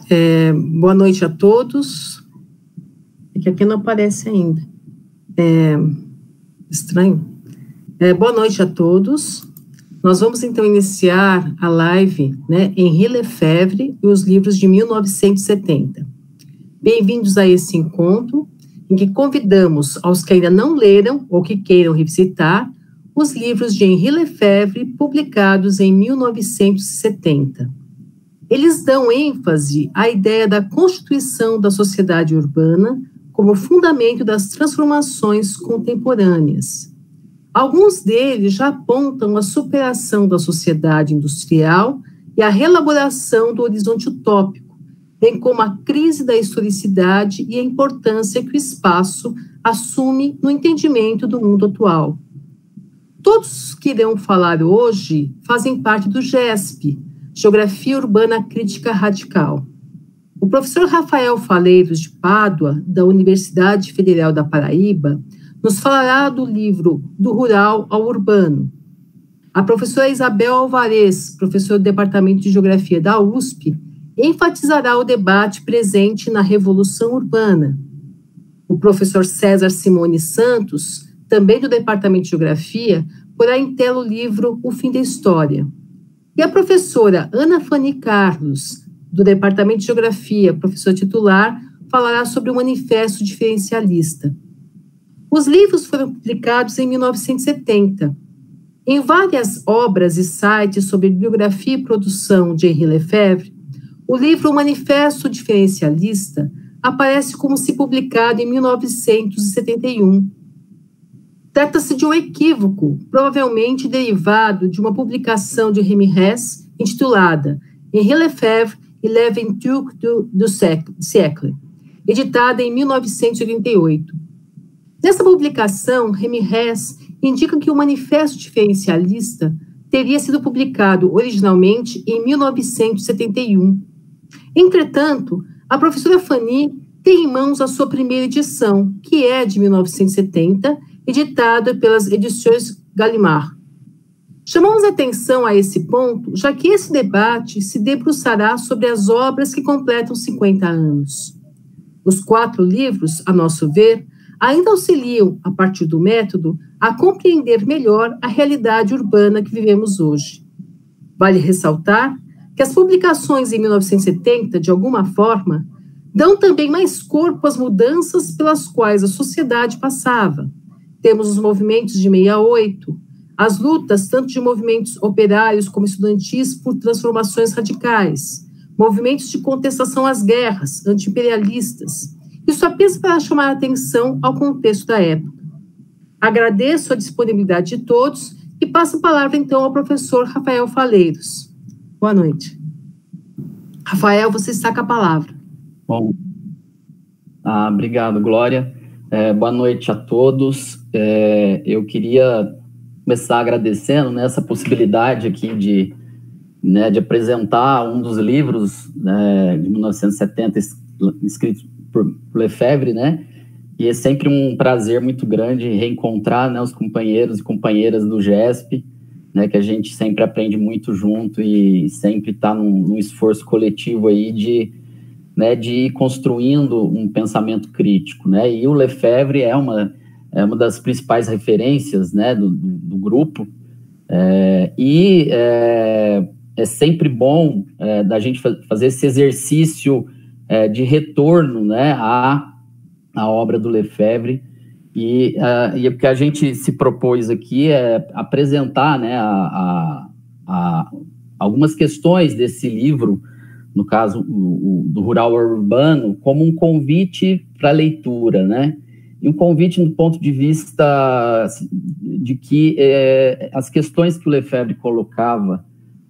Boa noite a todos. É que aqui não aparece ainda. Estranho. Boa noite a todos. Nós vamos, então, iniciar a live, né, Henri Lefebvre e os livros de 1970. Bem-vindos a esse encontro, em que convidamos aos que ainda não leram ou que queiram revisitar os livros de Henri Lefebvre publicados em 1970. Eles dão ênfase à ideia da constituição da sociedade urbana como fundamento das transformações contemporâneas. Alguns deles já apontam a superação da sociedade industrial e a reelaboração do horizonte utópico, bem como a crise da historicidade e a importância que o espaço assume no entendimento do mundo atual. Todos que irão falar hoje fazem parte do GESP, Geografia Urbana Crítica Radical. O professor Rafael Faleiros de Pádua, da Universidade Federal da Paraíba, nos falará do livro Do Rural ao Urbano. A professora Isabel Alvarez, professora do Departamento de Geografia da USP, enfatizará o debate presente na Revolução Urbana. O professor César Simone Santos, também do Departamento de Geografia, porá em tela o livro O Fim da História. E a professora Ana Fanny Carlos, do Departamento de Geografia, professora titular, falará sobre o Manifesto Diferencialista. Os livros foram publicados em 1970. Em várias obras e sites sobre biografia e produção de Henri Lefebvre, o livro Manifesto Diferencialista aparece como se publicado em 1971. Trata-se de um equívoco, provavelmente derivado de uma publicação de Rémy Hess, intitulada Henri Lefebvre et l'aventure du siècle, editada em 1988. Nessa publicação, Rémy Hess indica que o Manifesto Diferencialista teria sido publicado originalmente em 1971. Entretanto, a professora Fanny tem em mãos a sua primeira edição, que é de 1970, editada pelas edições Gallimard. Chamamos atenção a esse ponto, já que esse debate se debruçará sobre as obras que completam 50 anos. Os 4 livros, a nosso ver, ainda auxiliam, a partir do método, a compreender melhor a realidade urbana que vivemos hoje. Vale ressaltar que as publicações em 1970, de alguma forma, dão também mais corpo às mudanças pelas quais a sociedade passava. Temos os movimentos de 68, as lutas tanto de movimentos operários como estudantis por transformações radicais, movimentos de contestação às guerras anti-imperialistas. Isso apenas para chamar a atenção ao contexto da época. Agradeço a disponibilidade de todos e passo a palavra então ao professor Rafael Faleiros. Boa noite. Rafael, você está com a palavra. Bom, obrigado, Glória. Boa noite a todos. Eu queria começar agradecendo, né, essa possibilidade aqui de apresentar um dos livros, né, de 1970 escritos por Lefebvre, né, e é sempre um prazer muito grande reencontrar, né, os companheiros e companheiras do GESP, né, que a gente sempre aprende muito junto e sempre está num esforço coletivo aí de ir construindo um pensamento crítico, né, e o Lefebvre é uma das principais referências, né, do grupo, e é sempre bom da gente fazer esse exercício de retorno, né, à obra do Lefebvre, e o que a gente se propôs aqui é apresentar, né, algumas questões desse livro, no caso do Rural ao Urbano, como um convite para a leitura, né, e um convite no ponto de vista de que as questões que o Lefebvre colocava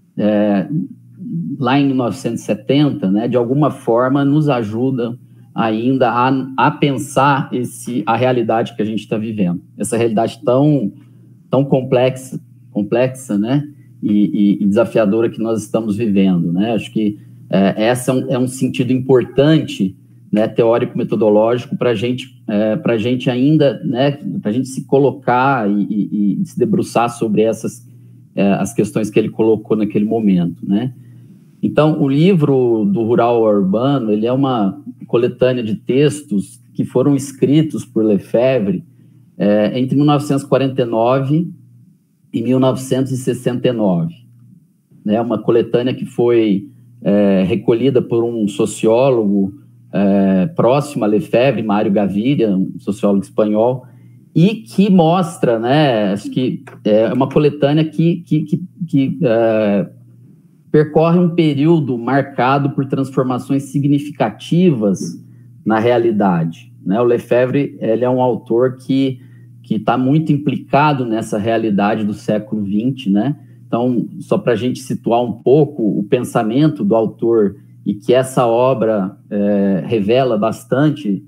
lá em 1970, né, de alguma forma nos ajudam ainda a pensar a realidade que a gente está vivendo. Essa realidade tão complexa, né, e desafiadora que nós estamos vivendo, né? Acho que esse é um sentido importante, né, teórico-metodológico para a gente ainda, né, para a gente se colocar e se debruçar sobre as questões que ele colocou naquele momento, né? Então, o livro do Rural ao Urbano, ele é uma coletânea de textos que foram escritos por Lefebvre entre 1949 e 1969. É uma coletânea que foi recolhida por um sociólogo próximo a Lefebvre, Mário Gaviria, um sociólogo espanhol, e que mostra, né, acho que é uma coletânea que percorre um período marcado por transformações significativas na realidade, né? O Lefebvre, ele é um autor que está muito implicado nessa realidade do século XX, né? Então, só para a gente situar um pouco o pensamento do autor e que essa obra revela bastante,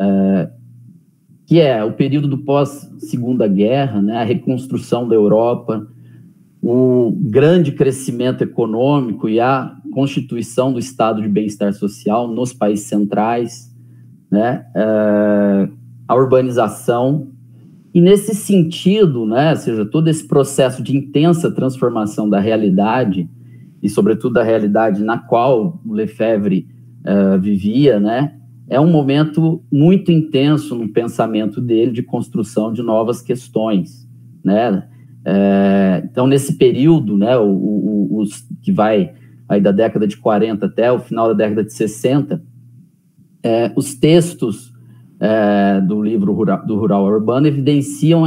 que é o período do pós-Segunda Guerra, né? A reconstrução da Europa, o grande crescimento econômico e a constituição do estado de bem-estar social nos países centrais, né? A urbanização. E nesse sentido, né, ou seja, todo esse processo de intensa transformação da realidade, e sobretudo da realidade na qual o Lefebvre vivia, né, é um momento muito intenso no pensamento dele de construção de novas questões, né? Então, nesse período, né, os que vai aí da década de 40 até o final da década de 60, os textos do livro do Rural ao Urbano evidenciam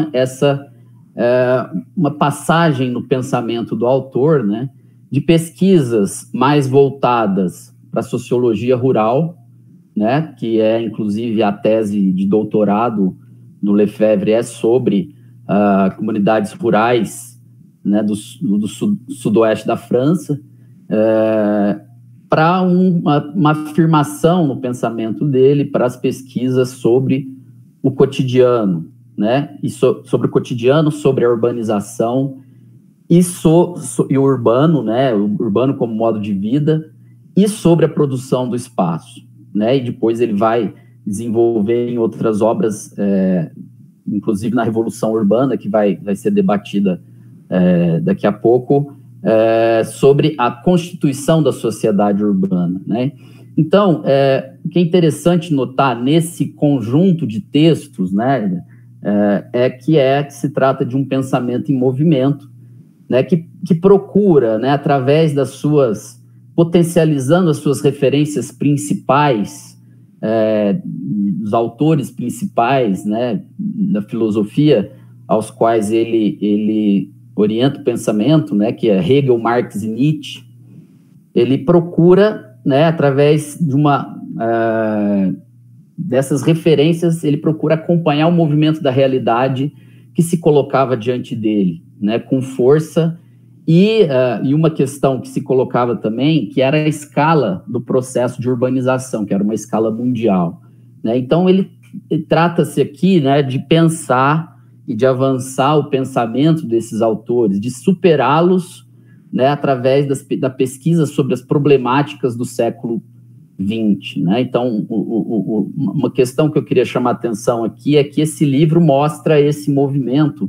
uma passagem no pensamento do autor, né, de pesquisas mais voltadas para a sociologia rural, né, que é inclusive a tese de doutorado do Lefebvre sobre comunidades rurais, né, do sudoeste da França, para uma afirmação no pensamento dele para as pesquisas sobre o cotidiano, né, e sobre o cotidiano, sobre a urbanização e o urbano, né, o urbano como modo de vida, e sobre a produção do espaço, né, e depois ele vai desenvolver em outras obras, inclusive na Revolução Urbana, que vai ser debatida daqui a pouco, sobre a constituição da sociedade urbana, né? Então, o que é interessante notar nesse conjunto de textos, né, que se trata de um pensamento em movimento, né, que procura, né, através das potencializando as suas referências principais, dos autores principais, né, da filosofia aos quais ele orienta o pensamento, né, que é Hegel, Marx e Nietzsche. Ele procura, né, através de dessas referências, ele procura acompanhar o movimento da realidade que se colocava diante dele, né, com força, e uma questão que se colocava também, que era a escala do processo de urbanização, que era uma escala mundial, né? Então, ele trata-se aqui, né, de pensar e de avançar o pensamento desses autores, de superá-los, né, através da pesquisa sobre as problemáticas do século XX, né? Então, uma questão que eu queria chamar a atenção aqui é que esse livro mostra esse movimento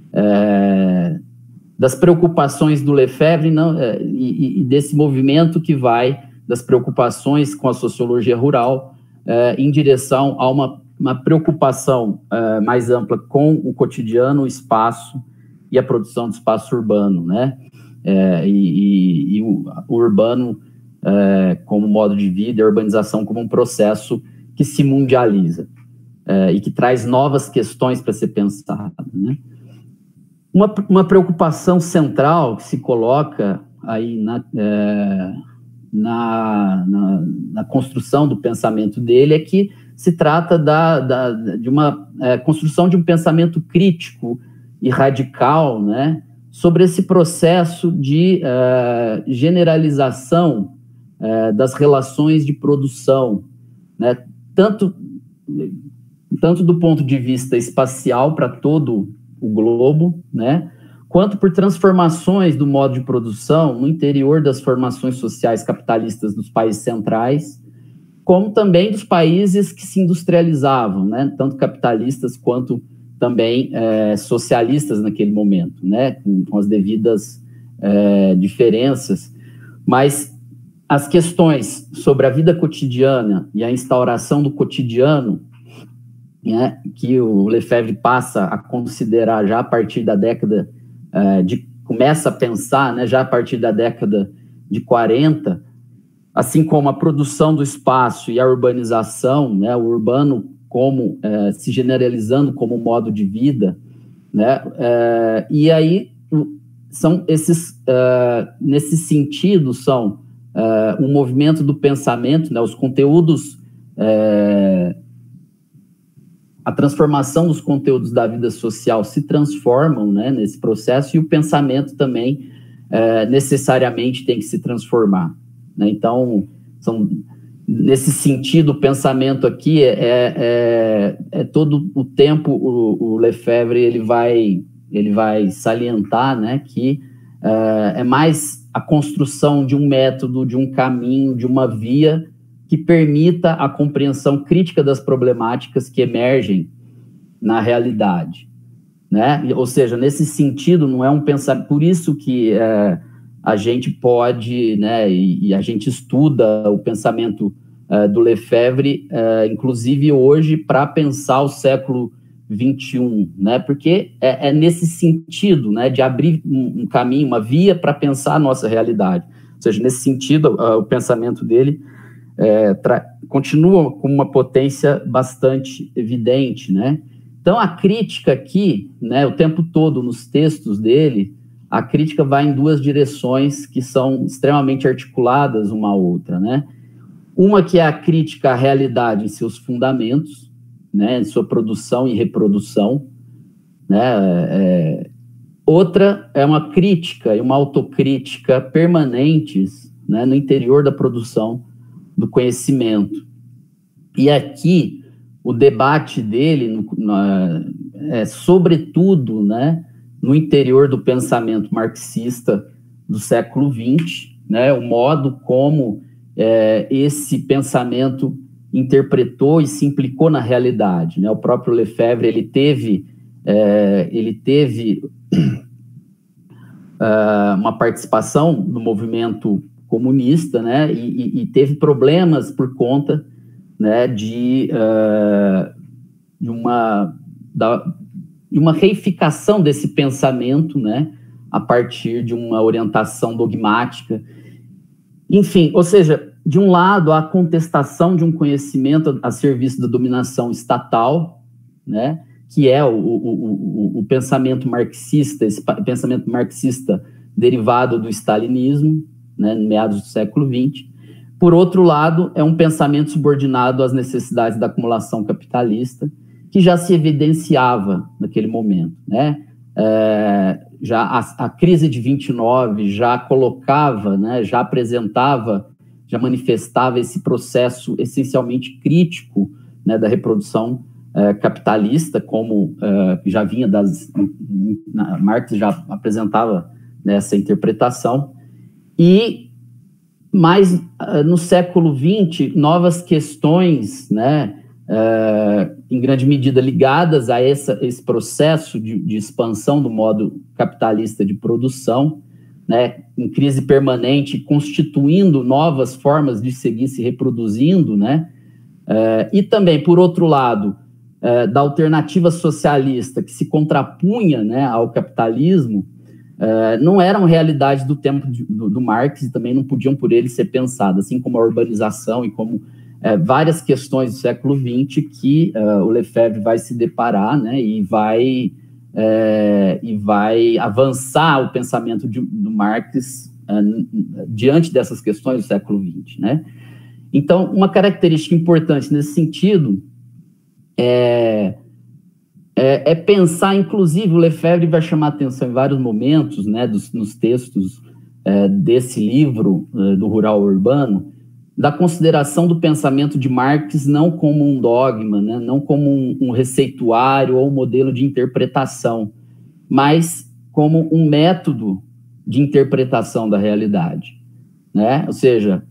das preocupações do Lefebvre e desse movimento que vai das preocupações com a sociologia rural em direção a uma preocupação mais ampla com o cotidiano, o espaço e a produção de espaço urbano, né? E o urbano como modo de vida e a urbanização como um processo que se mundializa e que traz novas questões para ser pensado, né? Uma preocupação central que se coloca aí na construção do pensamento dele é que se trata de uma construção de um pensamento crítico e radical, né, sobre esse processo de generalização das relações de produção, né, tanto do ponto de vista espacial para todo o globo, né, quanto por transformações do modo de produção no interior das formações sociais capitalistas dos países centrais, como também dos países que se industrializavam, né, tanto capitalistas quanto também socialistas naquele momento, né, com as devidas diferenças, mas as questões sobre a vida cotidiana e a instauração do cotidiano, né, que o Lefebvre passa a considerar já a partir da década começa a pensar, né, já a partir da década de 40, assim como a produção do espaço e a urbanização, né, o urbano como se generalizando como modo de vida, né, e aí são esses, nesse sentido, são um movimento do pensamento, né, os conteúdos, a transformação dos conteúdos da vida social se transformam, né, nesse processo, e o pensamento também necessariamente tem que se transformar, né? Então, nesse sentido, o pensamento aqui é todo o tempo, o Lefebvre ele vai salientar, né, que é mais a construção de um método, de um caminho, de uma via que permita a compreensão crítica das problemáticas que emergem na realidade, né? Ou seja, nesse sentido, não é um pensamento... Por isso que a gente pode, né, e a gente estuda o pensamento do Lefebvre, inclusive hoje, para pensar o século XXI, né? Porque é nesse sentido, né, de abrir um caminho, uma via para pensar a nossa realidade. Ou seja, nesse sentido, o pensamento dele continua com uma potência bastante evidente, né? Então, a crítica aqui, né, o tempo todo nos textos dele, a crítica vai em duas direções que são extremamente articuladas uma à outra, né? Uma que é a crítica à realidade em seus fundamentos, né, em sua produção e reprodução, né? Outra é uma crítica e uma autocrítica permanentes, né, no interior da produção do conhecimento. E aqui, o debate dele é sobretudo, né, no interior do pensamento marxista do século XX, né, o modo como esse pensamento interpretou e se implicou na realidade, né? O próprio Lefebvre, ele teve uma participação no movimento comunista, né, e teve problemas por conta, né, de uma reificação desse pensamento, né, a partir de uma orientação dogmática. Enfim, ou seja, de um lado, a contestação de um conhecimento a serviço da dominação estatal, né, que é o pensamento marxista, esse pensamento marxista derivado do stalinismo, né, no meados do século XX. Por outro lado, é um pensamento subordinado às necessidades da acumulação capitalista, que já se evidenciava naquele momento, né? Já a crise de 29 já colocava, né, já apresentava, já manifestava esse processo essencialmente crítico, né, da reprodução capitalista, como já vinha Marx já apresentava nessa interpretação. E, mais no século XX, novas questões, né, em grande medida ligadas a esse processo de expansão do modo capitalista de produção, né, em crise permanente, constituindo novas formas de seguir se reproduzindo, né, e também, por outro lado, da alternativa socialista que se contrapunha, né, ao capitalismo, não eram realidades do tempo do Marx e também não podiam por ele ser pensadas, assim como a urbanização e como várias questões do século XX que o Lefebvre vai se deparar, né, e vai avançar o pensamento do Marx diante dessas questões do século XX, né? Então, uma característica importante nesse sentido é pensar, inclusive, o Lefebvre vai chamar atenção em vários momentos, né, nos textos desse livro, do Rural Urbano, da consideração do pensamento de Marx não como um dogma, né, não como um receituário ou um modelo de interpretação, mas como um método de interpretação da realidade, né? Ou seja,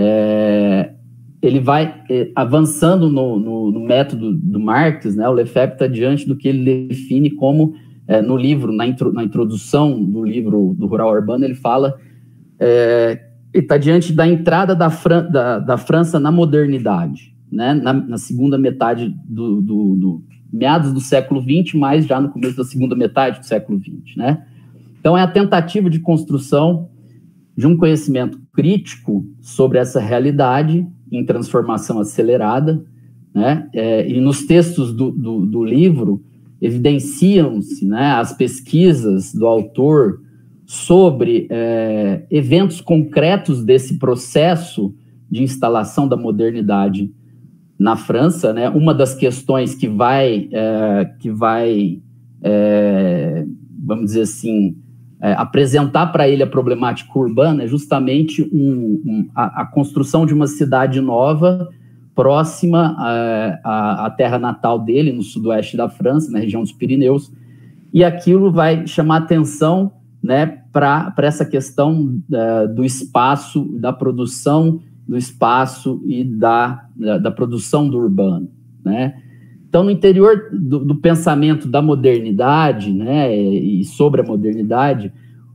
ele vai avançando no método do Marx, né? O Lefebvre está diante do que ele define como, no livro, na introdução do livro do Rural Urbano, ele fala está diante da entrada da França na modernidade, né? Na segunda metade do meados do século XX, mas já no começo da segunda metade do século XX, né? Então, é a tentativa de construção de um conhecimento crítico sobre essa realidade em transformação acelerada, né? E nos textos do livro evidenciam-se, né, as pesquisas do autor sobre eventos concretos desse processo de instalação da modernidade na França, né? Uma das questões que vai vamos dizer assim, apresentar para ele a problemática urbana é justamente a construção de uma cidade nova próxima à terra natal dele, no sudoeste da França, na região dos Pirineus, e aquilo vai chamar atenção, né, para essa questão do espaço, da produção do espaço e da produção do urbano, né? Então, no interior do pensamento da modernidade, né, e sobre a modernidade,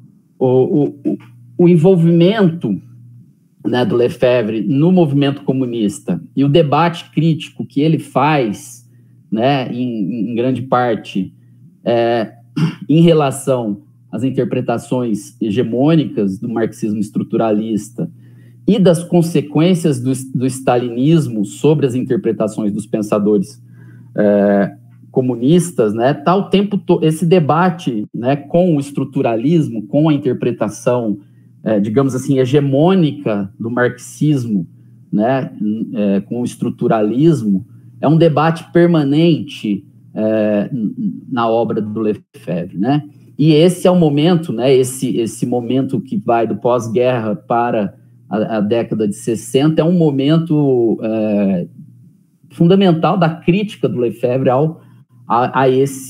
o envolvimento, né, do Lefebvre no movimento comunista e o debate crítico que ele faz, né, em grande parte, em relação às interpretações hegemônicas do marxismo estruturalista e das consequências do stalinismo sobre as interpretações dos pensadores comunistas, né, tá o tempo todo esse debate, né, com o estruturalismo, com a interpretação, digamos assim, hegemônica do marxismo, né, com o estruturalismo, é um debate permanente na obra do Lefebvre, né? E esse é o momento, né, esse momento que vai do pós-guerra para a década de 60, é um momento fundamental da crítica do Lefebvre a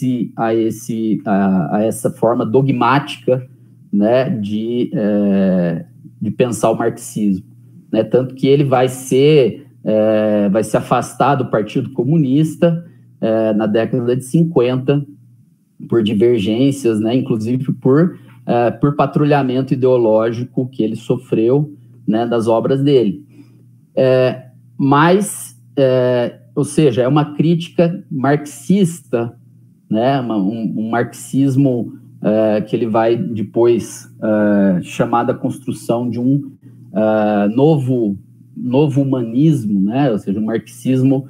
essa forma dogmática, né, de pensar o marxismo, né? Tanto que ele vai se afastar do Partido Comunista na década de 50 por divergências, né, inclusive por patrulhamento ideológico que ele sofreu, né, das obras dele. Ou seja, é uma crítica marxista, né, um marxismo que ele vai depois chamar da construção de um novo humanismo, né, ou seja, um marxismo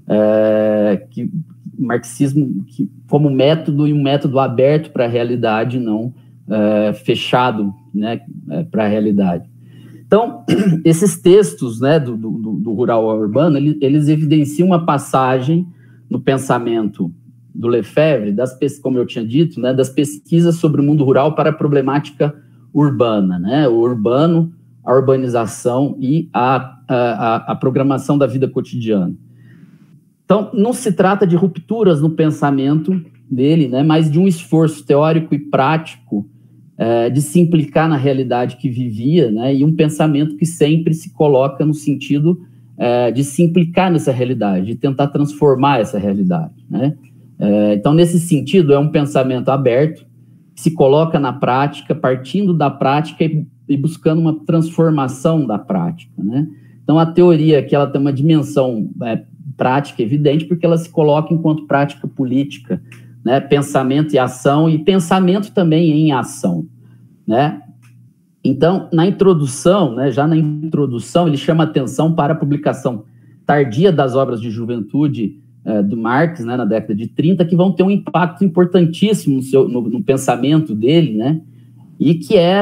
que como método, e um método aberto para a realidade, não fechado, né, para a realidade. Então, esses textos, né, do rural ao urbano, eles evidenciam uma passagem no pensamento do Lefebvre, como eu tinha dito, né, das pesquisas sobre o mundo rural para a problemática urbana, né, o urbano, a urbanização e a programação da vida cotidiana. Então, não se trata de rupturas no pensamento dele, né, mas de um esforço teórico e prático de se implicar na realidade que vivia, né, e um pensamento que sempre se coloca no sentido de se implicar nessa realidade, de tentar transformar essa realidade, né. Então, nesse sentido, é um pensamento aberto, que se coloca na prática, partindo da prática e buscando uma transformação da prática, né. Então, a teoria que ela tem uma dimensão prática evidente, porque ela se coloca enquanto prática política, né, pensamento e ação, e pensamento também em ação, né? Então, na introdução, né, já na introdução, ele chama atenção para a publicação tardia das obras de juventude do Marx, né, na década de 30, que vão ter um impacto importantíssimo no pensamento dele, né, e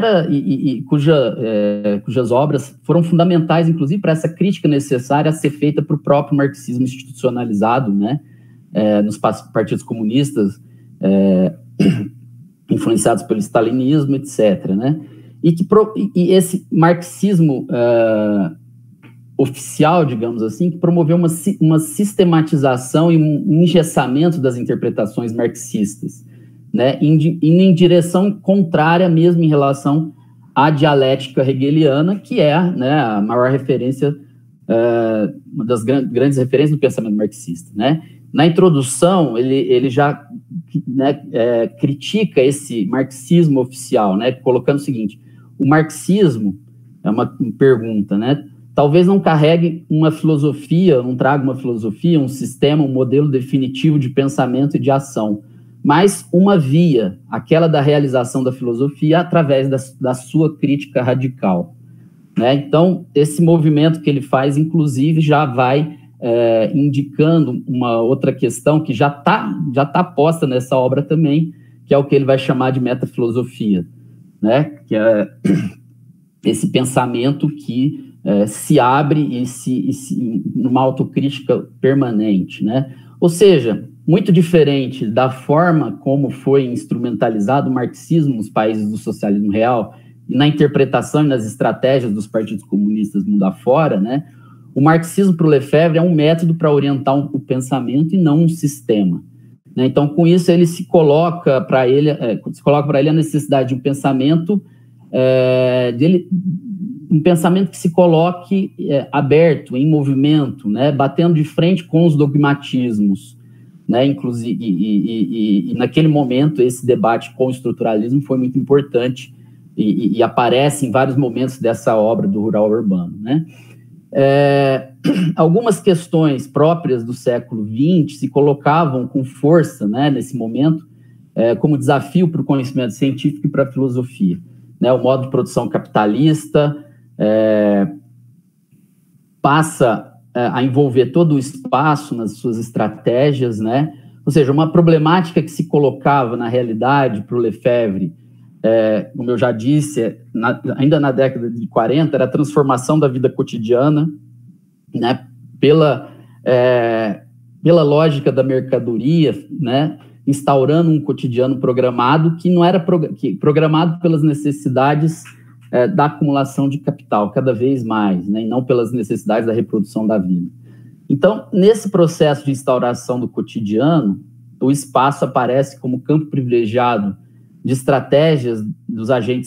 cujas obras foram fundamentais, inclusive, para essa crítica necessária a ser feita para o próprio marxismo institucionalizado, né, nos partidos comunistas, influenciados pelo stalinismo, etc., né? E esse marxismo oficial, digamos assim, que promoveu uma sistematização e um engessamento das interpretações marxistas, né, indo em direção contrária mesmo em relação à dialética hegeliana, que é, né, a maior referência, uma das grandes referências do pensamento marxista, né? Na introdução, ele já, né, critica esse marxismo oficial, né, colocando o seguinte: o marxismo é uma pergunta, né? Talvez não carregue uma filosofia, não traga uma filosofia, um sistema, um modelo definitivo de pensamento e de ação, mas uma via, aquela da realização da filosofia através da sua crítica radical, né? Então, esse movimento que ele faz, inclusive, já vai indicando uma outra questão que já tá posta nessa obra também, que é o que ele vai chamar de metafilosofia, né? Que é esse pensamento que se abre e numa autocrítica permanente, né? Ou seja, muito diferente da forma como foi instrumentalizado o marxismo nos países do socialismo real e na interpretação e nas estratégias dos partidos comunistas mundo afora, né? O marxismo para o Lefebvre é um método para orientar o pensamento e não um sistema, né? Então, com isso, ele se coloca para ele a necessidade de um pensamento um pensamento que se coloque aberto, em movimento, né? Batendo de frente com os dogmatismos, né? Inclusive, e naquele momento, esse debate com o estruturalismo foi muito importante e aparece em vários momentos dessa obra do Rural Urbano, né? Algumas questões próprias do século XX se colocavam com força, né, nesse momento, como desafio para o conhecimento científico e para a filosofia, né? O modo de produção capitalista passa a envolver todo o espaço nas suas estratégias, né? Ou seja, uma problemática que se colocava na realidade para o Lefebvre, como eu já disse, ainda na década de 40, era a transformação da vida cotidiana, né, pela lógica da mercadoria, né, instaurando um cotidiano programado que não era programado pelas necessidades da acumulação de capital, cada vez mais, né, e não pelas necessidades da reprodução da vida. Então, nesse processo de instauração do cotidiano, o espaço aparece como campo privilegiado de estratégias dos agentes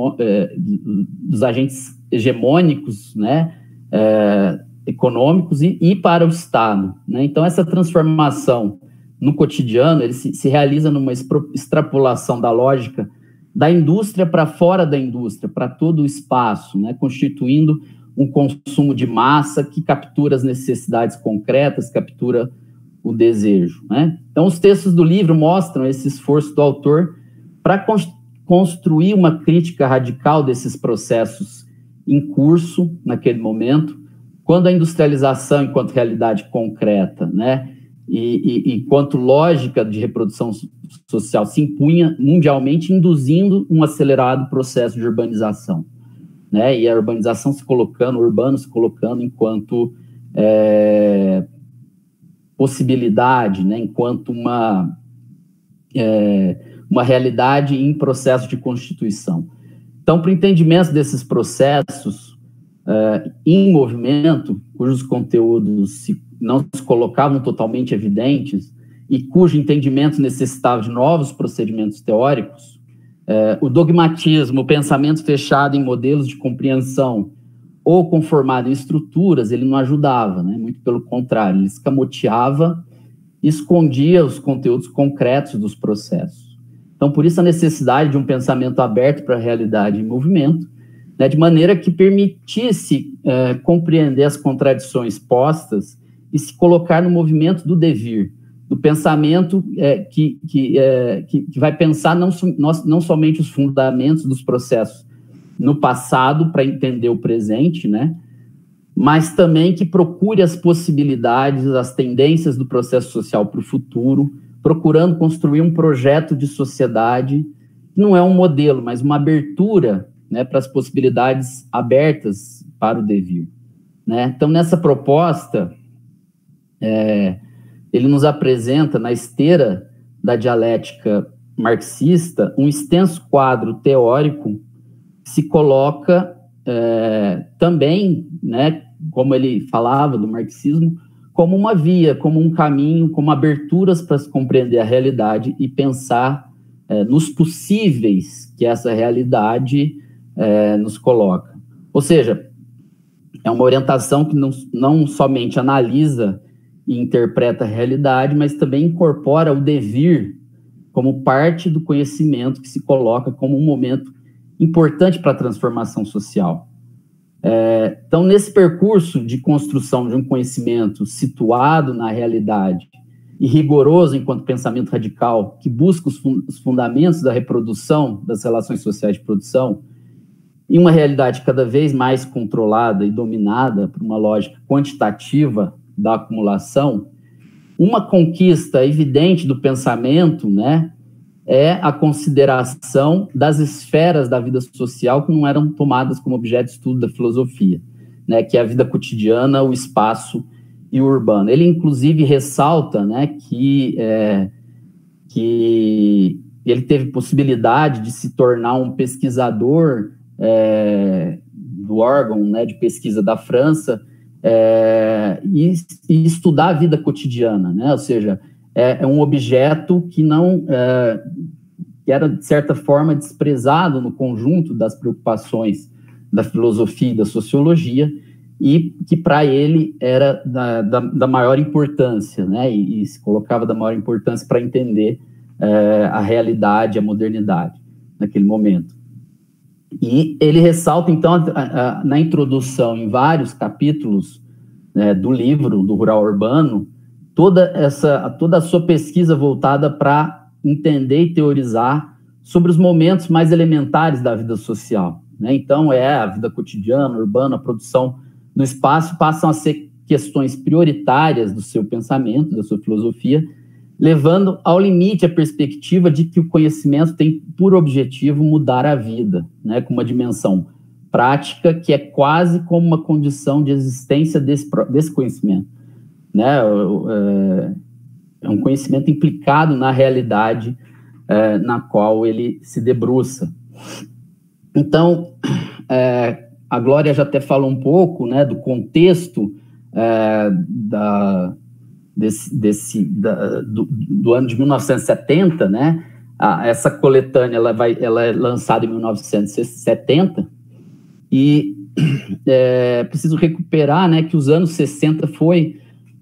hegemônicos, né, econômicos e para o Estado, né? Então, essa transformação no cotidiano, ele se realiza numa extrapolação da lógica da indústria para fora da indústria, para todo o espaço, né, constituindo um consumo de massa que captura as necessidades concretas, captura o desejo, né? Então, os textos do livro mostram esse esforço do autor para construir uma crítica radical desses processos em curso naquele momento, quando a industrialização enquanto realidade concreta, né, e enquanto lógica de reprodução social se impunha mundialmente, induzindo um acelerado processo de urbanização, né, e a urbanização se colocando, o urbano se colocando enquanto possibilidade, né, enquanto uma realidade em processo de constituição. Então, para o entendimento desses processos em movimento, cujos conteúdos não se colocavam totalmente evidentes e cujo entendimento necessitava de novos procedimentos teóricos, o dogmatismo, o pensamento fechado em modelos de compreensão ou conformado em estruturas, ele não ajudava, né? Muito pelo contrário, ele escamoteava e escondia os conteúdos concretos dos processos. Então, por isso a necessidade de um pensamento aberto para a realidade em movimento, né, de maneira que permitisse compreender as contradições postas e se colocar no movimento do devir, do pensamento que vai pensar não somente os fundamentos dos processos no passado para entender o presente, né, mas também que procure as possibilidades, as tendências do processo social para o futuro, procurando construir um projeto de sociedade que não é um modelo, mas uma abertura, né, para as possibilidades abertas para o devir, né? Então, nessa proposta, ele nos apresenta, na esteira da dialética marxista, um extenso quadro teórico que se coloca também, né, como ele falava do marxismo, como uma via, como um caminho, como aberturas para se compreender a realidade e pensar nos possíveis que essa realidade nos coloca. Ou seja, é uma orientação que não somente analisa e interpreta a realidade, mas também incorpora o devir como parte do conhecimento que se coloca como um momento importante para a transformação social, Então, nesse percurso de construção de um conhecimento situado na realidade e rigoroso enquanto pensamento radical, que busca os fundamentos da reprodução das relações sociais de produção, em uma realidade cada vez mais controlada e dominada por uma lógica quantitativa da acumulação, uma conquista evidente do pensamento, né, é a consideração das esferas da vida social que não eram tomadas como objeto de estudo da filosofia, né, que é a vida cotidiana, o espaço e o urbano. Ele, inclusive, ressalta, né, que ele teve possibilidade de se tornar um pesquisador do órgão, né, de pesquisa da França, e estudar a vida cotidiana, né? Ou seja, é um objeto que não que era, de certa forma, desprezado no conjunto das preocupações da filosofia e da sociologia, e que para ele era da maior importância, né? E se colocava da maior importância para entender a realidade, a modernidade naquele momento. E ele ressalta, então, na introdução, em vários capítulos do livro, do Rural Urbano, toda a sua pesquisa voltada para entender e teorizar sobre os momentos mais elementares da vida social, né? Então, a vida cotidiana, urbana, a produção do espaço passam a ser questões prioritárias do seu pensamento, da sua filosofia, levando ao limite a perspectiva de que o conhecimento tem por objetivo mudar a vida, né, com uma dimensão prática que é quase como uma condição de existência desse conhecimento, né? É um conhecimento implicado na realidade na qual ele se debruça. Então, a Glória já até falou um pouco, né, do contexto do ano de 1970, né? Essa coletânea ela é lançada em 1970 e preciso recuperar, né, que os anos 60 foi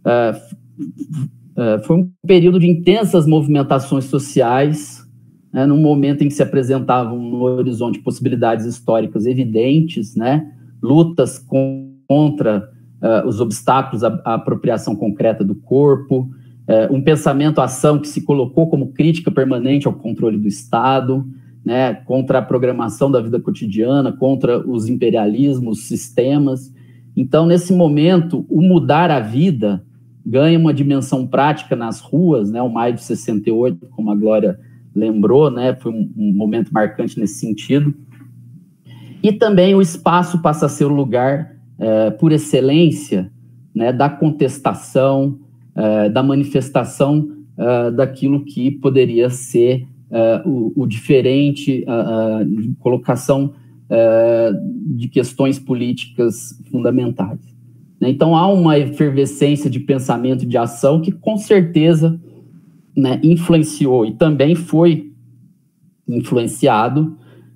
um período de intensas movimentações sociais, né, num momento em que se apresentavam no horizonte possibilidades históricas evidentes, né, lutas contra os obstáculos à apropriação concreta do corpo, um pensamento-ação que se colocou como crítica permanente ao controle do Estado, né, contra a programação da vida cotidiana, contra os imperialismos, sistemas. Então, nesse momento, o mudar a vida ganha uma dimensão prática nas ruas, né, o maio de 68, como a Glória lembrou, né, foi um momento marcante nesse sentido. E também o espaço passa a ser o lugar por excelência, né, da contestação, da manifestação daquilo que poderia ser o diferente, colocação de questões políticas fundamentais. Então, há uma efervescência de pensamento e de ação que, com certeza, né, influenciou e também foi influenciada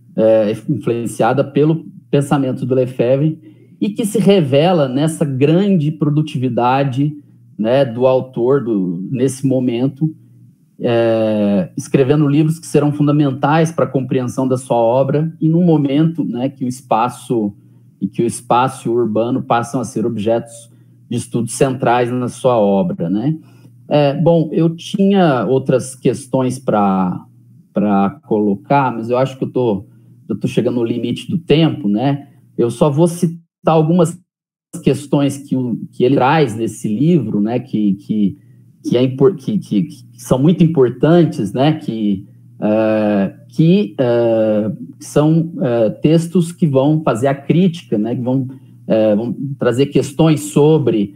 pelo pensamento do Lefebvre, e que se revela nessa grande produtividade, né, do autor nesse momento, escrevendo livros que serão fundamentais para a compreensão da sua obra, e num momento, né, que o espaço e o urbano passam a ser objetos de estudos centrais na sua obra, né? Bom, eu tinha outras questões para colocar, mas eu acho que eu tô chegando no limite do tempo, né? Eu só vou citar algumas questões que ele traz nesse livro, né, que são muito importantes, né, que são textos que vão fazer a crítica, né, que vão trazer questões sobre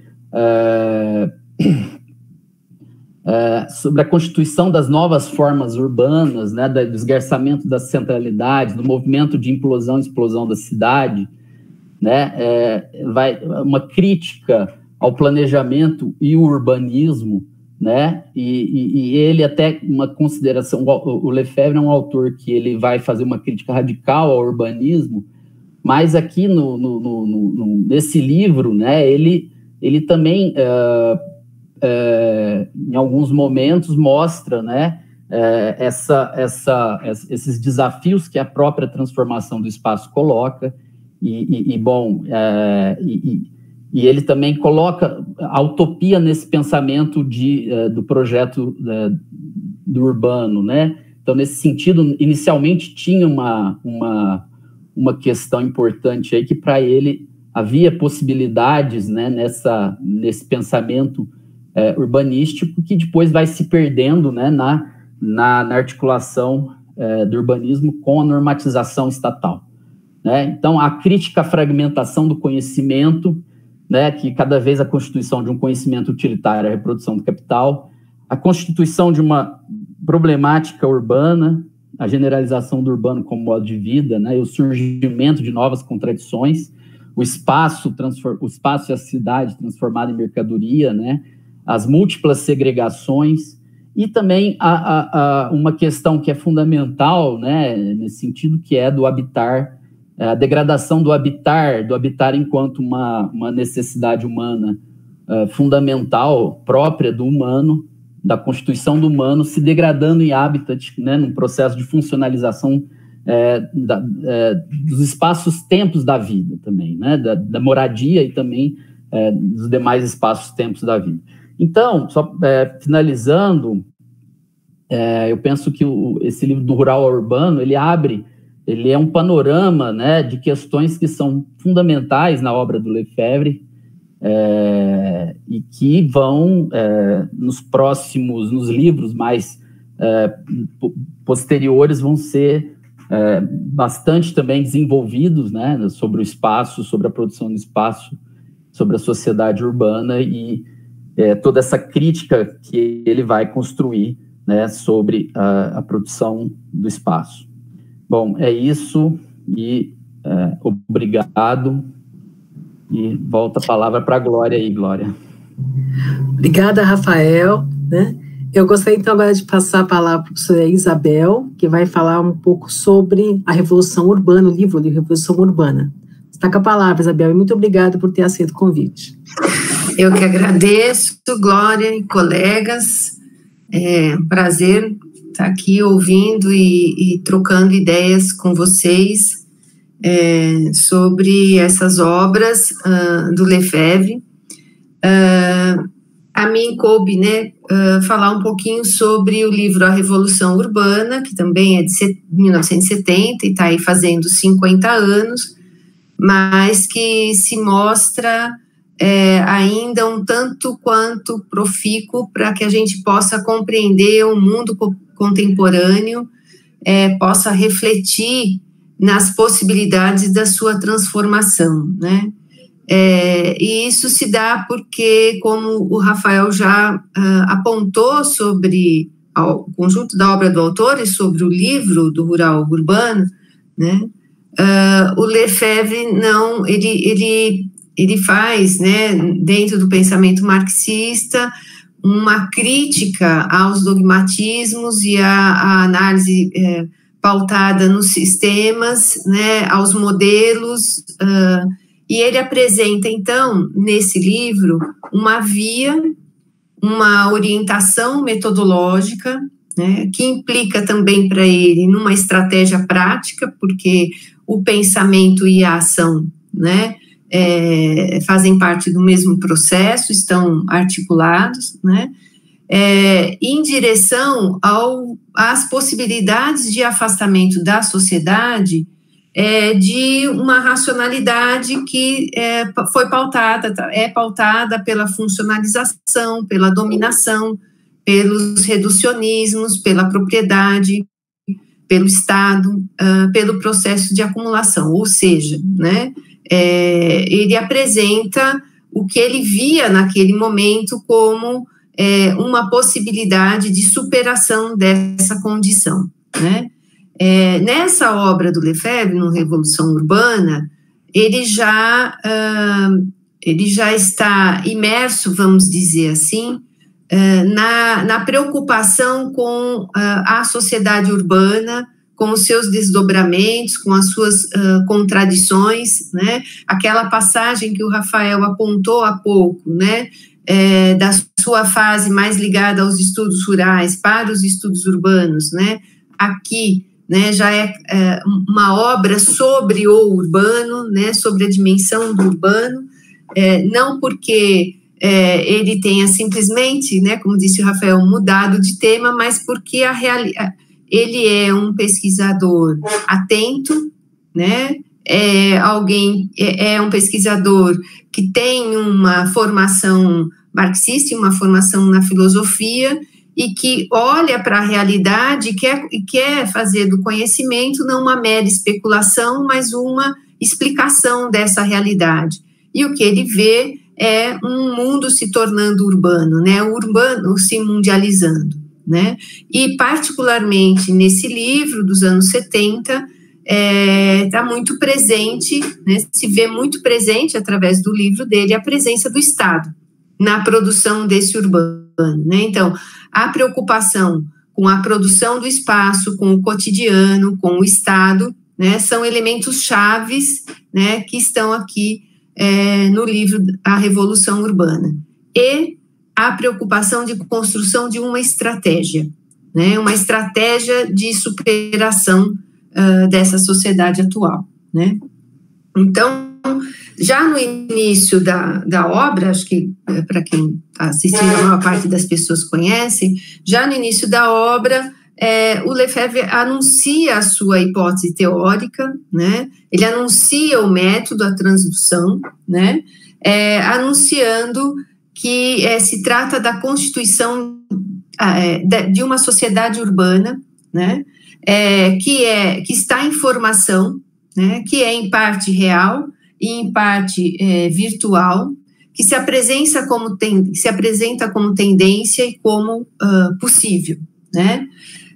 a constituição das novas formas urbanas, né, do esgarçamento das centralidades, do movimento de implosão e explosão da cidade, né, uma crítica ao planejamento e o urbanismo, né, e ele até uma consideração, o Lefebvre é um autor que ele vai fazer uma crítica radical ao urbanismo, mas aqui nesse livro, né, ele também, em alguns momentos, mostra, né, esses desafios que a própria transformação do espaço coloca, E ele também coloca a utopia nesse pensamento do projeto do urbano, né? Então, nesse sentido, inicialmente tinha uma questão importante aí, que para ele havia possibilidades, né, nesse pensamento urbanístico, que depois vai se perdendo, né, na articulação do urbanismo com a normatização estatal, né? Então, a crítica à fragmentação do conhecimento, né, que cada vez a constituição de um conhecimento utilitário, a reprodução do capital, a constituição de uma problemática urbana, a generalização do urbano como modo de vida, né, e o surgimento de novas contradições, o espaço e a cidade transformada em mercadoria, né, as múltiplas segregações, e também uma questão que é fundamental, né, nesse sentido, que é do habitar, a degradação do habitar enquanto uma necessidade humana fundamental, própria do humano, da constituição do humano, se degradando em habitat, né, num processo de funcionalização dos espaços-tempos da vida também, né, da moradia e também dos demais espaços-tempos da vida. Então, só finalizando, eu penso que esse livro do Rural ao Urbano, ele é um panorama, né, de questões que são fundamentais na obra do Lefebvre, e que vão, nos livros mais posteriores, vão ser bastante também desenvolvidos, né, sobre o espaço, sobre a produção do espaço, sobre a sociedade urbana e toda essa crítica que ele vai construir, né, sobre a produção do espaço. Bom, é isso, e obrigado, e volta a palavra para a Glória aí, Glória. Obrigada, Rafael, né? Eu gostaria, então, agora de passar a palavra para a professora Isabel, que vai falar um pouco sobre a Revolução Urbana, o livro de Revolução Urbana. Está com a palavra, Isabel, e muito obrigada por ter aceito o convite. Eu que agradeço, Glória e colegas, é um prazer estar aqui ouvindo e trocando ideias com vocês sobre essas obras do Lefebvre. A mim coube, né, falar um pouquinho sobre o livro A Revolução Urbana, que também é de 1970 e está aí fazendo 50 anos, mas que se mostra ainda um tanto quanto profícuo para que a gente possa compreender o mundo contemporâneo, possa refletir nas possibilidades da sua transformação, né? E isso se dá porque, como o Rafael já apontou sobre o conjunto da obra do autor e sobre o livro do Rural Urbano, né, o Lefebvre ele faz, né, dentro do pensamento marxista, uma crítica aos dogmatismos e a análise pautada nos sistemas, né, aos modelos, e ele apresenta, então, nesse livro, uma via, uma orientação metodológica, né, que implica também para ele numa estratégia prática, porque o pensamento e a ação, né, fazem parte do mesmo processo, estão articulados, né, em direção às possibilidades de afastamento da sociedade de uma racionalidade que é pautada pela funcionalização, pela dominação, pelos reducionismos, pela propriedade, pelo Estado, pelo processo de acumulação, ou seja, né, ele apresenta o que ele via naquele momento como uma possibilidade de superação dessa condição, né? Nessa obra do Lefebvre, no Revolução Urbana, ele já está imerso, vamos dizer assim, na preocupação com a sociedade urbana, com os seus desdobramentos, com as suas contradições, né? Aquela passagem que o Rafael apontou há pouco, né? Da sua fase mais ligada aos estudos rurais para os estudos urbanos, né? Aqui né, já é uma obra sobre o urbano, né, sobre a dimensão do urbano, não porque ele tenha simplesmente, né, como disse o Rafael, mudado de tema, mas porque ele é um pesquisador atento, né, é um pesquisador que tem uma formação marxista, uma formação na filosofia, e que olha para a realidade e quer fazer do conhecimento não uma mera especulação, mas uma explicação dessa realidade. E o que ele vê é um mundo se tornando urbano, né? O urbano se mundializando, né? E particularmente nesse livro dos anos 70, está muito presente, né? Se vê muito presente através do livro dele a presença do Estado na produção desse urbano, né? Então, a preocupação com a produção do espaço, com o cotidiano, com o Estado, né, são elementos chaves, né, que estão aqui no livro A Revolução Urbana. E a preocupação de construção de uma estratégia, né, uma estratégia de superação dessa sociedade atual, né? Então, já no início da obra, acho que para quem está assistindo, a maior parte das pessoas conhece, já no início da obra, o Lefebvre anuncia a sua hipótese teórica, né? Ele anuncia o método, a transdução, né? Anunciando que se trata da constituição de uma sociedade urbana, né? Que está em formação, né? Que é em parte real e em parte virtual, que se apresenta como tendência e como possível, né?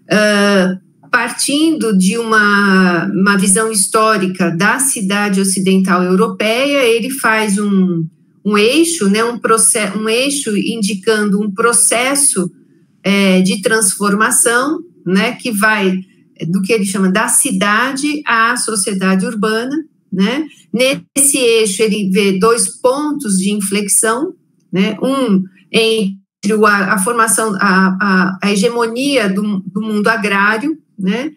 Partindo de uma visão histórica da cidade ocidental europeia, ele faz um eixo, né? Um eixo indicando um processo de transformação, né? Que vai do que ele chama da cidade à sociedade urbana, né? Nesse eixo ele vê dois pontos de inflexão, né? Um entre a formação, a hegemonia do mundo agrário, né?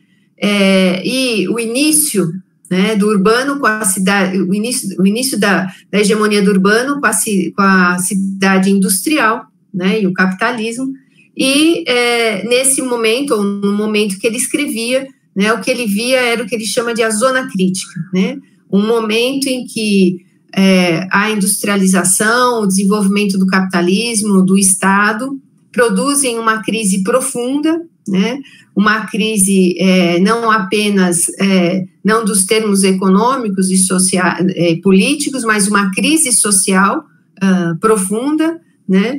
E o início, né, do urbano com a cidade, o início da hegemonia do urbano com a cidade industrial, né? E o capitalismo. E nesse momento, ou no momento que ele escrevia, né, o que ele via era o que ele chama de a zona crítica, né? Um momento em que a industrialização, o desenvolvimento do capitalismo, do Estado, produzem uma crise profunda, né? Uma crise não apenas, não dos termos econômicos e políticos, mas uma crise social profunda, né?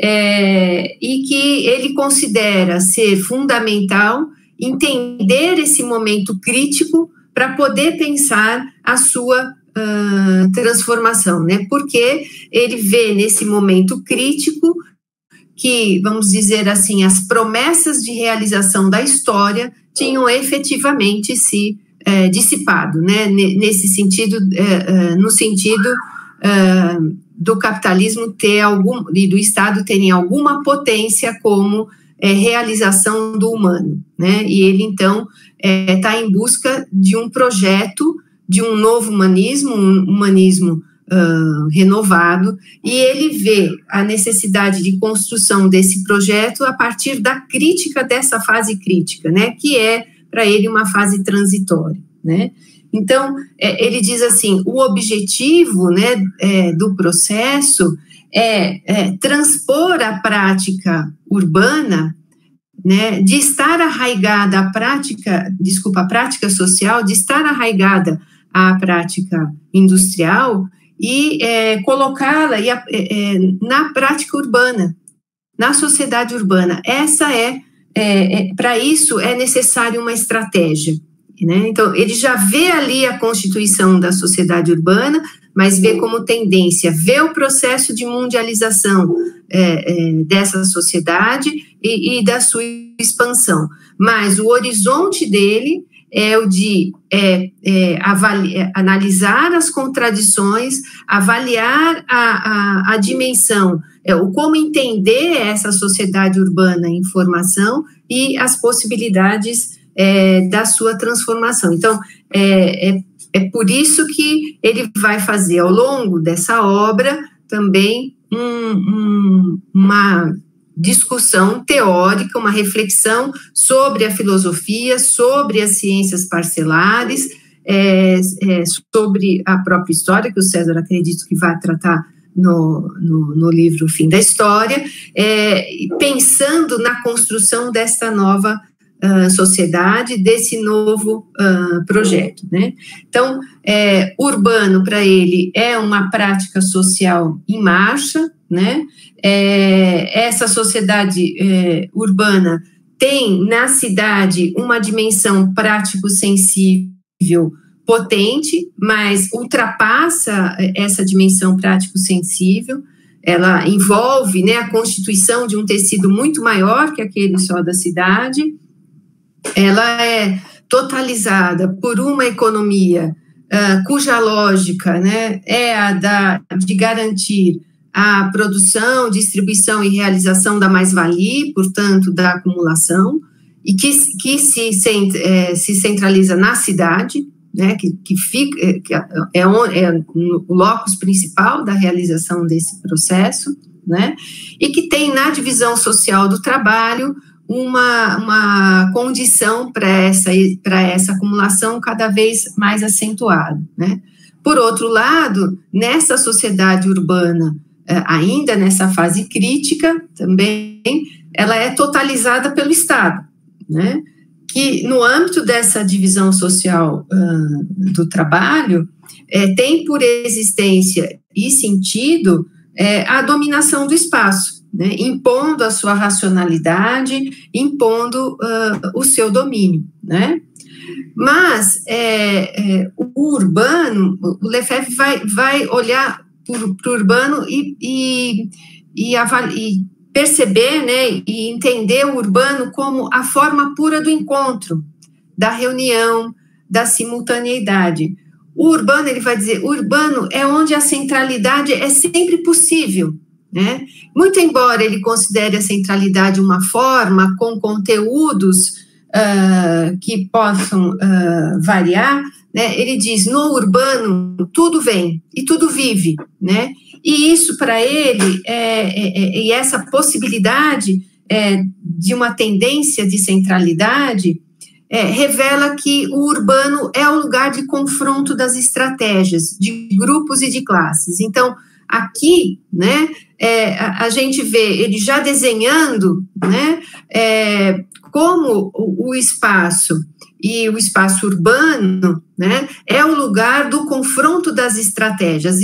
E que ele considera ser fundamental entender esse momento crítico para poder pensar a sua transformação, né? Porque ele vê nesse momento crítico que, vamos dizer assim, as promessas de realização da história tinham efetivamente se dissipado, né? Nesse sentido, no sentido do capitalismo e do Estado terem alguma potência como realização do humano, né? E ele, então, está em busca de um projeto, de um novo humanismo, um humanismo renovado, e ele vê a necessidade de construção desse projeto a partir da crítica dessa fase crítica, né? Que é, para ele, uma fase transitória, né? Então, ele diz assim, o objetivo, né, do processo é transpor a prática urbana, né, de estar arraigada a prática social, de estar arraigada à prática industrial e colocá-la na prática urbana, na sociedade urbana. Para isso é necessário uma estratégia, né? Então, ele já vê ali a constituição da sociedade urbana, mas vê como tendência, vê o processo de mundialização dessa sociedade e da sua expansão. Mas o horizonte dele é o de analisar as contradições, avaliar a dimensão, como entender essa sociedade urbana em formação e as possibilidades da sua transformação. Então, é por isso que ele vai fazer, ao longo dessa obra, também uma discussão teórica, uma reflexão sobre a filosofia, sobre as ciências parcelares, sobre a própria história, que o César acredito que vai tratar no livro O Fim da História, pensando na construção desta nova sociedade, desse novo projeto, né? Então, urbano, para ele, é uma prática social em marcha, né? Essa sociedade urbana tem, na cidade, uma dimensão prático-sensível potente, mas ultrapassa essa dimensão prático-sensível. Ela envolve, né, a constituição de um tecido muito maior que aquele só da cidade. Ela é totalizada por uma economia cuja lógica, né, é a de garantir a produção, distribuição e realização da mais-valia, portanto, da acumulação, e que se centraliza na cidade, né, que é o locus principal da realização desse processo, né, e que tem na divisão social do trabalho uma condição para essa acumulação cada vez mais acentuada, né. Por outro lado, nessa sociedade urbana, ainda nessa fase crítica também, ela é totalizada pelo Estado, né, que no âmbito dessa divisão social do trabalho, tem por existência e sentido a dominação do espaço, né, impondo a sua racionalidade, impondo o seu domínio, né. Mas o urbano, o Lefebvre vai olhar para o urbano e perceber, né, e entender o urbano como a forma pura do encontro, da reunião, da simultaneidade. O urbano, ele vai dizer, o urbano é onde a centralidade é sempre possível, né? Muito embora ele considere a centralidade uma forma com conteúdos que possam variar, né, ele diz, no urbano tudo vem e tudo vive, né? E isso para ele, e essa possibilidade de uma tendência de centralidade, revela que o urbano é o lugar de confronto das estratégias, de grupos e de classes. Então, aqui, né, a gente vê ele já desenhando, né, como o espaço e o espaço urbano, né, é o lugar do confronto das estratégias,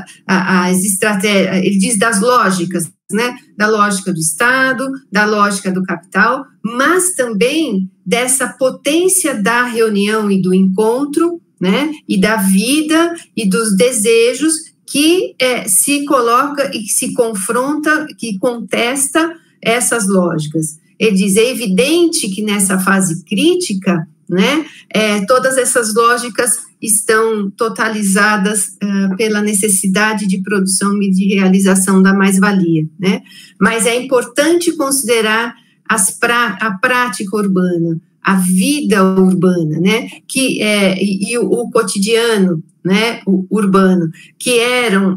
ele diz das lógicas, né, da lógica do Estado, da lógica do capital, mas também dessa potência da reunião e do encontro, né, e da vida e dos desejos que se coloca e que se confronta, que contesta essas lógicas. Ele diz, é evidente que nessa fase crítica, né, todas essas lógicas estão totalizadas pela necessidade de produção e de realização da mais-valia, né, mas é importante considerar a prática urbana, a vida urbana, né, e o cotidiano, né, o urbano, que eram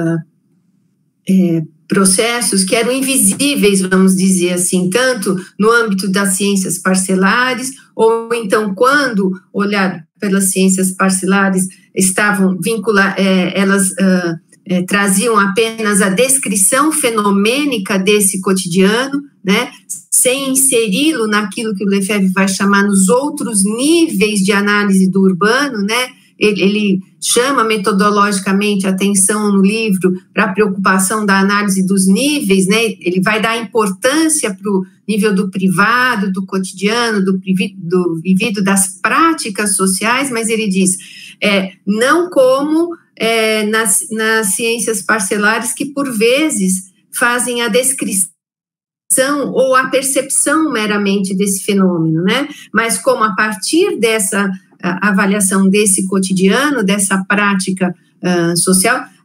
processos que eram invisíveis, vamos dizer assim, tanto no âmbito das ciências parcelares, ou então quando olhar pelas ciências parcelares estavam vinculadas, elas traziam apenas a descrição fenomênica desse cotidiano, né, sem inseri-lo naquilo que o Lefebvre vai chamar nos outros níveis de análise do urbano, né. Ele chama metodologicamente atenção no livro para a preocupação da análise dos níveis, né? Ele vai dar importância para o nível do privado, do cotidiano, do vivido, das práticas sociais, mas ele diz, não como nas ciências parcelares, que por vezes fazem a descrição ou a percepção meramente desse fenômeno, né? Mas como a partir dessa avaliação desse cotidiano, dessa prática social,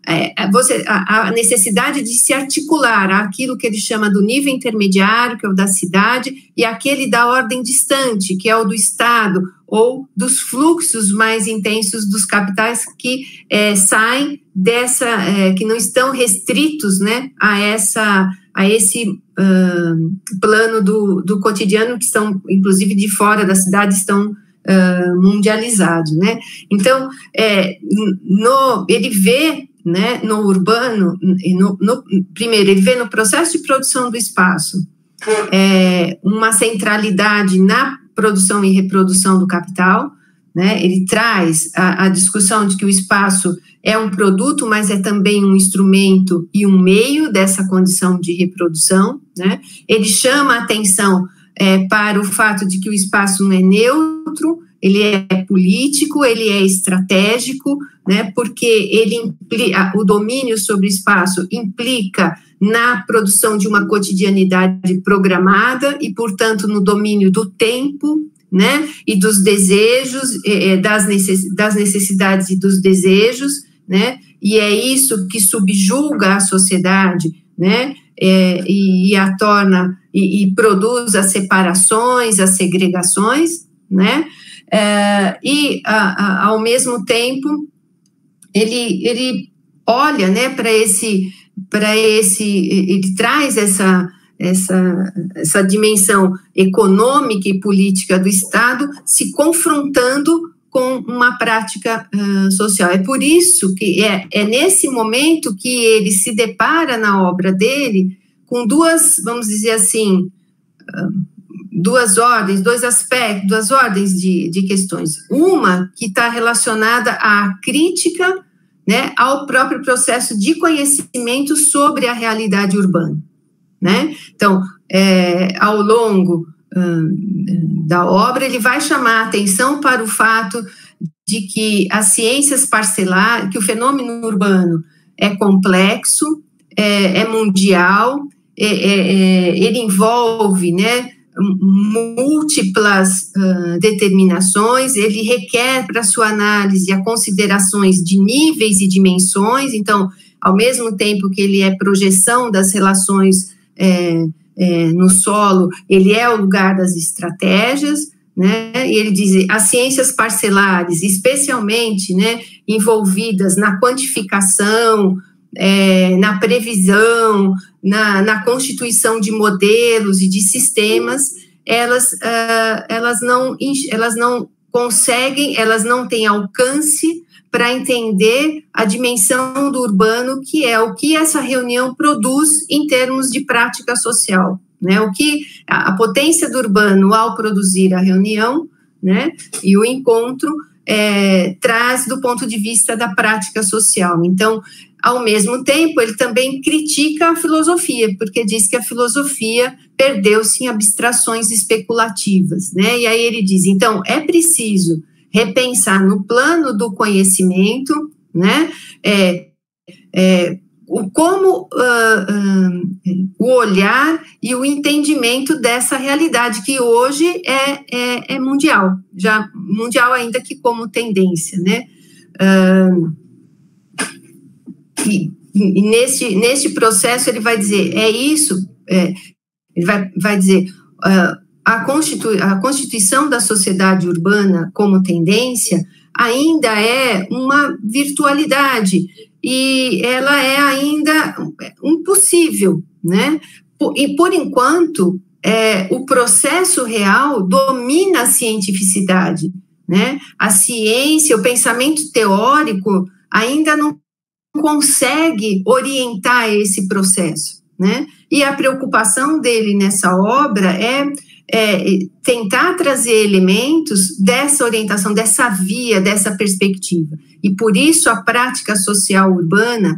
a necessidade de se articular aquilo que ele chama do nível intermediário, que é o da cidade, e aquele da ordem distante, que é o do Estado, ou dos fluxos mais intensos dos capitais que saem que não estão restritos, né, a esse plano do cotidiano, que estão, inclusive, de fora da cidade, estão mundializados, né? Então, ele vê, né, no urbano, primeiro, ele vê no processo de produção do espaço uma centralidade na produção e reprodução do capital, né? Ele traz a discussão de que o espaço é um produto, mas é também um instrumento e um meio dessa condição de reprodução, né? Ele chama a atenção para o fato de que o espaço não é neutro, ele é político, ele é estratégico, né? Porque o domínio sobre o espaço implica na produção de uma cotidianidade programada e, portanto, no domínio do tempo, né? E dos desejos, das necessidades e dos desejos, né? E é isso que subjuga a sociedade, né? E a torna e produz as separações, as segregações, né? Ao mesmo tempo, ele olha, né, para esse, ele traz essa dimensão econômica e política do Estado se confrontando com uma prática social. É por isso que é nesse momento que ele se depara na obra dele com duas, vamos dizer assim, duas ordens, dois aspectos, duas ordens de questões. Uma que está relacionada à crítica, né, ao próprio processo de conhecimento sobre a realidade urbana, né? Então, ao longo da obra, ele vai chamar a atenção para o fato de que as ciências parcelares, que o fenômeno urbano é complexo, é mundial, ele envolve, né, múltiplas determinações, ele requer para sua análise a considerações de níveis e dimensões. Então, ao mesmo tempo que ele é projeção das relações no solo, ele é o lugar das estratégias, né? E ele diz, as ciências parcelares, especialmente, né, envolvidas na quantificação, na previsão, na constituição de modelos e de sistemas, elas não conseguem, elas não têm alcance para entender a dimensão do urbano, que é o que essa reunião produz em termos de prática social, né? O que a potência do urbano ao produzir a reunião, né, e o encontro traz do ponto de vista da prática social. Então, ao mesmo tempo, ele também critica a filosofia, porque diz que a filosofia perdeu-se em abstrações especulativas, né? E aí ele diz, então, é preciso repensar no plano do conhecimento, né? Como o olhar e o entendimento dessa realidade, que hoje é mundial, já mundial ainda que como tendência, né? E neste processo ele vai dizer, ele vai dizer, a constituição da sociedade urbana como tendência ainda é uma virtualidade, e ela é ainda impossível, né? E, por enquanto, o processo real domina a cientificidade, né? A ciência, o pensamento teórico ainda não consegue orientar esse processo, né? E a preocupação dele nessa obra é tentar trazer elementos dessa orientação, dessa via, dessa perspectiva. E por isso a prática social urbana,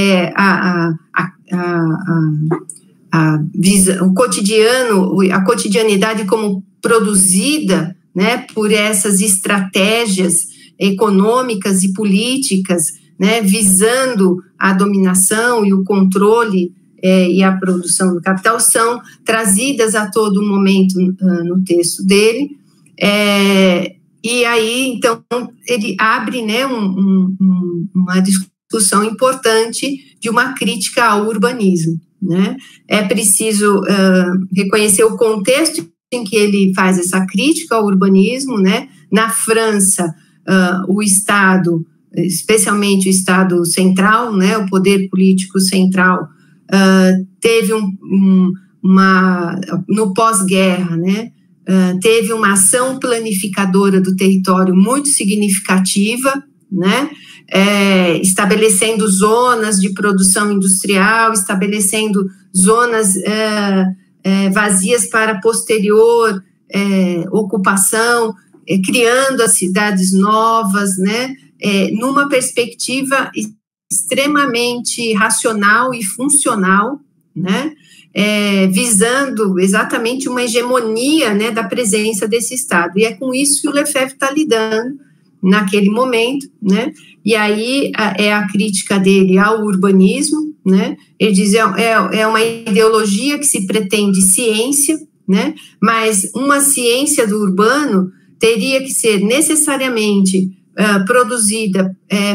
o cotidiano, a cotidianidade como produzida, né, por essas estratégias econômicas e políticas, né, visando a dominação e o controle e a produção do capital, são trazidas a todo momento no texto dele. E aí, então, ele abre, né, uma discussão importante de uma crítica ao urbanismo, né? É preciso reconhecer o contexto em que ele faz essa crítica ao urbanismo, né? Na França, o Estado, especialmente o Estado central, né? O poder político central, teve no pós-guerra, né? Teve uma ação planificadora do território muito significativa, né? Estabelecendo zonas de produção industrial, estabelecendo zonas vazias para posterior ocupação, criando as cidades novas, né? Numa perspectiva extremamente racional e funcional, né? Visando exatamente uma hegemonia, né, da presença desse Estado. E é com isso que o Lefebvre está lidando naquele momento, né? E aí é a crítica dele ao urbanismo, né? Ele diz é uma ideologia que se pretende ciência, né? Mas uma ciência do urbano teria que ser necessariamente produzida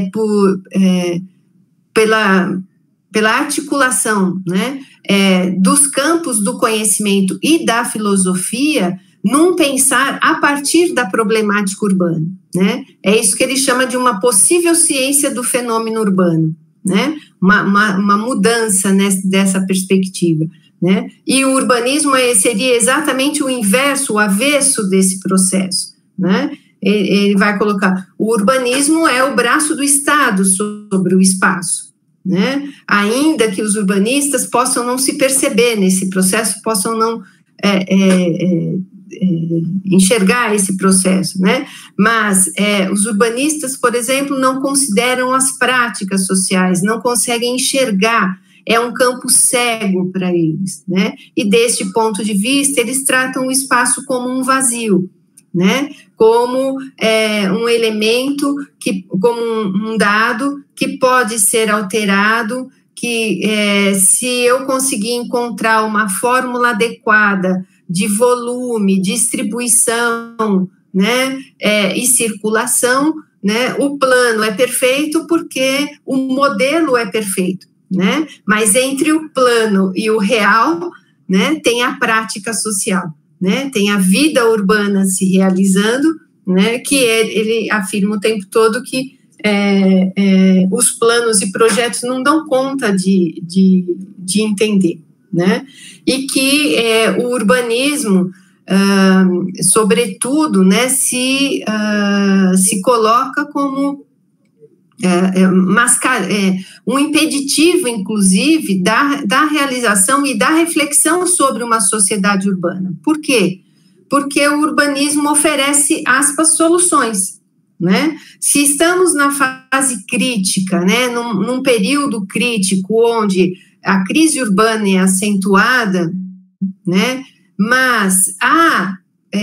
pela articulação, né, dos campos do conhecimento e da filosofia, num pensar a partir da problemática urbana, né? É isso que ele chama de uma possível ciência do fenômeno urbano, né? Uma mudança dessa perspectiva, né? E o urbanismo seria exatamente o inverso, o avesso desse processo, né? Ele vai colocar, o urbanismo é o braço do Estado sobre o espaço, né? Ainda que os urbanistas possam não se perceber nesse processo, possam não enxergar esse processo, né? Mas os urbanistas, por exemplo, não consideram as práticas sociais, não conseguem enxergar, é um campo cego para eles, né? E deste ponto de vista, eles tratam o espaço como um vazio, né? Como um elemento, como um dado que pode ser alterado, que se eu conseguir encontrar uma fórmula adequada de volume, distribuição, né, e circulação, né, o plano é perfeito porque o modelo é perfeito, né? Mas entre o plano e o real, né, tem a prática social, né? Tem a vida urbana se realizando, né? Que ele afirma o tempo todo que os planos e projetos não dão conta de entender, né? E que o urbanismo, sobretudo, né, se coloca como um impeditivo, inclusive, da realização e da reflexão sobre uma sociedade urbana. Por quê? Porque o urbanismo oferece, aspas, soluções, né? Se estamos na fase crítica, né, num período crítico onde a crise urbana é acentuada, né, mas há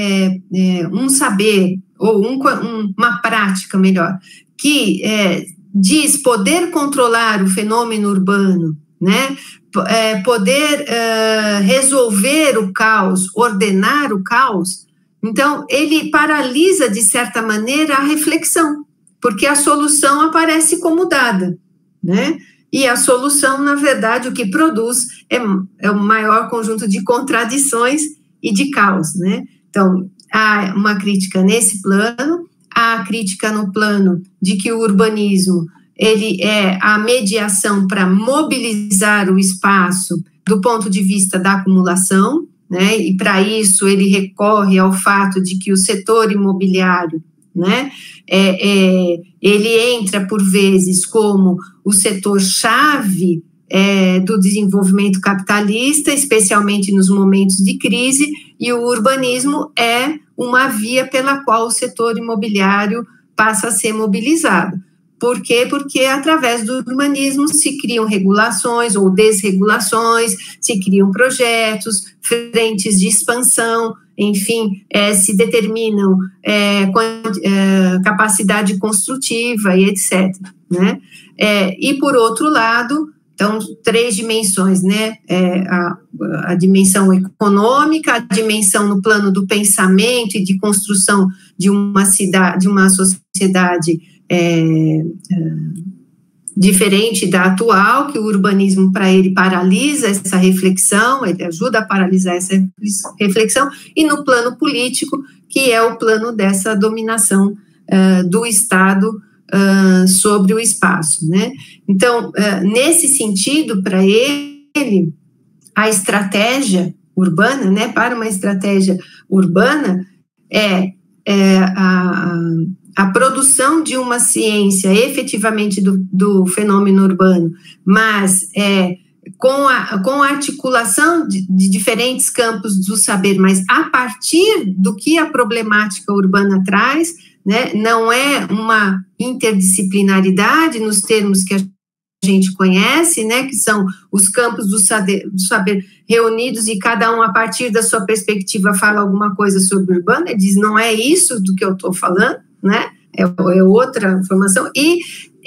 um saber, ou uma prática melhor, que diz poder controlar o fenômeno urbano, né, poder resolver o caos, ordenar o caos, então ele paralisa, de certa maneira, a reflexão, porque a solução aparece como dada, né? E a solução, na verdade, o que produz é o maior conjunto de contradições e de caos, né? Então, há uma crítica nesse plano, há a crítica no plano de que o urbanismo, ele é a mediação para mobilizar o espaço do ponto de vista da acumulação, né? E para isso ele recorre ao fato de que o setor imobiliário, né, ele entra por vezes como o setor-chave do desenvolvimento capitalista, especialmente nos momentos de crise, e o urbanismo é uma via pela qual o setor imobiliário passa a ser mobilizado. Por quê? Porque através do urbanismo se criam regulações ou desregulações, se criam projetos, frentes de expansão, enfim, se determinam capacidade construtiva e etc., né? E, por outro lado, então, 3 dimensões, né? A dimensão econômica, a dimensão no plano do pensamento e de construção de uma cidade, de uma sociedade diferente da atual, que o urbanismo para ele paralisa essa reflexão, ele ajuda a paralisar essa reflexão, e no plano político, que é o plano dessa dominação do Estado sobre o espaço, né? Então, nesse sentido, para ele, a estratégia urbana, né, para uma estratégia urbana, a produção de uma ciência efetivamente do fenômeno urbano, mas com a articulação de diferentes campos do saber, mas a partir do que a problemática urbana traz, né, não é uma interdisciplinaridade nos termos que a gente conhece, né, que são os campos do saber reunidos e cada um, a partir da sua perspectiva, fala alguma coisa sobre o urbano. Ele diz, não é isso do que eu estou falando, né, é outra formação, e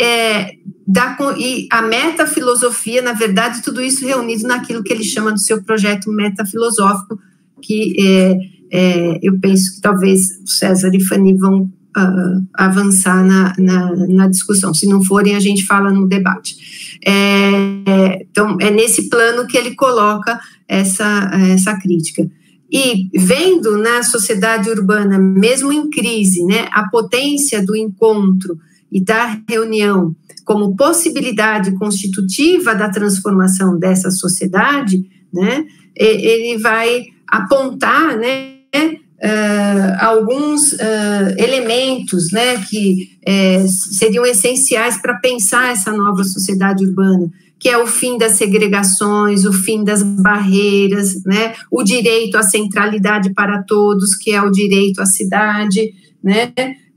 a metafilosofia, na verdade, tudo isso reunido naquilo que ele chama do seu projeto metafilosófico, que eu penso que talvez o César e Fanny vão avançar na discussão. Se não forem, a gente fala no debate. Então, é nesse plano que ele coloca essa crítica. E vendo na sociedade urbana, mesmo em crise, né, a potência do encontro e da reunião como possibilidade constitutiva da transformação dessa sociedade, né, ele vai apontar, né, alguns elementos, né, que seriam essenciais para pensar essa nova sociedade urbana, que é o fim das segregações, o fim das barreiras, né, o direito à centralidade para todos, que é o direito à cidade, né,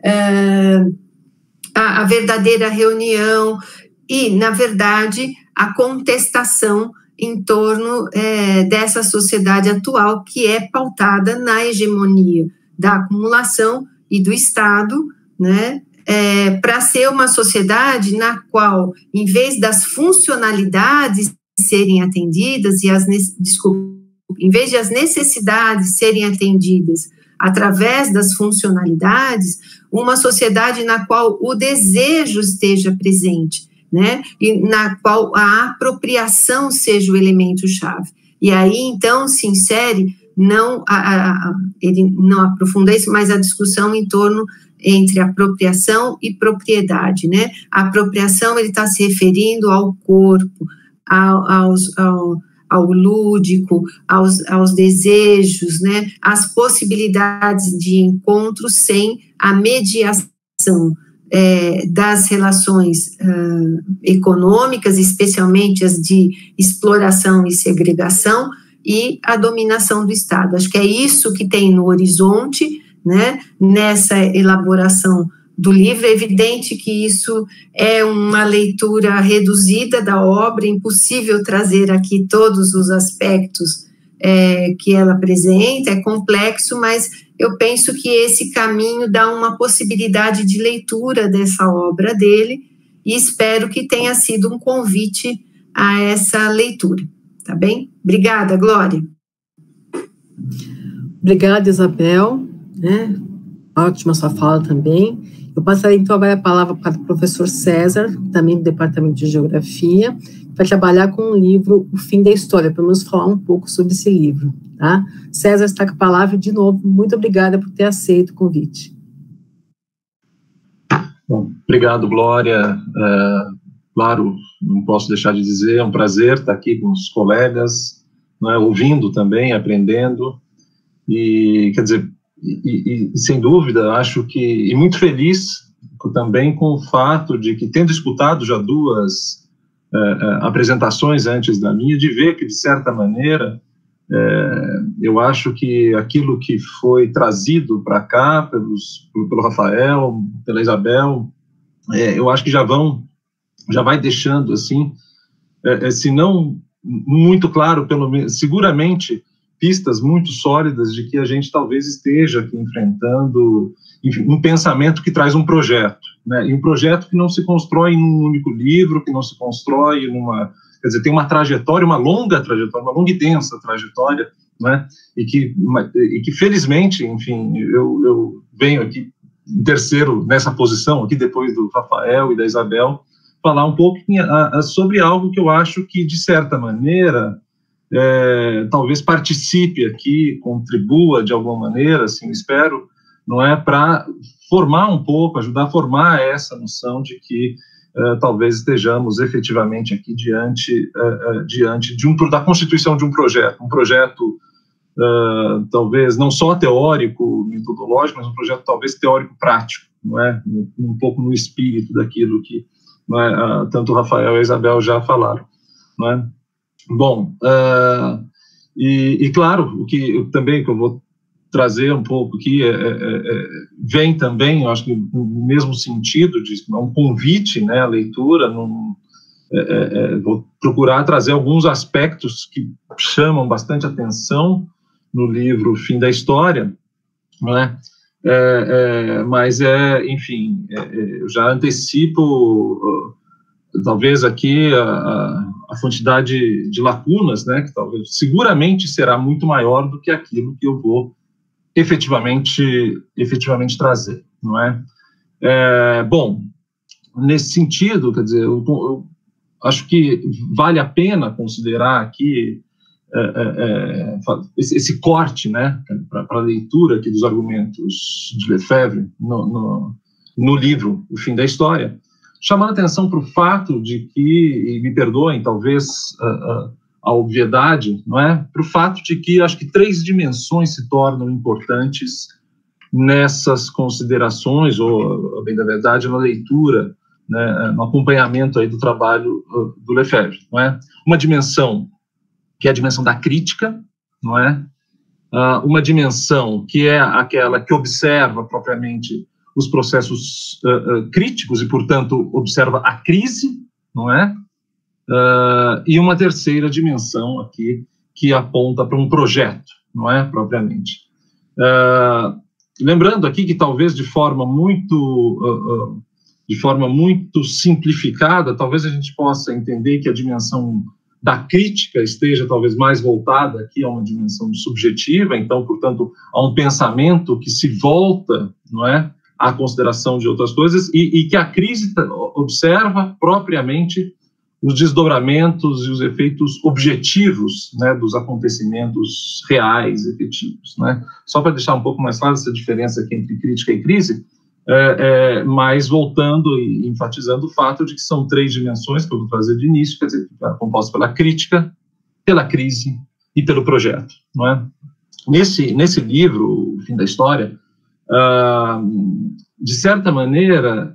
a verdadeira reunião e, na verdade, a contestação em torno dessa sociedade atual que é pautada na hegemonia da acumulação e do Estado, né, para ser uma sociedade na qual, em vez das funcionalidades serem atendidas em vez de as necessidades serem atendidas através das funcionalidades, uma sociedade na qual o desejo esteja presente, né, e na qual a apropriação seja o elemento-chave. E aí, então, se insere, ele não aprofunda isso, mas a discussão em torno entre apropriação e propriedade, né? A apropriação, ele está se referindo ao corpo, ao lúdico, aos desejos, né? Às possibilidades de encontro sem a mediação das relações econômicas, especialmente as de exploração e segregação, e a dominação do Estado. Acho que é isso que tem no horizonte, né, nessa elaboração do livro. É evidente que isso é uma leitura reduzida da obra, impossível trazer aqui todos os aspectos que ela apresenta, é complexo, mas eu penso que esse caminho dá uma possibilidade de leitura dessa obra dele, e espero que tenha sido um convite a essa leitura, tá bem? Obrigada, Glória. Obrigada, Isabel, né? Ótima sua fala também. Eu passarei então agora a palavra para o professor César, também do Departamento de Geografia, para trabalhar com o livro O Fim da História, para nos falar um pouco sobre esse livro, tá? César está com a palavra de novo. Muito obrigada por ter aceito o convite. Bom, obrigado, Glória. Claro, não posso deixar de dizer, é um prazer estar aqui com os colegas, né, ouvindo também, aprendendo, e, quer dizer, sem dúvida, acho que, e muito feliz também com o fato de que, tendo escutado já duas apresentações antes da minha, de ver que, de certa maneira, eu acho que aquilo que foi trazido para cá, pelo Rafael, pela Isabel, eu acho que já vai deixando, assim, se não muito claro, pelo menos, seguramente, pistas muito sólidas de que a gente talvez esteja aqui enfrentando, enfim, um pensamento que traz um projeto, né, e um projeto que não se constrói em um único livro, que não se constrói quer dizer, tem uma trajetória, uma longa e densa trajetória, né, e que felizmente, enfim, eu venho aqui em terceiro nessa posição, aqui depois do Rafael e da Isabel, falar um pouco sobre algo que eu acho que, de certa maneira, talvez participe aqui, contribua de alguma maneira, assim, espero, não é, para formar um pouco, ajudar a formar essa noção de que talvez estejamos efetivamente aqui diante da constituição de um projeto talvez não só teórico, metodológico, mas um projeto talvez teórico-prático, não é? Um pouco no espírito daquilo que, não é, tanto o Rafael e a Isabel já falaram, não é? Bom, e claro, o que eu vou trazer um pouco aqui vem também, eu acho que no mesmo sentido de um convite, né, à leitura, vou procurar trazer alguns aspectos que chamam bastante atenção no livro Fim da História, não é? Mas enfim, eu já antecipo talvez aqui a quantidade de lacunas, né, que talvez seguramente será muito maior do que aquilo que eu vou efetivamente trazer, não é? Bom, nesse sentido, quer dizer, eu acho que vale a pena considerar aqui esse corte, né, para a leitura aqui dos argumentos de Lefebvre no livro O Fim da História, chamando a atenção para o fato de que, e me perdoem talvez a obviedade, não é, para o fato de que acho que 3 dimensões se tornam importantes nessas considerações, ou, bem da verdade, na leitura, né, no acompanhamento aí do trabalho do Lefebvre, não é? Uma dimensão que é a dimensão da crítica, não é? Uma dimensão que é aquela que observa propriamente os processos críticos e, portanto, observa a crise, não é? E uma terceira dimensão aqui que aponta para um projeto, não é? Propriamente. Lembrando aqui que talvez de forma muito simplificada, talvez a gente possa entender que a dimensão da crítica esteja talvez mais voltada aqui a uma dimensão subjetiva, então, portanto, a um pensamento que se volta, não é, à consideração de outras coisas, e que a crise observa propriamente os desdobramentos e os efeitos objetivos, né, dos acontecimentos reais, efetivos, né? Só para deixar um pouco mais clara essa diferença aqui entre crítica e crise, mas voltando e enfatizando o fato de que são 3 dimensões que eu vou trazer de início, quer dizer, compostas pela crítica, pela crise e pelo projeto, não é? Nesse livro, O Fim da História, de certa maneira,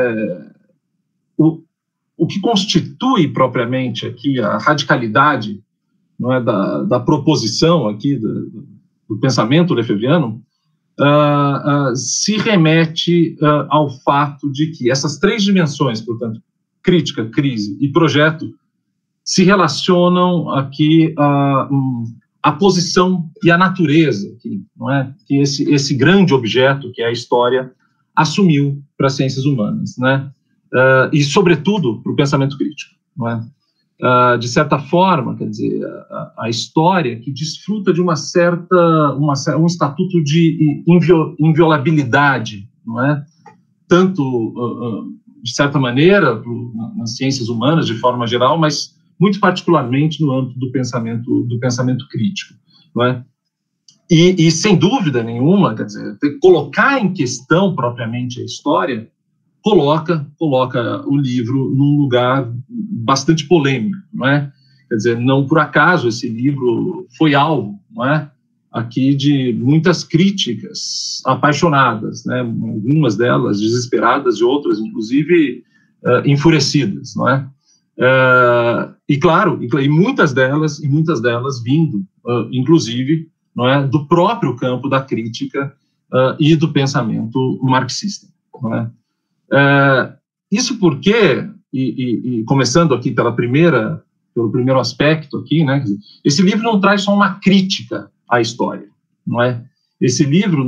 o que constitui propriamente aqui a radicalidade, não é, da proposição aqui do pensamento lefebvriano, se remete ao fato de que essas 3 dimensões, portanto, crítica, crise e projeto, se relacionam aqui à posição e à natureza, aqui, não é? Que esse grande objeto, que é a história, assumiu para as ciências humanas, né? E, sobretudo, para o pensamento crítico, não é? De certa forma, quer dizer, a história que desfruta de um estatuto de inviolabilidade, não é? Tanto, de certa maneira, nas ciências humanas, de forma geral, mas muito particularmente no âmbito do pensamento crítico, não é? E sem dúvida nenhuma, quer dizer, colocar em questão propriamente a história coloca o livro num lugar bastante polêmico, não é? Quer dizer, não por acaso esse livro foi alvo, não é, aqui de muitas críticas apaixonadas, né? Algumas delas desesperadas e outras, inclusive, enfurecidas, não é? E claro, e muitas delas vindo, inclusive, não é, do próprio campo da crítica e do pensamento marxista, não é? Isso porque, e começando aqui pelo primeiro aspecto aqui, né, esse livro não traz só uma crítica à história, não é? Esse livro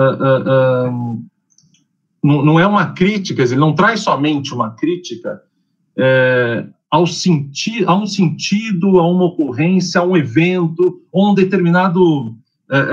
não é uma crítica, ele não traz somente uma crítica a um sentido, a uma ocorrência, a um evento, ou uma determinada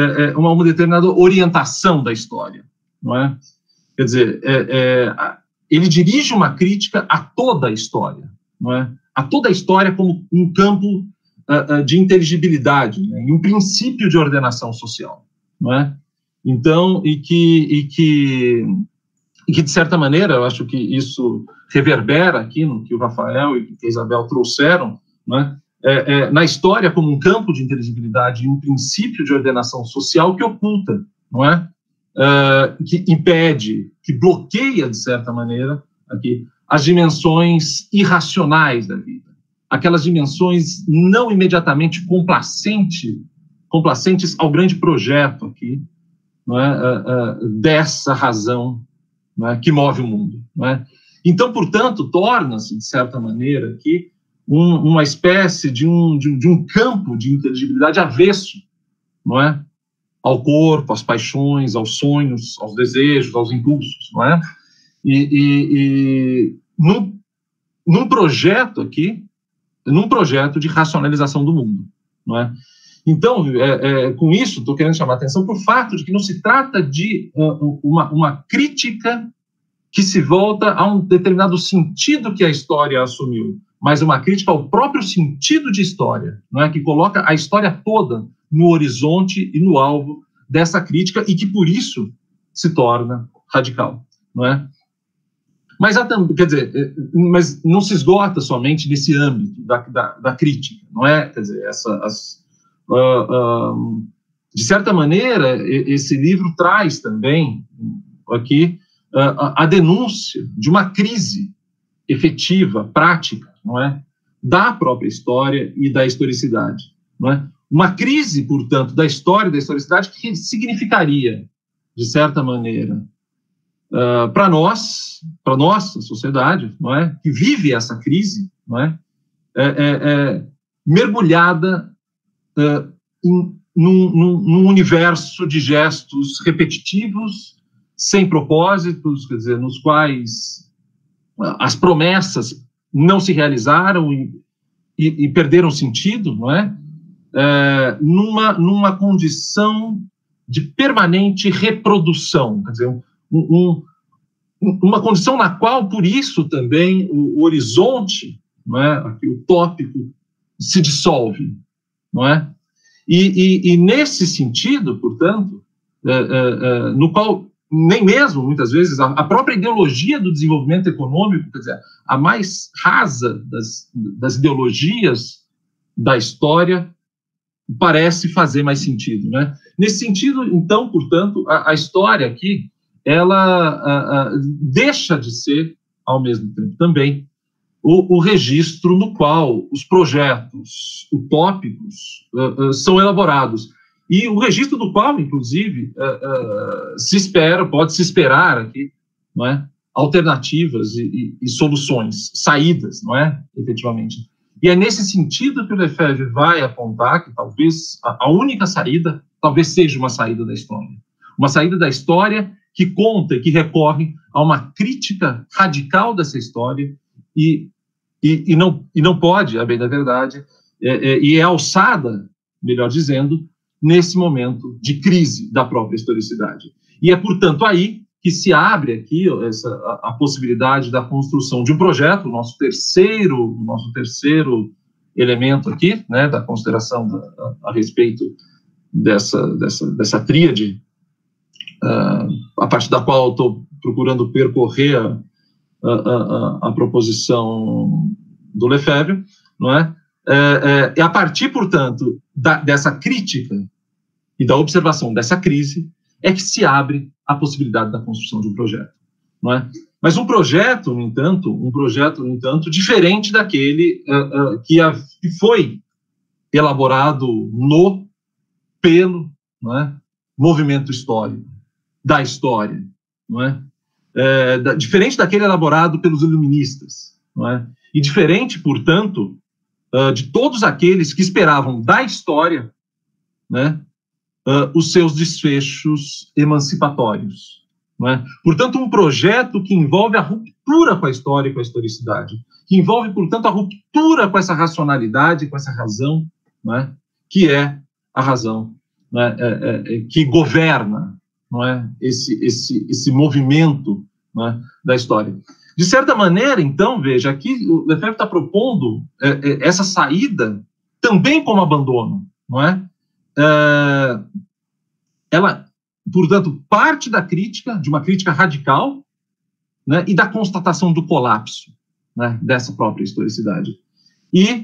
orientação da história, não é? Quer dizer, ele dirige uma crítica a toda a história, não é? A toda a história como um campo de inteligibilidade, né? E um princípio de ordenação social, não é? Então, e que de certa maneira, eu acho que isso reverbera aqui no que o Rafael e que a Isabel trouxeram, não é? Na história como um campo de inteligibilidade e um princípio de ordenação social que oculta, não é? Que impede, que bloqueia, de certa maneira, aqui, as dimensões irracionais da vida, aquelas dimensões não imediatamente complacentes ao grande projeto aqui, não é? Dessa razão, não é? Que move o mundo, não é? Então, portanto, torna-se, de certa maneira, aqui, uma espécie de um campo de inteligibilidade avesso, não é? Ao corpo, às paixões, aos sonhos, aos desejos, aos impulsos, não é? E num projeto aqui, num projeto de racionalização do mundo, não é? Então, com isso, estou querendo chamar a atenção para o fato de que não se trata de uma crítica que se volta a um determinado sentido que a história assumiu, mas uma crítica ao próprio sentido de história, não é? Que coloca a história toda no horizonte e no alvo dessa crítica e que, por isso, se torna radical, não é? Mas, quer dizer, mas não se esgota somente nesse âmbito da crítica, não é? Quer dizer, de certa maneira, esse livro traz também aqui a denúncia de uma crise efetiva, prática, não é? Da própria história e da historicidade, não é? Uma crise, portanto, da história e da historicidade que significaria, de certa maneira, para nossa sociedade, não é? Que vive essa crise, não é? Mergulhada num universo de gestos repetitivos, sem propósitos, quer dizer, nos quais as promessas não se realizaram e perderam sentido, não é? Numa condição de permanente reprodução, quer dizer, uma condição na qual, por isso, também o horizonte, não é? Aqui, o tópico, se dissolve, não é? E nesse sentido, portanto, no qual nem mesmo, muitas vezes, a própria ideologia do desenvolvimento econômico, quer dizer, a mais rasa das ideologias da história, parece fazer mais sentido, né? Nesse sentido, então, portanto, a história aqui, ela deixa de ser, ao mesmo tempo também, o registro no qual os projetos utópicos são elaborados. E o registro do qual, inclusive, pode-se esperar aqui, não é? Alternativas e soluções, saídas, não é? Efetivamente. E é nesse sentido que o Lefebvre vai apontar que talvez a única saída, talvez seja uma saída da história. Uma saída da história que conta e que recorre a uma crítica radical dessa história e não pode, a bem da verdade, e é alçada, melhor dizendo, nesse momento de crise da própria historicidade. E é, portanto, aí que se abre aqui a possibilidade da construção de um projeto, o nosso terceiro elemento aqui, né, da consideração a respeito dessa tríade, a partir da qual eu estou procurando percorrer a proposição do Lefebvre, não é? É a partir, portanto, dessa crítica e da observação dessa crise é que se abre a possibilidade da construção de um projeto, não é? Mas um projeto, no entanto, diferente daquele que foi elaborado pelo, não é, movimento histórico, da história, não é? Diferente daquele elaborado pelos iluministas, não é? E diferente, portanto, de todos aqueles que esperavam da história, né, os seus desfechos emancipatórios, não é? Portanto, um projeto que envolve a ruptura com a história e com a historicidade, que envolve, portanto, a ruptura com essa racionalidade, com essa razão, não é? Que é a razão, não é? Que governa, não é? Esse movimento né, da história. De certa maneira, então, veja, aqui o Lefebvre está propondo essa saída também como abandono, não é? Ela, portanto, parte da crítica, de uma crítica radical, né, e da constatação do colapso, né, dessa própria historicidade. E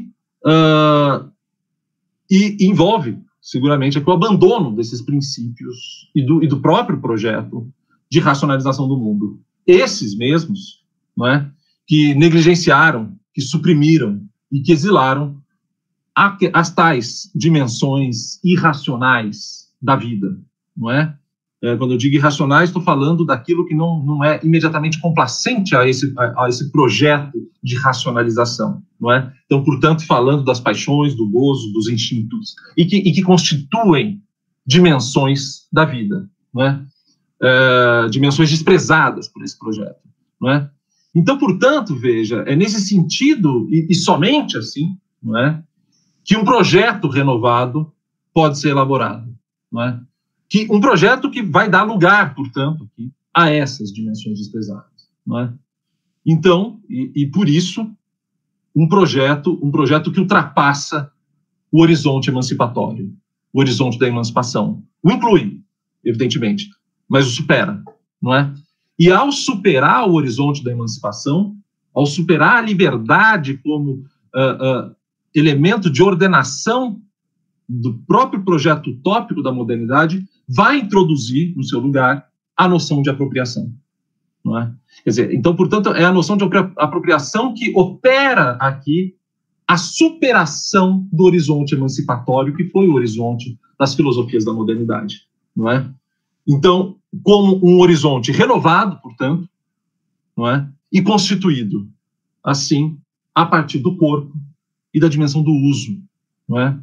envolve, seguramente, aqui o abandono desses princípios e do próprio projeto de racionalização do mundo. Esses mesmos, não é, que negligenciaram, que suprimiram e que exilaram as tais dimensões irracionais da vida, não é? Quando eu digo irracionais, estou falando daquilo que não é imediatamente complacente a esse projeto de racionalização, não é? Então, portanto, falando das paixões, do gozo, dos instintos, e que constituem dimensões da vida, não é? Dimensões desprezadas por esse projeto, não é? Então, portanto, veja, é nesse sentido, e somente assim, não é, que um projeto renovado pode ser elaborado, não é? Um projeto que vai dar lugar, portanto, aqui, a essas dimensões desprezadas, não é? Então, e por isso, um projeto que ultrapassa o horizonte emancipatório, o horizonte da emancipação. O inclui, evidentemente, mas o supera, não é? E ao superar o horizonte da emancipação, ao superar a liberdade como elemento de ordenação do próprio projeto utópico da modernidade, vai introduzir no seu lugar a noção de apropriação, não é? Quer dizer, então, portanto, é a noção de apropriação que opera aqui a superação do horizonte emancipatório, que foi o horizonte das filosofias da modernidade, não é? Então, como um horizonte renovado, portanto, não é? E constituído, assim, a partir do corpo e da dimensão do uso, não é?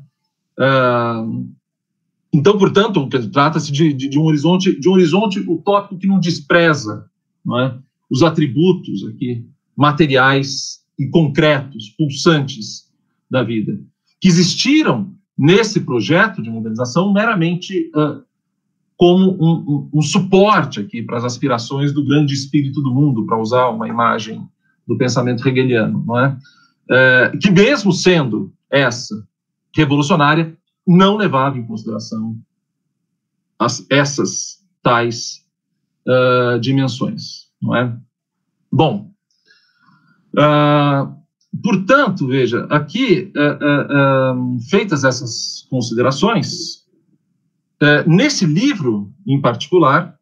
Então, portanto, trata-se de um horizonte utópico que não despreza, não é, os atributos aqui materiais e concretos, pulsantes da vida, que existiram nesse projeto de modernização meramente como um suporte aqui para as aspirações do grande espírito do mundo, para usar uma imagem do pensamento hegeliano, não é? Que mesmo sendo essa revolucionária, não levava em consideração essas tais dimensões, não é? Bom, portanto, veja, aqui, feitas essas considerações, nesse livro, em particular,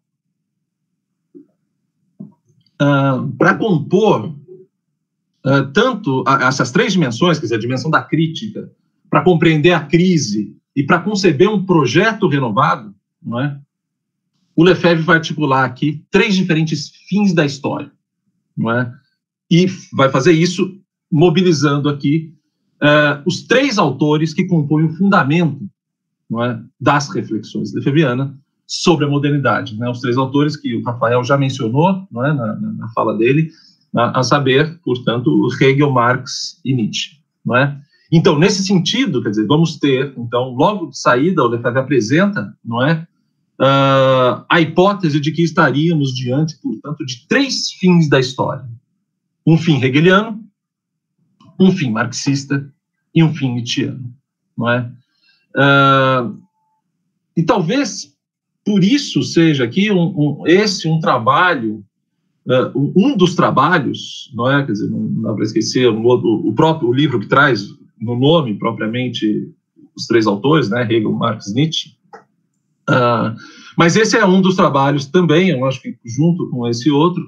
para compor tanto essas três dimensões, quer dizer, a dimensão da crítica, para compreender a crise e para conceber um projeto renovado, não é? O Lefebvre vai articular aqui três diferentes fins da história, não é? E vai fazer isso mobilizando aqui os três autores que compõem o fundamento, não é, das reflexões lefebvrianas sobre a modernidade, né? Os três autores que o Rafael já mencionou, não é, na fala dele, a saber, portanto, Hegel, Marx e Nietzsche, não é? Então, nesse sentido, quer dizer, vamos ter, então, logo de saída, o Lefebvre apresenta, não é, a hipótese de que estaríamos diante, portanto, de três fins da história. Um fim hegeliano, um fim marxista e um fim nietzschiano, não é? E talvez por isso seja aqui um trabalho, um dos trabalhos, não é? Quer dizer, não dá para esquecer o próprio livro que traz no nome propriamente os três autores, né? Hegel, Marx, Nietzsche. Mas esse é um dos trabalhos também, eu acho que junto com esse outro,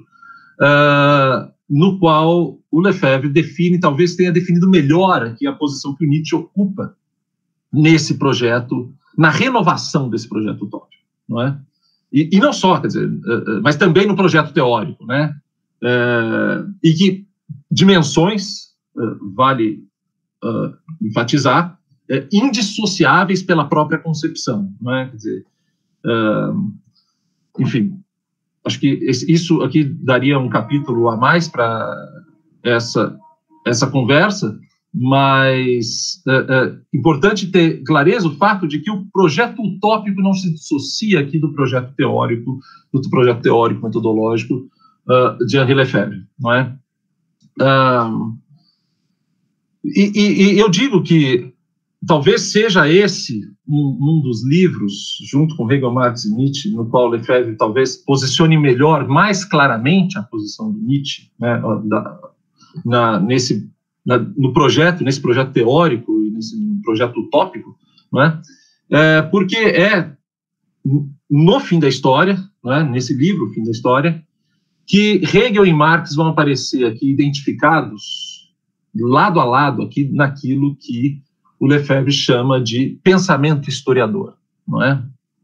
no qual o Lefebvre define, talvez tenha definido melhor aqui a posição que o Nietzsche ocupa nesse projeto, na renovação desse projeto utópico, não é? E não só, quer dizer, mas também no projeto teórico, né? E que dimensões, vale enfatizar, indissociáveis pela própria concepção, não é? Quer dizer, enfim, acho que isso aqui daria um capítulo a mais para essa conversa, mas importante ter clareza o fato de que o projeto utópico não se dissocia aqui do projeto teórico metodológico, de Henri Lefebvre, não é? E eu digo que talvez seja esse um dos livros, junto com Hegel, Marx e Nietzsche, no qual Lefebvre talvez posicione melhor, mais claramente a posição de Nietzsche, né, nesse projeto teórico e nesse projeto utópico, não é? Porque no fim da história, não é? Nesse livro, Fim da História, que Hegel e Marx vão aparecer aqui identificados lado a lado aqui naquilo que o Lefebvre chama de pensamento historiador, não é?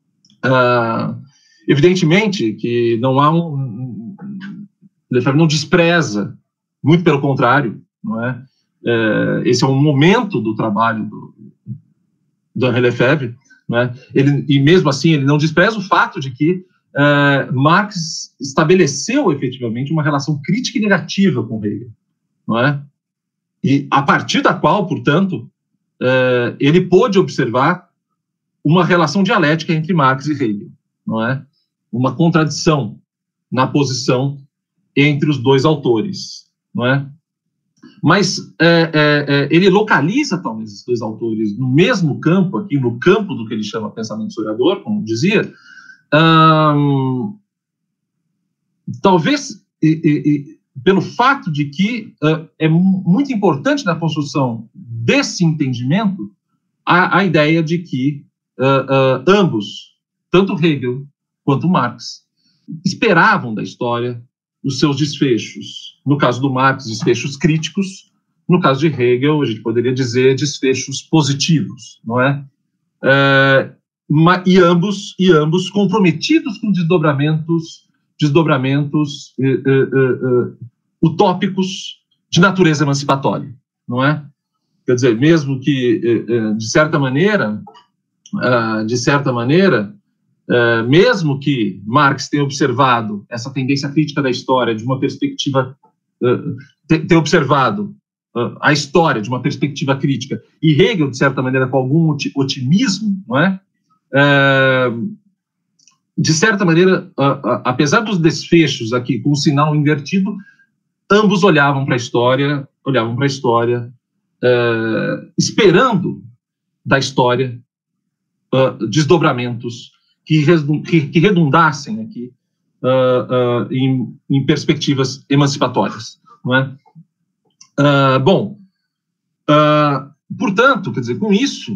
Evidentemente que não há Lefebvre não despreza, muito pelo contrário, não é? Esse é um momento do trabalho do Henri Lefebvre, não é? E mesmo assim ele não despreza o fato de que Marx estabeleceu efetivamente uma relação crítica e negativa com Hegel, não é? E a partir da qual, portanto, ele pôde observar uma relação dialética entre Marx e Hegel, não é? Uma contradição na posição entre os dois autores, não é? Mas ele localiza, talvez, esses dois autores no mesmo campo, aqui no campo do que ele chama pensamento historiador, como dizia, talvez pelo fato de que é muito importante na construção desse entendimento a ideia de que ambos, tanto Hegel quanto Marx, esperavam da história os seus desfechos. No caso do Marx, desfechos críticos; no caso de Hegel, a gente poderia dizer desfechos positivos, não é? E ambos comprometidos com desdobramentos utópicos de natureza emancipatória, não é? Quer dizer, mesmo que, de certa maneira, mesmo que Marx tenha observado essa tendência crítica da história de uma perspectiva, tenha observado a história de uma perspectiva crítica, e Hegel, de certa maneira, com algum otimismo, não é? De certa maneira, apesar dos desfechos aqui com o sinal invertido, ambos olhavam para a história, esperando da história desdobramentos que redundassem aqui em perspectivas emancipatórias, não é? Portanto, quer dizer, com isso,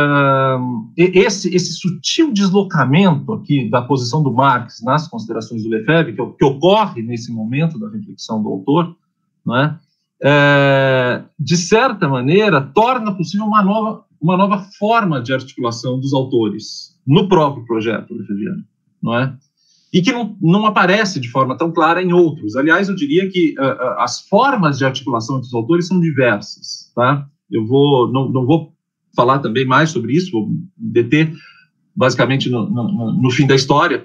esse sutil deslocamento aqui da posição do Marx nas considerações do Lefebvre, que ocorre nesse momento da reflexão do autor, não é? De certa maneira, torna possível uma nova forma de articulação dos autores no próprio projeto lefebvriano, não é? E que não aparece de forma tão clara em outros. Aliás, eu diria que as formas de articulação entre os autores são diversas, tá? Eu não vou falar também mais sobre isso, vou me deter basicamente no fim da história,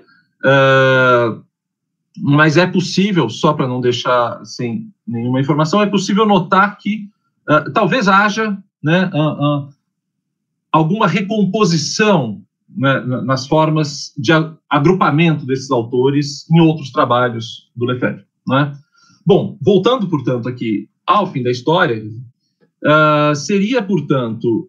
mas é possível, só para não deixar sem nenhuma informação, é possível notar que talvez haja, né, alguma recomposição, né, nas formas de agrupamento desses autores em outros trabalhos do Lefebvre, né? Bom, voltando, portanto, aqui ao fim da história, seria, portanto,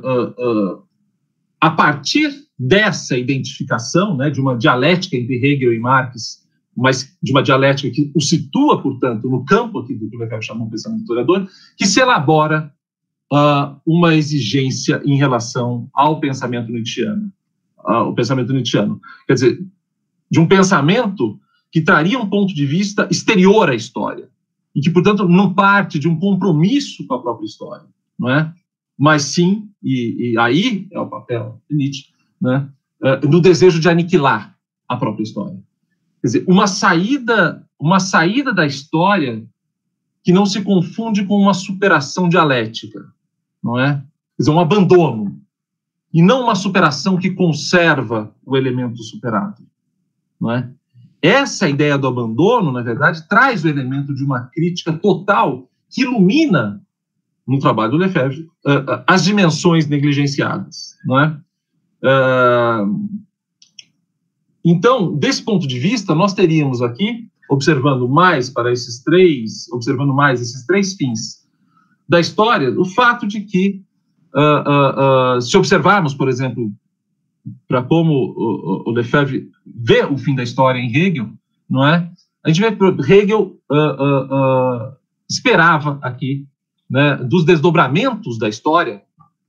a partir dessa identificação, né, de uma dialética entre Hegel e Marx, mas de uma dialética que o situa, portanto, no campo aqui do que o Lefebvre chamou de pensamento historiador, que se elabora uma exigência em relação ao pensamento nietzschiano. Quer dizer, de um pensamento que traria um ponto de vista exterior à história, e que, portanto, não parte de um compromisso com a própria história, não é? Mas sim, e aí é o papel de Nietzsche, né, no desejo de aniquilar a própria história. Quer dizer, uma saída da história que não se confunde com uma superação dialética, não é? Quer dizer, um abandono, e não uma superação que conserva o elemento superado, não é? Essa ideia do abandono, na verdade, traz o elemento de uma crítica total que ilumina, no trabalho do Lefebvre, as dimensões negligenciadas, não é? Então, desse ponto de vista, nós teríamos aqui observando mais esses três fins da história, o fato de que, se observarmos, por exemplo, para como o Lefebvre vê o fim da história em Hegel, não é? A gente vê que Hegel esperava aqui, né, dos desdobramentos da história,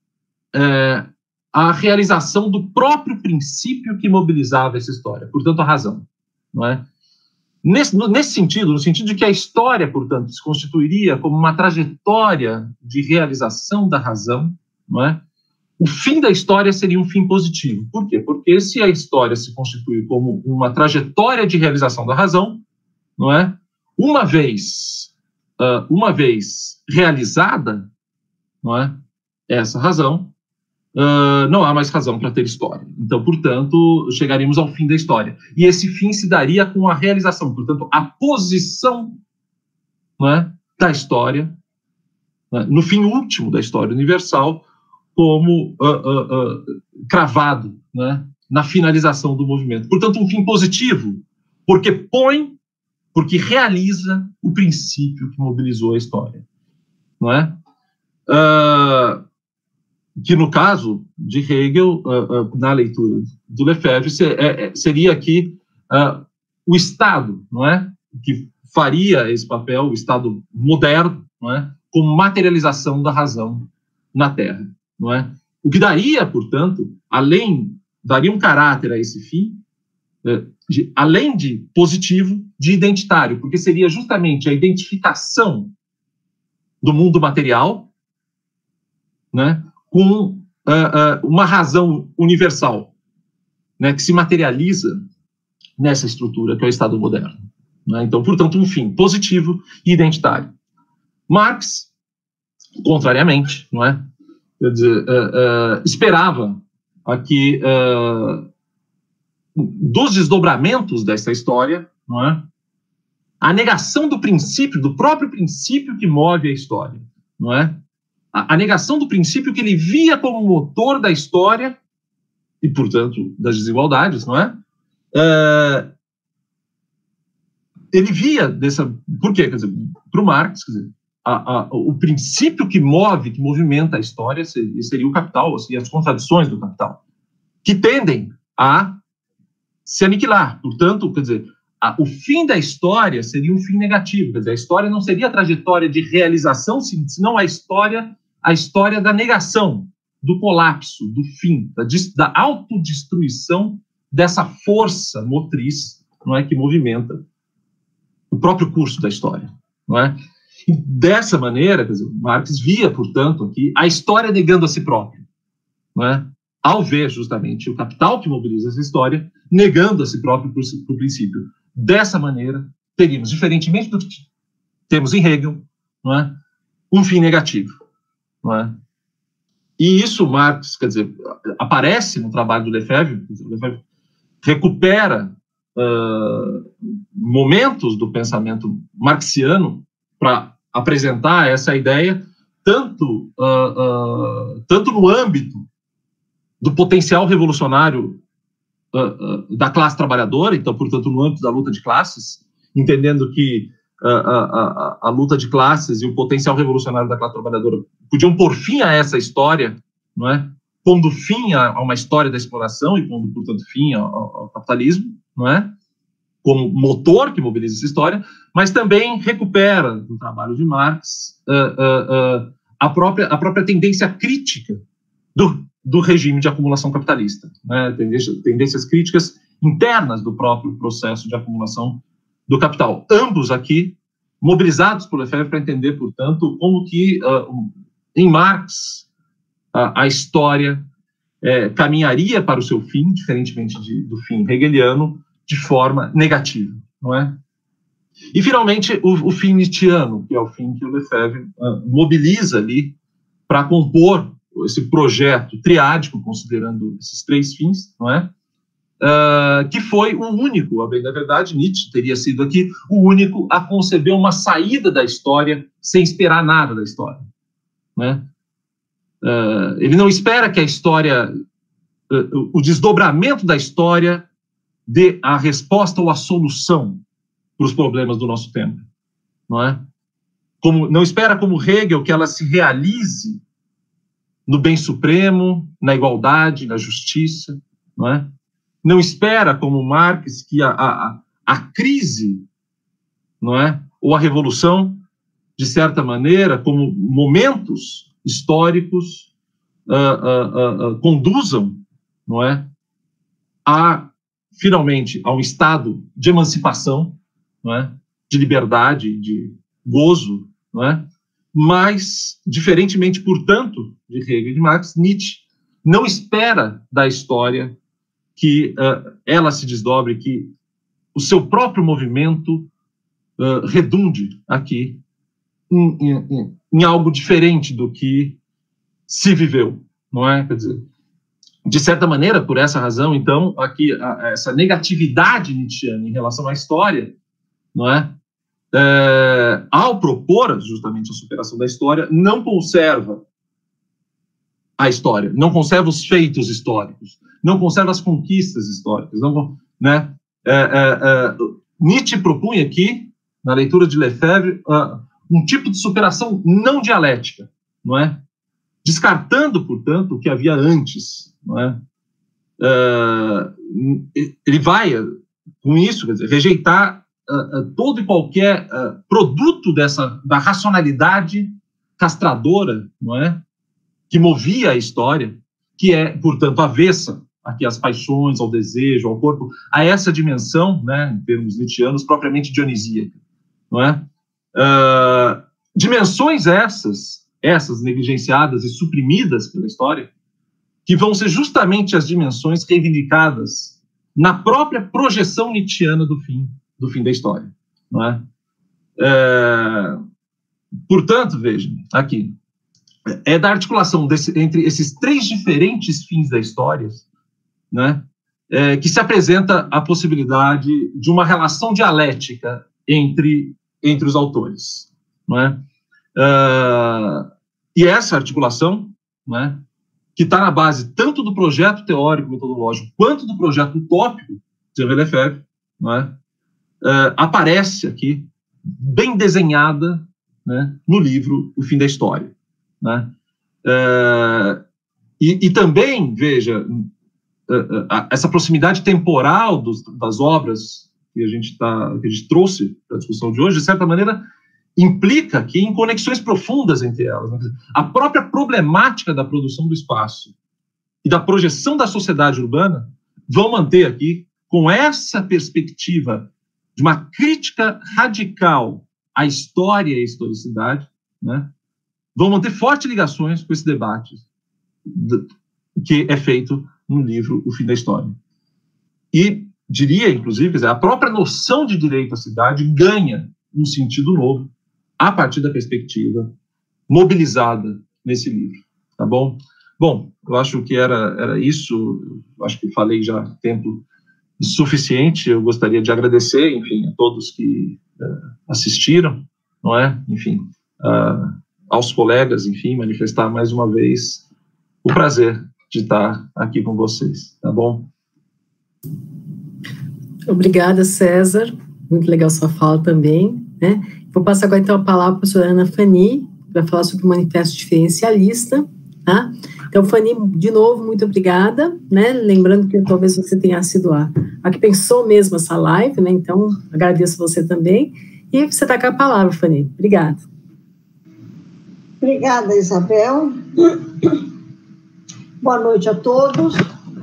a realização do próprio princípio que mobilizava essa história, portanto, a razão, não é? Nesse sentido, no sentido de que a história, portanto, se constituiria como uma trajetória de realização da razão, não é? O fim da história seria um fim positivo. Por quê? Porque se a história se constitui como uma trajetória de realização da razão, não é? Uma vez realizada, não é? Essa razão, não há mais razão para ter história. Então, portanto, chegaríamos ao fim da história. E esse fim se daria com a realização, portanto, a posição, não é, da história, né, no fim último da história universal, como cravado, né, na finalização do movimento. Portanto, um fim positivo, porque realiza o princípio que mobilizou a história, não é? Que no caso de Hegel, na leitura do Lefebvre, seria aqui o Estado, não é? Que faria esse papel, o Estado moderno, não é? Como materialização da razão na Terra, não é? O que daria, portanto, daria um caráter a esse fim, além de positivo, de identitário, porque seria justamente a identificação do mundo material, né, com uma razão universal, né, que se materializa nessa estrutura que é o Estado moderno, né? Então, portanto, um fim positivo e identitário. Marx, contrariamente, não é? Quer dizer, esperava aqui dos desdobramentos dessa história, não é? A negação do princípio, do próprio princípio que move a história, não é? A negação do princípio que ele via como motor da história e, portanto, das desigualdades, não é? Ele via por quê? Quer dizer, para o Marx, quer dizer, o princípio que movimenta a história seria o capital, e as contradições do capital, que tendem a se aniquilar. Portanto, quer dizer, o fim da história seria um fim negativo, quer dizer, a história não seria a trajetória de realização, senão a história da negação, do colapso, do fim, da autodestruição dessa força motriz, não é, que movimenta o próprio curso da história, não é? E dessa maneira, quer dizer, Marx via, portanto, aqui a história negando a si próprio, não é? Ao ver justamente o capital que mobiliza essa história, negando a si próprio por princípio. Dessa maneira, teríamos, diferentemente do que temos em Hegel, não é, um fim negativo, não é? E isso, Marx, quer dizer, aparece no trabalho do Lefebvre. O Lefebvre recupera momentos do pensamento marxiano para apresentar essa ideia, tanto no âmbito do potencial revolucionário da classe trabalhadora, então, portanto, no âmbito da luta de classes, entendendo que a luta de classes e o potencial revolucionário da classe trabalhadora podiam pôr fim a essa história, não é? Pondo fim a uma história da exploração e pondo, portanto, fim ao capitalismo, não é? Como motor que mobiliza essa história, mas também recupera, no trabalho de Marx, a própria tendência crítica do regime de acumulação capitalista, né? Tendências críticas internas do próprio processo de acumulação do capital. Ambos aqui mobilizados por Lefebvre para entender, portanto, como que em Marx a história caminharia para o seu fim, diferentemente do fim hegeliano, de forma negativa, não é? E, finalmente, o fim nietzschiano, que é o fim que o Lefebvre mobiliza ali para compor esse projeto triádico, considerando esses três fins, não é? Que foi o único, a bem da verdade, Nietzsche teria sido aqui o único a conceber uma saída da história sem esperar nada da história, né? Ele não espera que a história, o desdobramento da história dê a resposta ou a solução para os problemas do nosso tempo, não é? Não espera como Hegel que ela se realize no bem supremo, na igualdade, na justiça, não é? Não espera como Marx que a crise, não é? Ou a revolução, de certa maneira, como momentos históricos, conduzam, não é? Finalmente, a um estado de emancipação, não é? De liberdade, de gozo, não é? Mas, diferentemente, portanto, de Hegel e de Marx, Nietzsche não espera da história que ela se desdobre, que o seu próprio movimento redunde aqui em algo diferente do que se viveu, não é? Quer dizer, de certa maneira, por essa razão, então, aqui, essa negatividade nietzschiana em relação à história, não é? Ao propor justamente a superação da história, não conserva a história, não conserva os feitos históricos, não conserva as conquistas históricas, não, né? Nietzsche propunha aqui, na leitura de Lefebvre, um tipo de superação não dialética, não é? Descartando, portanto, o que havia antes, não é? Ele vai, com isso, quer dizer, rejeitar todo e qualquer produto da racionalidade castradora, não é? Que movia a história, que é, portanto, avessa aqui às paixões, ao desejo, ao corpo, a essa dimensão, né, em termos nietzschianos, propriamente dionisíaca, não é? Dimensões essas negligenciadas e suprimidas pela história, que vão ser justamente as dimensões reivindicadas na própria projeção nietzschiana do fim da história, não é? Portanto, vejam, aqui, é da articulação entre esses três diferentes fins da história, né, que se apresenta a possibilidade de uma relação dialética entre os autores, não é? E essa articulação, né, que está na base tanto do projeto teórico metodológico quanto do projeto utópico de Lefebvre, não é? Aparece aqui bem desenhada, né, no livro O Fim da História, né? E também, veja, essa proximidade temporal das obras que a gente trouxe para a discussão de hoje, de certa maneira, implica aqui em conexões profundas entre elas, né? A própria problemática da produção do espaço e da projeção da sociedade urbana vão manter aqui, com essa perspectiva de uma crítica radical à história e à historicidade, né, vão manter fortes ligações com esse debate que é feito no livro O Fim da História. E diria, inclusive, quer dizer, a própria noção de direito à cidade ganha um sentido novo a partir da perspectiva mobilizada nesse livro, tá bom? Bom, eu acho que era isso, eu acho que falei já tempo suficiente. Eu gostaria de agradecer, enfim, a todos que assistiram, não é? Enfim, aos colegas, enfim, manifestar mais uma vez o prazer de estar aqui com vocês, tá bom? Obrigada, César, muito legal sua fala também, né? Vou passar agora então a palavra para a professora Ana Fanny, que vai falar sobre o manifesto diferencialista, tá? Então, Fanny, de novo, muito obrigada, né? Lembrando que talvez você tenha sido a que pensou mesmo essa live, né? Então, agradeço você também. E você está com a palavra, Fanny. Obrigada. Obrigada, Isabel. Boa noite a todos.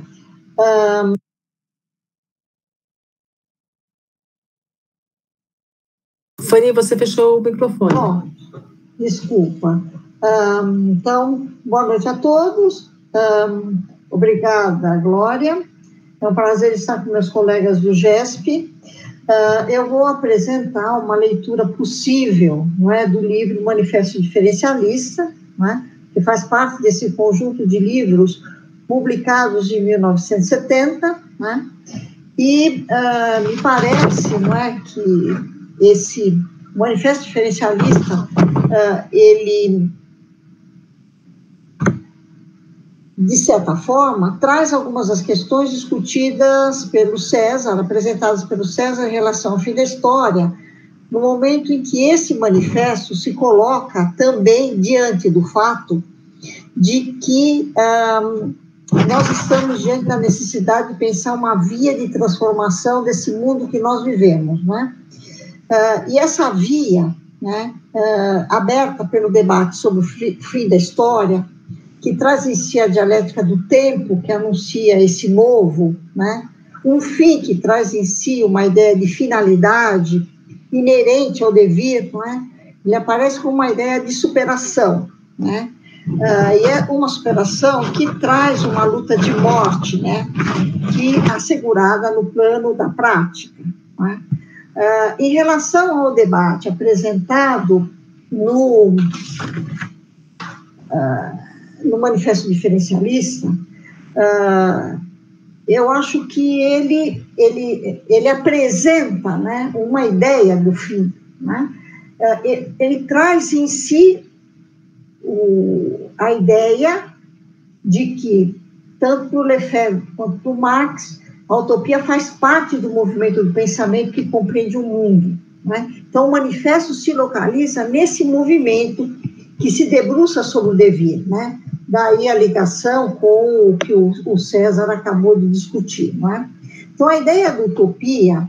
Fanny, você fechou o microfone. Bom, desculpa. Então, boa noite a todos. Obrigada, Glória. É um prazer estar com meus colegas do GESP. Eu vou apresentar uma leitura possível, não é, do livro Manifesto Diferencialista, não é, que faz parte desse conjunto de livros publicados em 1970, não é, e me parece, não é, que esse Manifesto Diferencialista, ele de certa forma, traz algumas das questões discutidas pelo César, apresentadas pelo César em relação ao fim da história, no momento em que esse manifesto se coloca também diante do fato de que nós estamos diante da necessidade de pensar uma via de transformação desse mundo que nós vivemos, né? E essa via, né, aberta pelo debate sobre o fim da história, que traz em si a dialética do tempo, que anuncia esse novo, né, um fim que traz em si uma ideia de finalidade inerente ao devir, né, ele aparece como uma ideia de superação, né, e é uma superação que traz uma luta de morte, né, que é assegurada no plano da prática, né. Em relação ao debate apresentado no Manifesto Diferencialista, eu acho que ele apresenta, né, uma ideia do fim, né? Ele traz em si a ideia de que, tanto para o Lefebvre quanto para o Marx, a utopia faz parte do movimento do pensamento que compreende o mundo, né? Então, o manifesto se localiza nesse movimento que se debruça sobre o devir, né? Daí a ligação com o que o César acabou de discutir, não é? Então, a ideia de utopia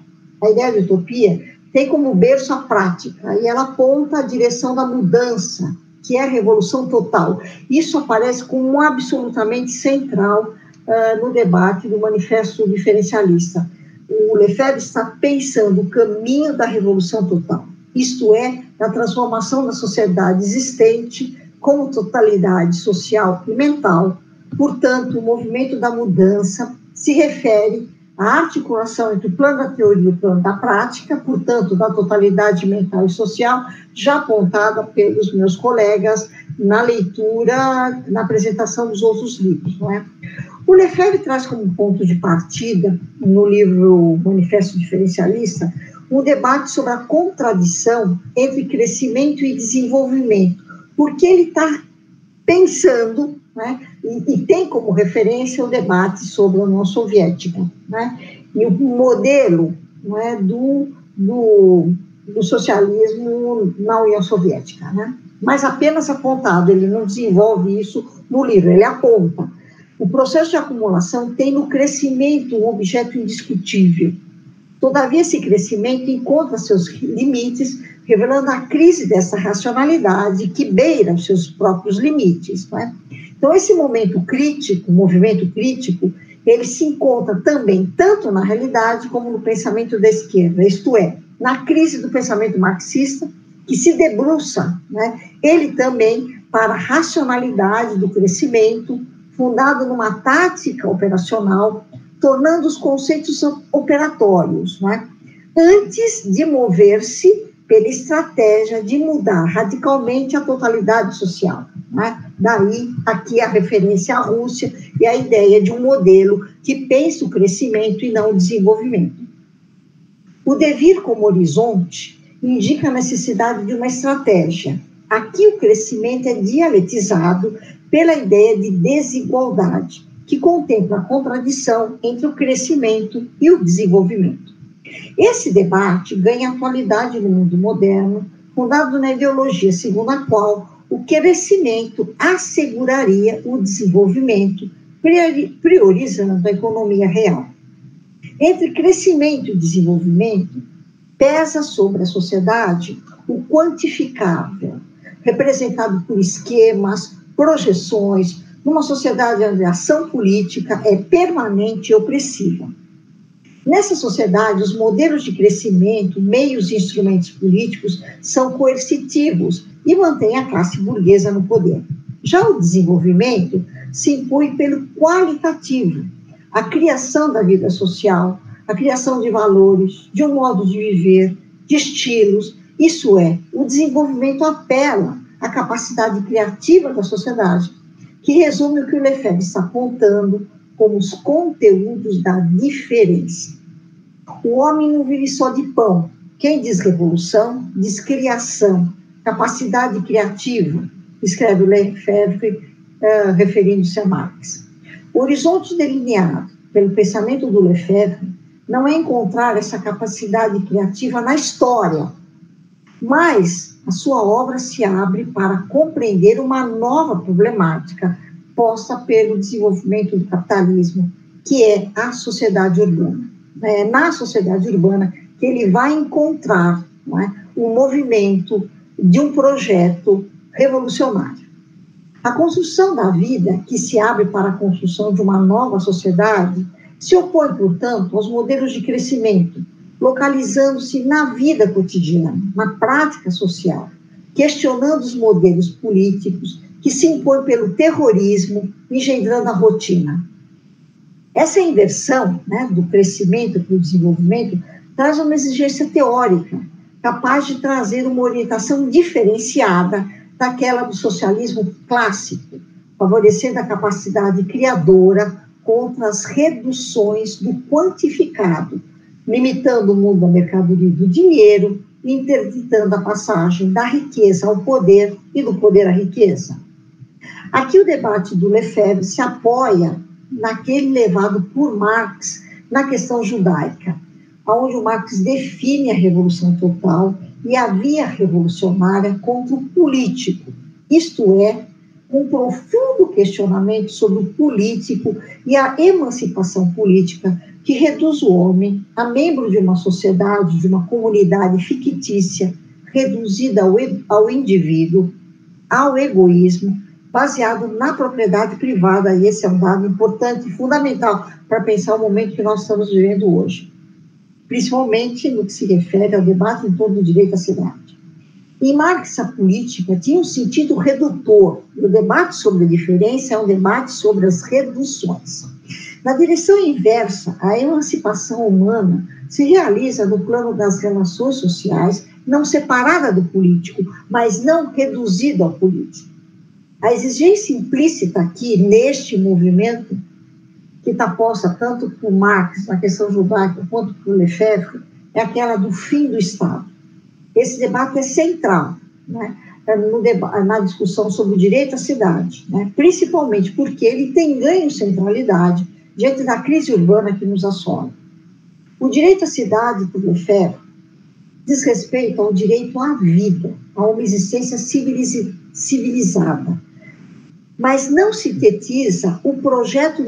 tem como berço a prática, e ela aponta a direção da mudança, que é a revolução total. Isso aparece como absolutamente central no debate do Manifesto Diferencialista. O Lefebvre está pensando o caminho da revolução total, isto é, da transformação da sociedade existente como totalidade social e mental. Portanto, o movimento da mudança se refere à articulação entre o plano da teoria e o plano da prática, portanto, da totalidade mental e social, já apontada pelos meus colegas na leitura, na apresentação dos outros livros, não é? O Lefebvre traz como ponto de partida, no livro Manifesto Diferencialista, um debate sobre a contradição entre crescimento e desenvolvimento, porque ele está pensando, né, e tem como referência o debate sobre a União Soviética, né, e o modelo, né, do socialismo na União Soviética, né, mas apenas apontado, ele não desenvolve isso no livro, ele aponta. O processo de acumulação tem no crescimento um objeto indiscutível. Todavia, esse crescimento encontra seus limites, revelando a crise dessa racionalidade que beira os seus próprios limites, não é? Então, esse momento crítico, movimento crítico, ele se encontra também tanto na realidade como no pensamento da esquerda, isto é, na crise do pensamento marxista, que se debruça, né, ele também para a racionalidade do crescimento, fundado numa tática operacional, tornando os conceitos operatórios, né, antes de mover-se pela estratégia de mudar radicalmente a totalidade social, né? Daí, aqui a referência à Rússia e a ideia de um modelo que pensa o crescimento e não o desenvolvimento. O devir como horizonte indica a necessidade de uma estratégia. Aqui o crescimento é dialetizado pela ideia de desigualdade, que contempla a contradição entre o crescimento e o desenvolvimento. Esse debate ganha atualidade no mundo moderno, fundado na ideologia segundo a qual o crescimento asseguraria o desenvolvimento, priorizando a economia real. Entre crescimento e desenvolvimento, pesa sobre a sociedade o quantificável, representado por esquemas, projeções, numa sociedade onde a ação política é permanente e opressiva. Nessa sociedade, os modelos de crescimento, meios e instrumentos políticos são coercitivos e mantêm a classe burguesa no poder. Já o desenvolvimento se impõe pelo qualitativo, a criação da vida social, a criação de valores, de um modo de viver, de estilos, isso é, o desenvolvimento apela à capacidade criativa da sociedade, que resume o que o Lefebvre está apontando como os conteúdos da diferença. O homem não vive só de pão. Quem diz revolução, diz criação, capacidade criativa, escreve o Lefebvre referindo-se a Marx. O horizonte delineado pelo pensamento do Lefebvre não é encontrar essa capacidade criativa na história, mas a sua obra se abre para compreender uma nova problemática posta pelo desenvolvimento do capitalismo, que é a sociedade urbana. É na sociedade urbana que ele vai encontrar, não é, o movimento de um projeto revolucionário. A construção da vida, que se abre para a construção de uma nova sociedade, se opõe, portanto, aos modelos de crescimento, localizando-se na vida cotidiana, na prática social, questionando os modelos políticos que se impõem pelo terrorismo, engendrando a rotina. Essa inversão, né, do crescimento para o desenvolvimento traz uma exigência teórica, capaz de trazer uma orientação diferenciada daquela do socialismo clássico, favorecendo a capacidade criadora contra as reduções do quantificado, limitando o mundo à mercadoria e do dinheiro, e interditando a passagem da riqueza ao poder e do poder à riqueza. Aqui o debate do Lefebvre se apoia naquele levado por Marx na questão judaica, onde o Marx define a revolução total e a via revolucionária contra o político, isto é, um profundo questionamento sobre o político e a emancipação política que reduz o homem a membro de uma sociedade, de uma comunidade fictícia, reduzida ao indivíduo, ao egoísmo, baseado na propriedade privada, e esse é um dado importante e fundamental para pensar o momento que nós estamos vivendo hoje, principalmente no que se refere ao debate em torno do direito à cidade. Em Marx, a política tinha um sentido redutor, e o debate sobre a diferença é um debate sobre as reduções. Na direção inversa, a emancipação humana se realiza no plano das relações sociais, não separada do político, mas não reduzida ao político. A exigência implícita aqui, neste movimento, que está posta tanto por Marx, na questão judaica, quanto por Lefebvre, é aquela do fim do Estado. Esse debate é central, né, na discussão sobre o direito à cidade, né, principalmente porque ele tem ganho centralidade diante da crise urbana que nos assola. O direito à cidade, por Lefebvre, diz respeito ao direito à vida, a uma existência civilizada, mas não sintetiza o projeto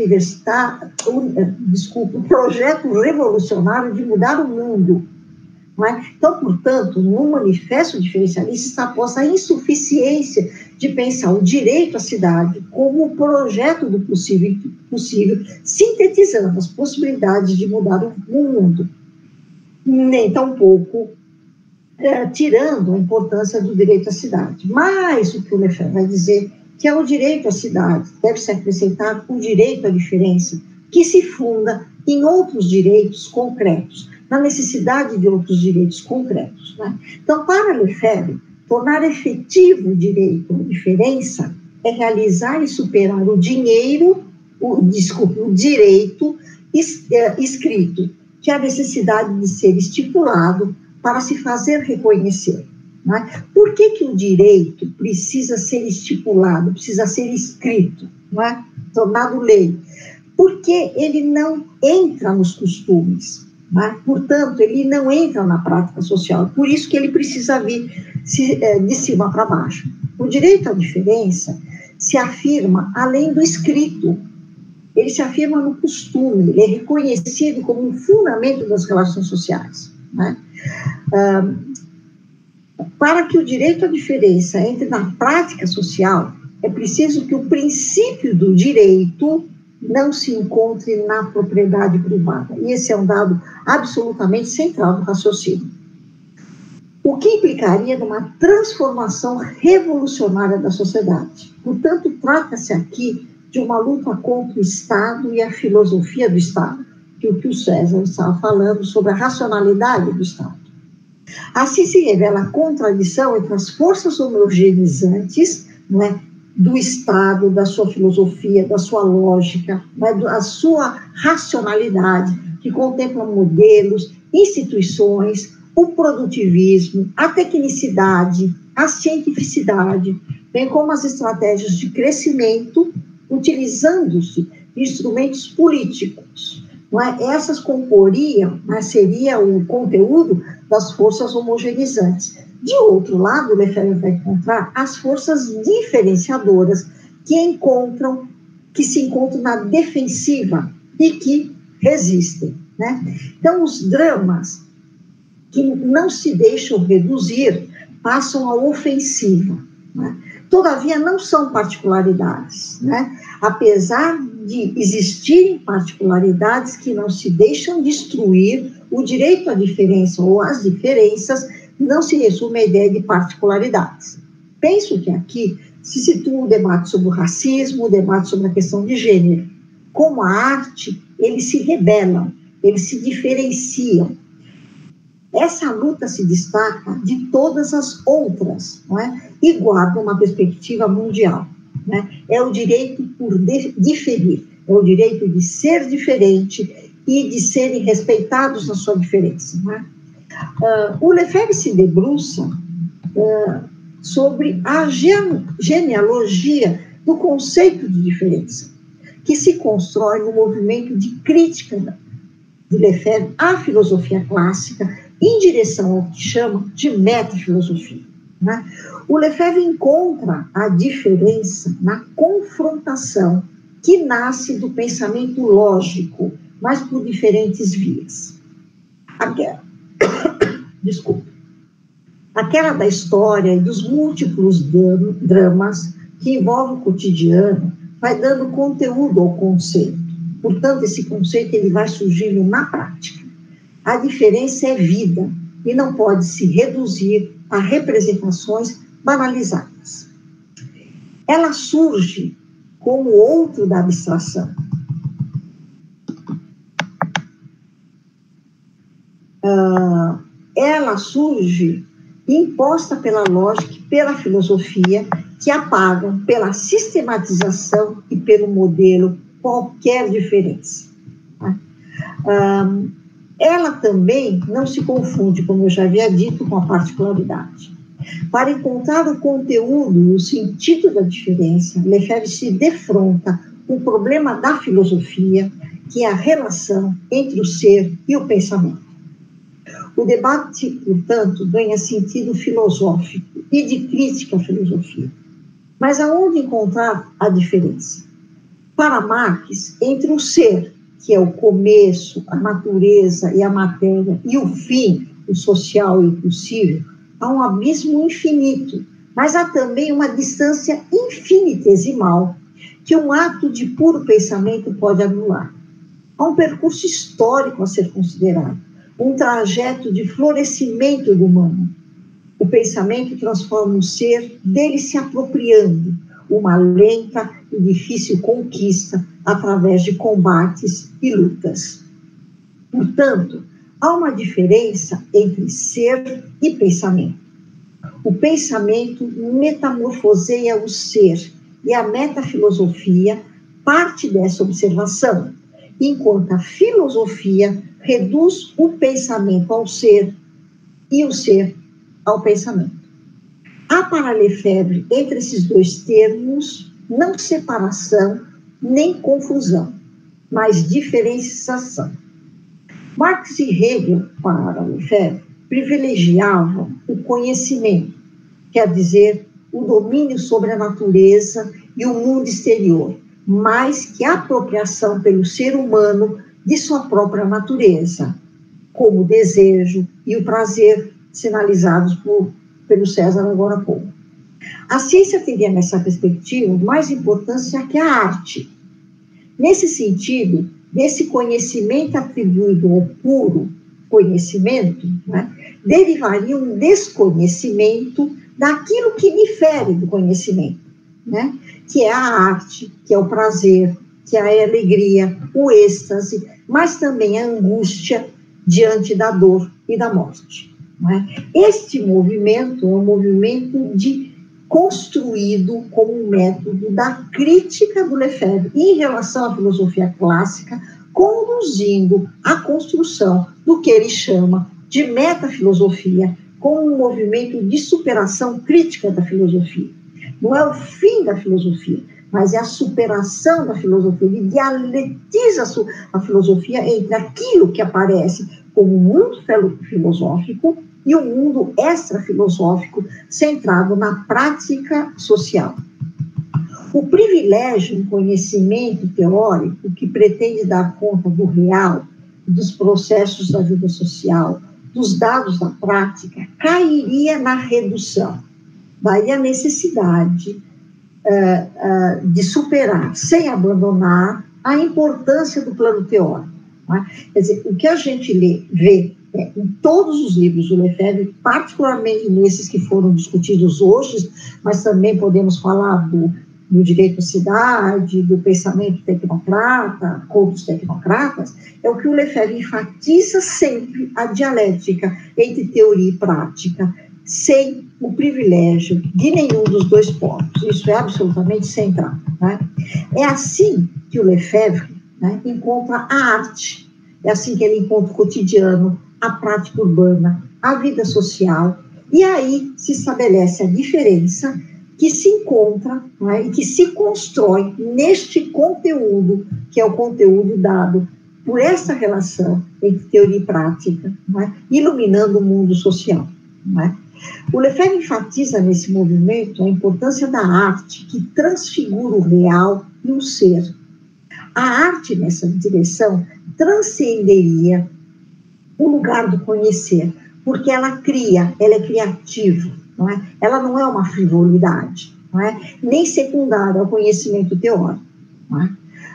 o projeto revolucionário de mudar o mundo. Não é? Então, portanto, no manifesto diferencialista está posta a insuficiência de pensar o direito à cidade como o projeto do possível, sintetizando as possibilidades de mudar o mundo, nem tampouco tirando a importância do direito à cidade. Mas o que o Lefebvre vai dizer que é o direito à cidade, deve se acrescentar o direito à diferença, que se funda em outros direitos concretos, na necessidade de outros direitos concretos. Né? Então, para Lefebvre, tornar efetivo o direito à diferença é realizar e superar o direito escrito, que é a necessidade de ser estipulado para se fazer reconhecer. Não é? Por que o direito precisa ser estipulado, precisa ser escrito, não é? Tornado lei? Porque ele não entra nos costumes, não é? Portanto, ele não entra na prática social, por isso que ele precisa vir de cima para baixo. O direito à diferença se afirma além do escrito, ele se afirma no costume, ele é reconhecido como um fundamento das relações sociais. Não é? Para que o direito à diferença entre na prática social, é preciso que o princípio do direito não se encontre na propriedade privada. E esse é um dado absolutamente central do raciocínio. O que implicaria numa transformação revolucionária da sociedade. Portanto, trata-se aqui de uma luta contra o Estado e a filosofia do Estado, que o César estava falando sobre a racionalidade do Estado. Assim se revela a contradição entre as forças homogeneizantes, né, do Estado, da sua filosofia, da sua lógica, né, da sua racionalidade, que contempla modelos, instituições, o produtivismo, a tecnicidade, a cientificidade, bem como as estratégias de crescimento, utilizando-se de instrumentos políticos. Não é? Essas comporiam, né, seria o conteúdo das forças homogeneizantes. De outro lado, Lefebvre vai encontrar as forças diferenciadoras que se encontram na defensiva e que resistem. Né? Então, os dramas que não se deixam reduzir passam à ofensiva. Né? Todavia, não são particularidades. Né? Apesar de existirem particularidades que não se deixam destruir, o direito à diferença ou às diferenças não se resume à ideia de particularidades. Penso que aqui se situa o debate sobre o racismo, o debate sobre a questão de gênero. Como a arte, eles se rebelam, eles se diferenciam. Essa luta se destaca de todas as outras, não é? E guarda uma perspectiva mundial. Né? É o direito por diferir, é o direito de ser diferente e de serem respeitados na sua diferença. Não é? O Lefebvre se debruça sobre a genealogia do conceito de diferença, que se constrói no movimento de crítica de Lefebvre à filosofia clássica, em direção ao que chama de metafilosofia. Né? O Lefebvre encontra a diferença na confrontação que nasce do pensamento lógico, mas por diferentes vias. Aquela da história e dos múltiplos dramas que envolvem o cotidiano vai dando conteúdo ao conceito. Portanto, esse conceito ele vai surgindo na prática. A diferença é vida e não pode se reduzir a representações banalizadas. Ela surge como outro da abstração. Ela surge imposta pela lógica e pela filosofia, que apagam pela sistematização e pelo modelo qualquer diferença. Ela também não se confunde, como eu já havia dito, com a particularidade. Para encontrar o conteúdo e o sentido da diferença, Lefebvre se defronta com o problema da filosofia, que é a relação entre o ser e o pensamento. O debate, portanto, ganha sentido filosófico e de crítica à filosofia. Mas aonde encontrar a diferença? Para Marx, entre o ser, que é o começo, a natureza e a matéria, e o fim, o social e o possível, há um abismo infinito, mas há também uma distância infinitesimal que um ato de puro pensamento pode anular. Há um percurso histórico a ser considerado, um trajeto de florescimento do humano. O pensamento transforma o ser dele se apropriando, uma lenta e difícil conquista através de combates e lutas. Portanto, há uma diferença entre ser e pensamento. O pensamento metamorfoseia o ser, e a metafilosofia parte dessa observação, enquanto a filosofia reduz o pensamento ao ser e o ser ao pensamento. Há para Lefebvre, entre esses dois termos, não separação nem confusão, mas diferenciação. Marx e Hegel, para Lefebvre, privilegiavam o conhecimento, quer dizer, o domínio sobre a natureza e o mundo exterior, mais que a apropriação pelo ser humano de sua própria natureza, como o desejo e o prazer sinalizados pelo César agora há pouco. A ciência teria, nessa perspectiva, mais importância que a arte. Nesse sentido, desse conhecimento atribuído ao puro conhecimento, né, derivaria um desconhecimento daquilo que difere do conhecimento, né, que é a arte, que é o prazer, que é a alegria, o êxtase, mas também a angústia diante da dor e da morte. Este movimento é um movimento construído como um método da crítica do Lefebvre em relação à filosofia clássica, conduzindo à construção do que ele chama de metafilosofia, como um movimento de superação crítica da filosofia. não é o fim da filosofia, mas é a superação da filosofia. Ele dialetiza a filosofia entre aquilo que aparece como mundo filosófico e o mundo extrafilosófico centrado na prática social. O privilégio do conhecimento teórico que pretende dar conta do real, dos processos da vida social, dos dados da prática, cairia na redução. Daí a necessidade de superar, sem abandonar, a importância do plano teórico. Né? Quer dizer, o que a gente vê em todos os livros do Lefebvre, particularmente nesses que foram discutidos hoje, mas também podemos falar do direito à cidade, do pensamento tecnocrata, contra os tecnocratas, é o que o Lefebvre enfatiza sempre a dialética entre teoria e prática, sem o privilégio de nenhum dos dois polos. Isso é absolutamente central. Né? É assim que o Lefebvre, né, encontra a arte, é assim que ele encontra o cotidiano, a prática urbana, a vida social, e aí se estabelece a diferença que se encontra, né, e que se constrói neste conteúdo, que é o conteúdo dado por essa relação entre teoria e prática, né, iluminando o mundo social. Né. O Lefebvre enfatiza nesse movimento a importância da arte que transfigura o real e o ser. A arte, nessa direção, transcenderia o lugar do conhecer, porque ela cria, ela é criativa, não é? Ela não é uma frivolidade, não é? Nem secundária ao conhecimento teórico. Não é?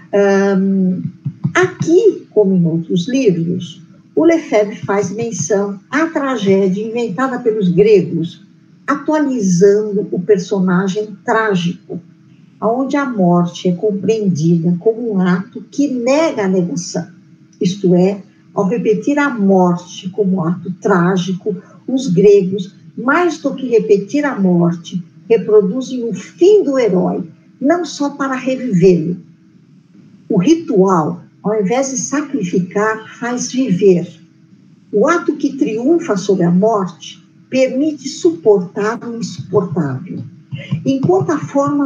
Aqui, como em outros livros, o Lefebvre faz menção à tragédia inventada pelos gregos, atualizando o personagem trágico, onde a morte é compreendida como um ato que nega a negação. Isto é, ao repetir a morte como ato trágico, os gregos, mais do que repetir a morte, reproduzem o fim do herói, não só para revivê-lo. O ritual, ao invés de sacrificar, faz viver. O ato que triunfa sobre a morte permite suportar o insuportável. Enquanto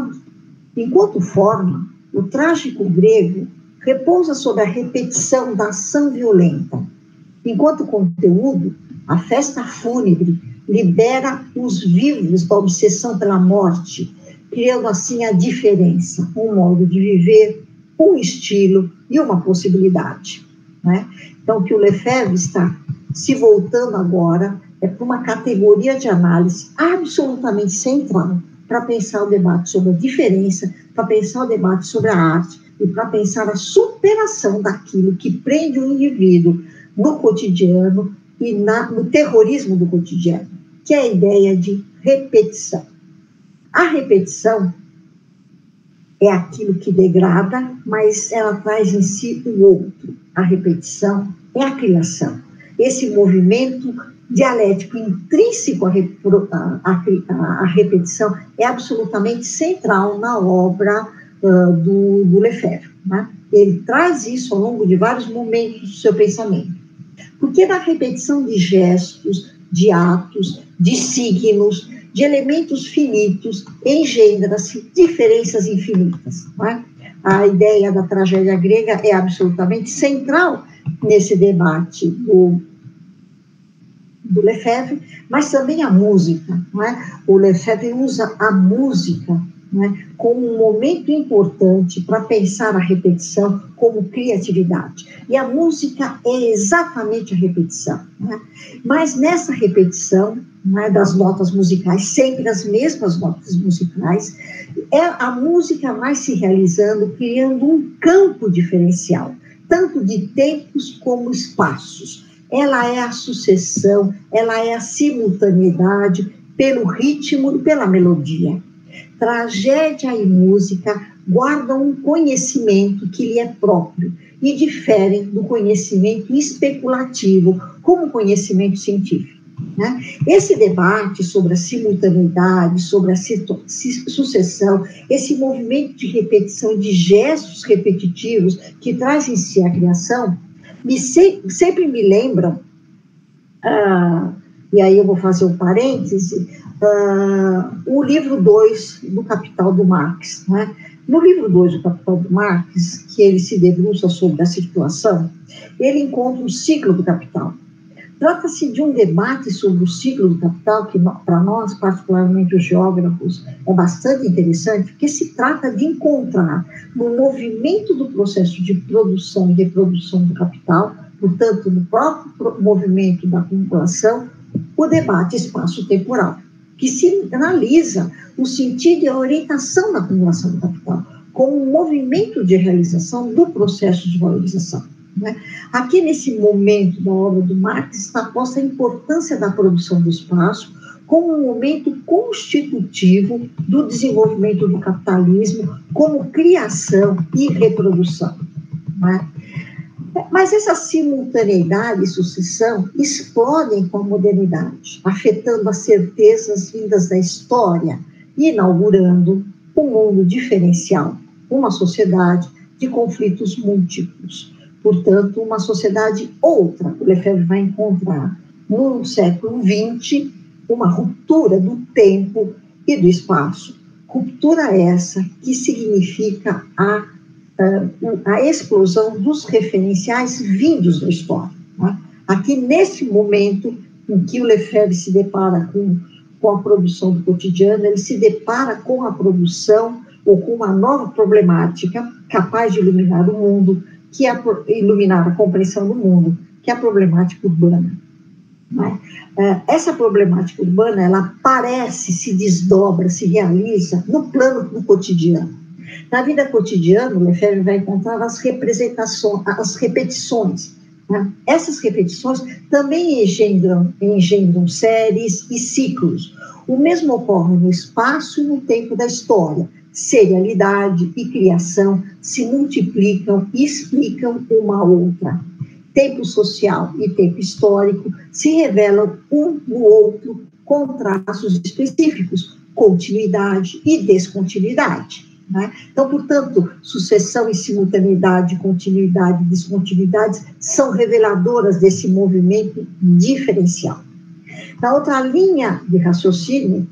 forma, o trágico grego repousa sobre a repetição da ação violenta. Enquanto conteúdo, a festa fúnebre libera os vivos da obsessão pela morte, criando assim a diferença, um modo de viver, um estilo e uma possibilidade. Né? Então, o que o Lefebvre está se voltando agora é para uma categoria de análise absolutamente central para pensar o debate sobre a diferença, para pensar o debate sobre a arte e para pensar a superação daquilo que prende o indivíduo no cotidiano e no terrorismo do cotidiano, que é a ideia de repetição. A repetição é aquilo que degrada, mas ela traz em si o outro. A repetição é a criação. Esse movimento dialético intrínseco à repetição é absolutamente central na obra do Lefebvre. Né? Ele traz isso ao longo de vários momentos do seu pensamento. Porque na repetição de gestos, de atos, de signos, de elementos finitos, engendra-se diferenças infinitas. Né? A ideia da tragédia grega é absolutamente central nesse debate do Lefebvre, mas também a música. Não é? O Lefebvre usa a música, não é, como um momento importante para pensar a repetição como criatividade. E a música é exatamente a repetição. Não é? Mas nessa repetição, não é, das notas musicais, sempre as mesmas notas musicais, é a música vai se realizando, criando um campo diferencial, tanto de tempos como espaços. Ela é a sucessão, ela é a simultaneidade pelo ritmo e pela melodia. Tragédia e música guardam um conhecimento que lhe é próprio e diferem do conhecimento especulativo como conhecimento científico. Né? Esse debate sobre a simultaneidade, sobre a sucessão, esse movimento de repetição de gestos repetitivos que traz em si a criação, sempre me lembram e aí eu vou fazer um parêntese, o livro 2 do Capital do Marx, né? No livro 2 do Capital do Marx, que ele se debruça sobre a situação, ele encontra o ciclo do capital. Trata-se de um debate sobre o ciclo do capital, que para nós, particularmente os geógrafos, é bastante interessante, porque se trata de encontrar no movimento do processo de produção e reprodução do capital, portanto, no próprio movimento da acumulação, o debate espaço-temporal, que se analisa o sentido e a orientação da acumulação do capital, como um movimento de realização do processo de valorização. Né? Aqui, nesse momento da obra do Marx, está posta a importância da produção do espaço como um momento constitutivo do desenvolvimento do capitalismo, como criação e reprodução. Né? Mas essa simultaneidade e sucessão explodem com a modernidade, afetando as certezas vindas da história e inaugurando um mundo diferencial, uma sociedade de conflitos múltiplos. Portanto, uma sociedade outra, o Lefebvre vai encontrar no século XX uma ruptura do tempo e do espaço. Ruptura essa que significa a explosão dos referenciais vindos da história. Né? Aqui, nesse momento em que o Lefebvre se depara com a produção do cotidiano, ele se depara com a produção ou com uma nova problemática capaz de iluminar o mundo, que é iluminar a compreensão do mundo, que é a problemática urbana. Né? Essa problemática urbana, ela aparece, se desdobra, se realiza no plano do cotidiano. Na vida cotidiana, o Lefebvre vai encontrar as representações, as repetições. Né? Essas repetições também engendram séries e ciclos. O mesmo ocorre no espaço e no tempo da história. Serialidade e criação se multiplicam e explicam uma a outra. Tempo social e tempo histórico se revelam um no outro com traços específicos, continuidade e descontinuidade. Né? Então, portanto, sucessão e simultaneidade, continuidade e descontinuidade são reveladoras desse movimento diferencial. Na outra linha de raciocínio,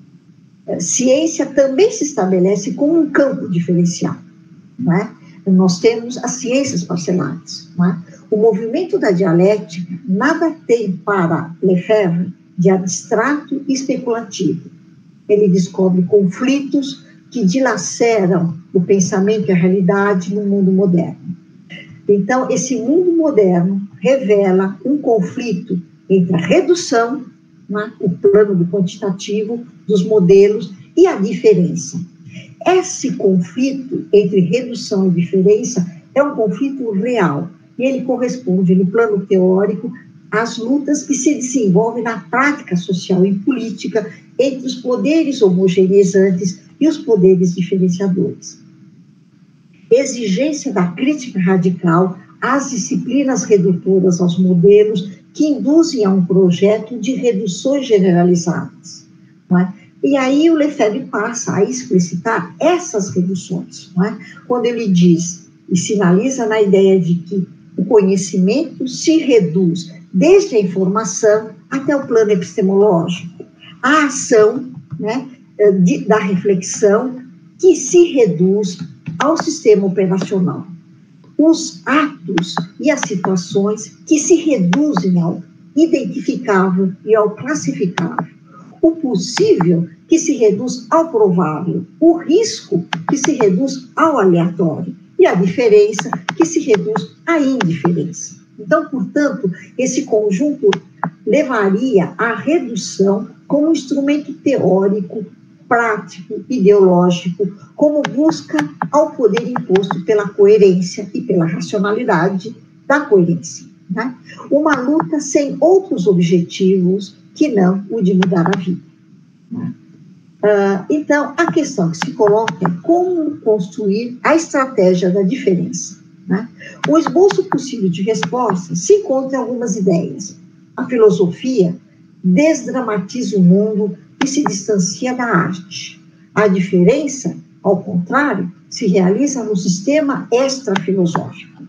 ciência também se estabelece como um campo diferencial. Né? Nós temos as ciências parceladas. Né? O movimento da dialética nada tem para Lefebvre de abstrato e especulativo. Ele descobre conflitos que dilaceram o pensamento e a realidade no mundo moderno. Então, esse mundo moderno revela um conflito entre a redução, né, o plano do quantitativo, dos modelos, e a diferença. Esse conflito entre redução e diferença é um conflito real, e ele corresponde, no plano teórico, às lutas que se desenvolvem na prática social e política entre os poderes homogeneizantes e os poderes diferenciadores. Exigência da crítica radical às disciplinas redutoras aos modelos que induzem a um projeto de reduções generalizadas. Não é? E aí o Lefebvre passa a explicitar essas reduções, não é? Quando ele diz e sinaliza na ideia de que o conhecimento se reduz desde a informação até o plano epistemológico, a ação, né, da reflexão que se reduz ao sistema operacional, os atos e as situações que se reduzem ao identificável e ao classificável, o possível que se reduz ao provável, o risco que se reduz ao aleatório e a diferença que se reduz à indiferença. Então, portanto, esse conjunto levaria à redução como um instrumento teórico, prático, ideológico, como busca ao poder imposto pela coerência e pela racionalidade da coerência. Né? Uma luta sem outros objetivos que não o de mudar a vida. Né? Então, a questão que se coloca é como construir a estratégia da diferença. Né? O esboço possível de resposta se encontra em algumas ideias. A filosofia desdramatiza o mundo e se distancia da arte. A diferença, ao contrário, se realiza no sistema extrafilosófico.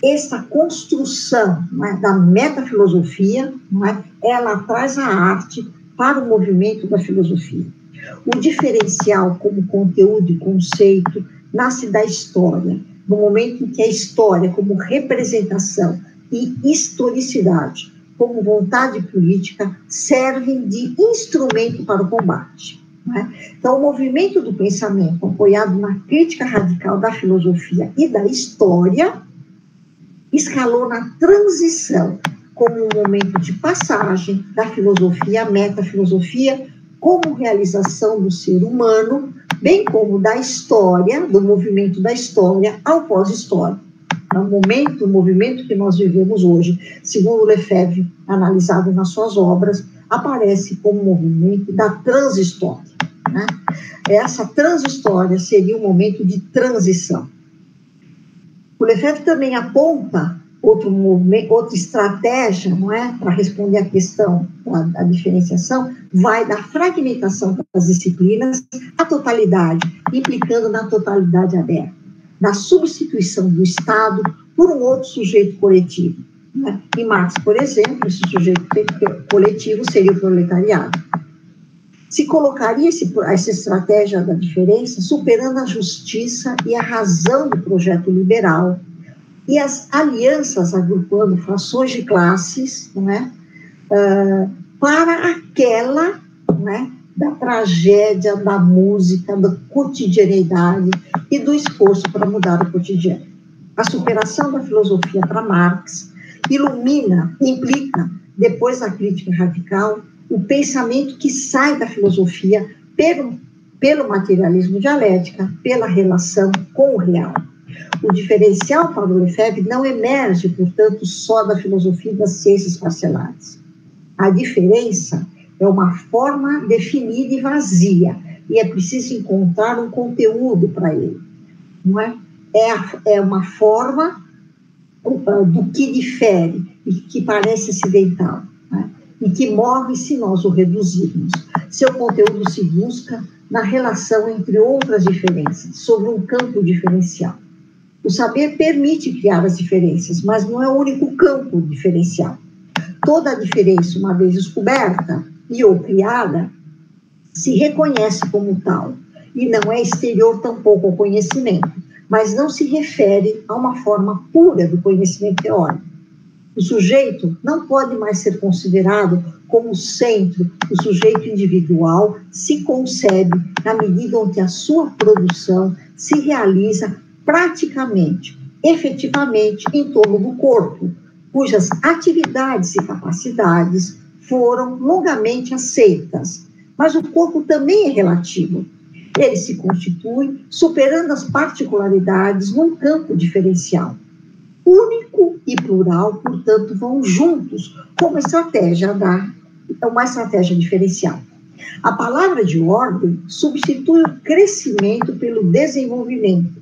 essa construção, não é, da metafilosofia, não é, ela traz a arte para o movimento da filosofia. O diferencial como conteúdo e conceito nasce da história, no momento em que a história, como representação e historicidade, como vontade política, servem de instrumento para o combate. Né? Então, o movimento do pensamento, apoiado na crítica radical da filosofia e da história, escalou na transição como um momento de passagem da filosofia à metafilosofia, como realização do ser humano, bem como da história, do movimento da história ao pós-história. O movimento que nós vivemos hoje, segundo Lefebvre, analisado nas suas obras, aparece como movimento da transhistória. Né? Essa transhistória seria um momento de transição. O Lefebvre também aponta outra estratégia, não é, para responder à questão da diferenciação, vai da fragmentação das disciplinas à totalidade, implicando na totalidade aberta, da substituição do Estado por um outro sujeito coletivo. Né? Em Marx, por exemplo, esse sujeito coletivo seria o proletariado. Se colocaria essa estratégia da diferença superando a justiça e a razão do projeto liberal e as alianças agrupando frações de classes, não é? Para aquela, não é, da tragédia, da música, da cotidianidade e do esforço para mudar o cotidiano. A superação da filosofia para Marx implica, depois da crítica radical, o pensamento que sai da filosofia pelo materialismo dialética, pela relação com o real. O diferencial para o Lefebvre não emerge, portanto, só da filosofia e das ciências parcelares. A diferença é uma forma definida e vazia, e é preciso encontrar um conteúdo para ele. Não é? É uma forma do que difere e que parece acidental, né? E que morre se nós o reduzirmos. Seu conteúdo se busca na relação entre outras diferenças, sobre um campo diferencial. O saber permite criar as diferenças, mas não é o único campo diferencial. Toda a diferença, uma vez descoberta e ou criada, se reconhece como tal, e não é exterior tampouco ao conhecimento, mas não se refere a uma forma pura do conhecimento teórico. O sujeito não pode mais ser considerado como centro, o sujeito individual se concebe na medida em que a sua produção se realiza praticamente, efetivamente, em torno do corpo, cujas atividades e capacidades foram longamente aceitas. Mas o corpo também é relativo. Ele se constitui superando as particularidades num campo diferencial. Único e plural, portanto, vão juntos como uma estratégia diferencial. A palavra de ordem substitui o crescimento pelo desenvolvimento,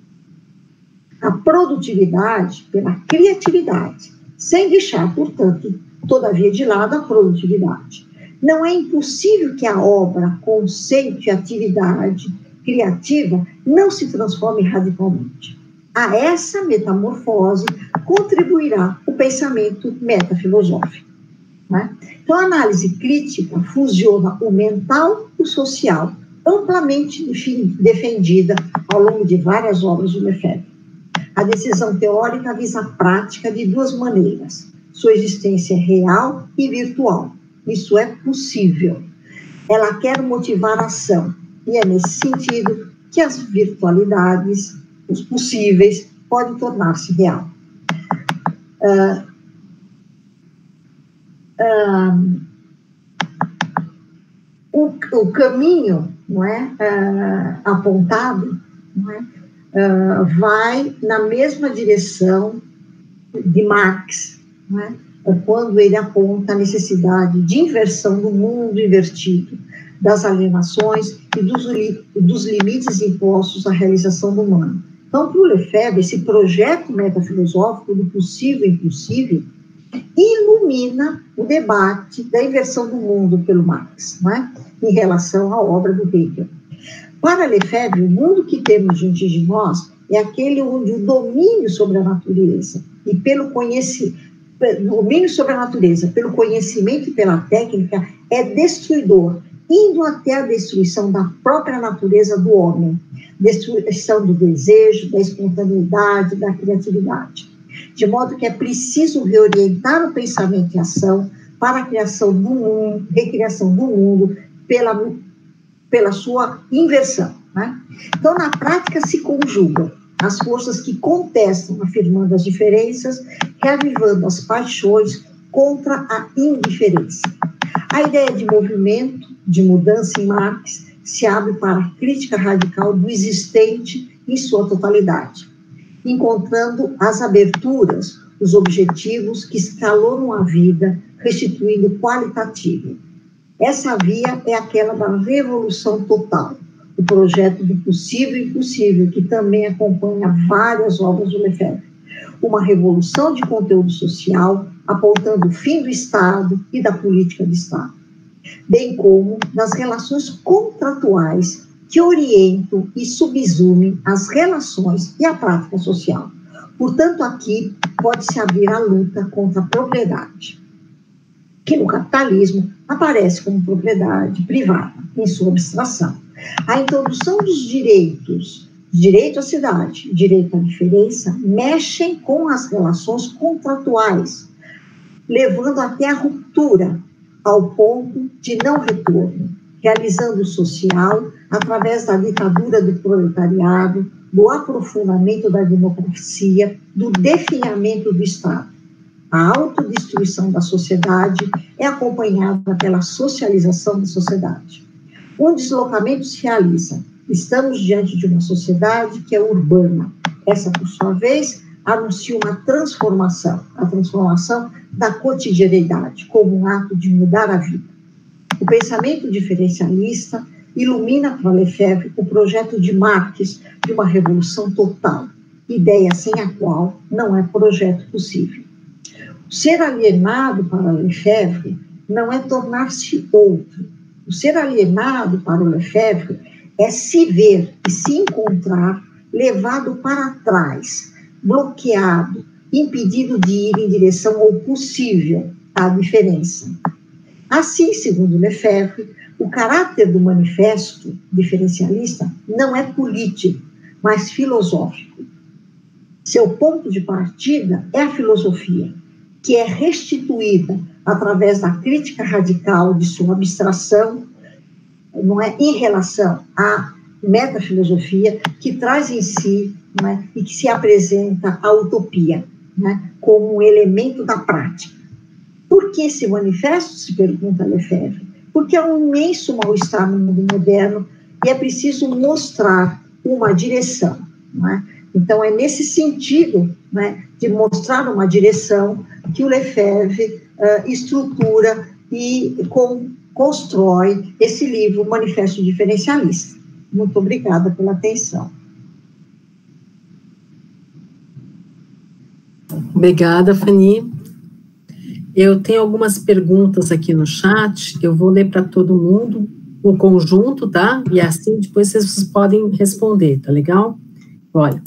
a produtividade pela criatividade, sem deixar, portanto, todavia de lado a produtividade. Não é impossível que a obra, conceito e atividade criativa não se transforme radicalmente. A essa metamorfose contribuirá o pensamento metafilosófico. Né? Então, a análise crítica fusiona o mental e o social, amplamente defendida ao longo de várias obras do Lefebvre. A decisão teórica visa a prática de duas maneiras: sua existência é real e virtual. Isso é possível. Ela quer motivar a ação, e é nesse sentido que as virtualidades, os possíveis, podem tornar-se real. O caminho, não é, apontado, não é, vai na mesma direção de Marx, não é, quando ele aponta a necessidade de inversão do mundo invertido, das alienações e dos limites impostos à realização do humano. Então, para o Lefebvre, esse projeto metafilosófico do possível e impossível ilumina o debate da inversão do mundo pelo Marx, não é? Em relação à obra do Hegel. Para Lefebvre, o mundo que temos diante de nós é aquele onde o domínio sobre a natureza, e pelo domínio sobre a natureza, pelo conhecimento e pela técnica, é destruidor, indo até a destruição da própria natureza do homem, destruição do desejo, da espontaneidade, da criatividade. De modo que é preciso reorientar o pensamento e ação para a criação do mundo, recriação do mundo, pela sua inversão. Né? Então, na prática, se conjugam as forças que contestam, afirmando as diferenças, reavivando as paixões contra a indiferença. A ideia de movimento, de mudança em Marx, se abre para a crítica radical do existente em sua totalidade, encontrando as aberturas, os objetivos que escalonam a vida, restituindo qualitativo. Essa via é aquela da revolução total, o projeto do possível e impossível, que também acompanha várias obras do Lefebvre. Uma revolução de conteúdo social, apontando o fim do Estado e da política de Estado, bem como das relações contratuais que orientam e subsumem as relações e a prática social. Portanto, aqui pode-se abrir a luta contra a propriedade, que no capitalismo aparece como propriedade privada, em sua abstração. A introdução dos direitos, direito à cidade, direito à diferença, mexem com as relações contratuais, levando até a ruptura, ao ponto de não retorno, realizando o social através da ditadura do proletariado, do aprofundamento da democracia, do definhamento do Estado. A autodestruição da sociedade é acompanhada pela socialização da sociedade. Um deslocamento se realiza. Estamos diante de uma sociedade que é urbana. Essa, por sua vez, anuncia uma transformação, a transformação da cotidianeidade, como um ato de mudar a vida. O pensamento diferencialista ilumina para Lefebvre o projeto de Marx de uma revolução total, ideia sem a qual não é projeto possível. O ser alienado para Lefebvre não é tornar-se outro. O ser alienado para o Lefebvre é se ver e se encontrar levado para trás, bloqueado, impedido de ir em direção ao possível, à diferença. Assim, segundo Lefebvre, o caráter do manifesto diferencialista não é político, mas filosófico. Seu ponto de partida é a filosofia, que é restituída através da crítica radical de sua abstração, não é, em relação à metafilosofia, que traz em si, não é, e que se apresenta a utopia, né, como um elemento da prática. Por que esse manifesto, se pergunta Lefebvre? Porque é um imenso mal-estar no mundo moderno e é preciso mostrar uma direção. Não é? Então, é nesse sentido, né, de mostrar uma direção que o Lefebvre estrutura e constrói esse livro, Manifesto Diferencialista. Muito obrigada pela atenção. Obrigada, Fanny. Eu tenho algumas perguntas aqui no chat, eu vou ler para todo mundo, o conjunto, tá? E assim depois vocês podem responder, tá legal? Olha,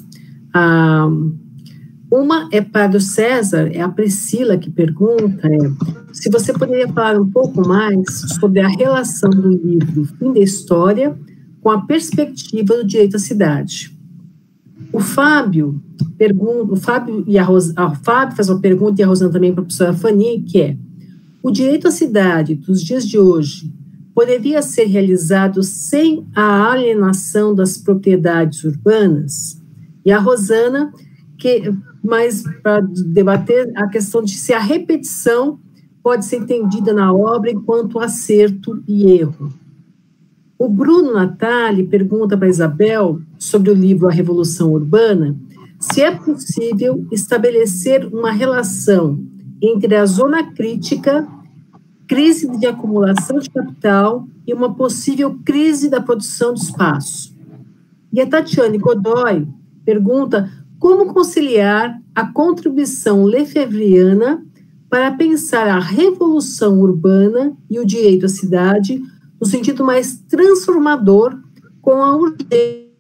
uma é para o César, é a Priscila que pergunta, se você poderia falar um pouco mais sobre a relação do livro Fim da História com a perspectiva do direito à cidade. O Fábio faz uma pergunta, e a Rosana também para a professora Fanny, que é: o direito à cidade dos dias de hoje poderia ser realizado sem a alienação das propriedades urbanas? E a Rosana, mais para debater a questão de se a repetição pode ser entendida na obra enquanto acerto e erro. O Bruno Natali pergunta para a Isabel, sobre o livro A Revolução Urbana, se é possível estabelecer uma relação entre a zona crítica, crise de acumulação de capital e uma possível crise da produção de espaço. E a Tatiane Godoy pergunta como conciliar a contribuição lefebvriana para pensar a revolução urbana e o direito à cidade no sentido mais transformador com a urgência.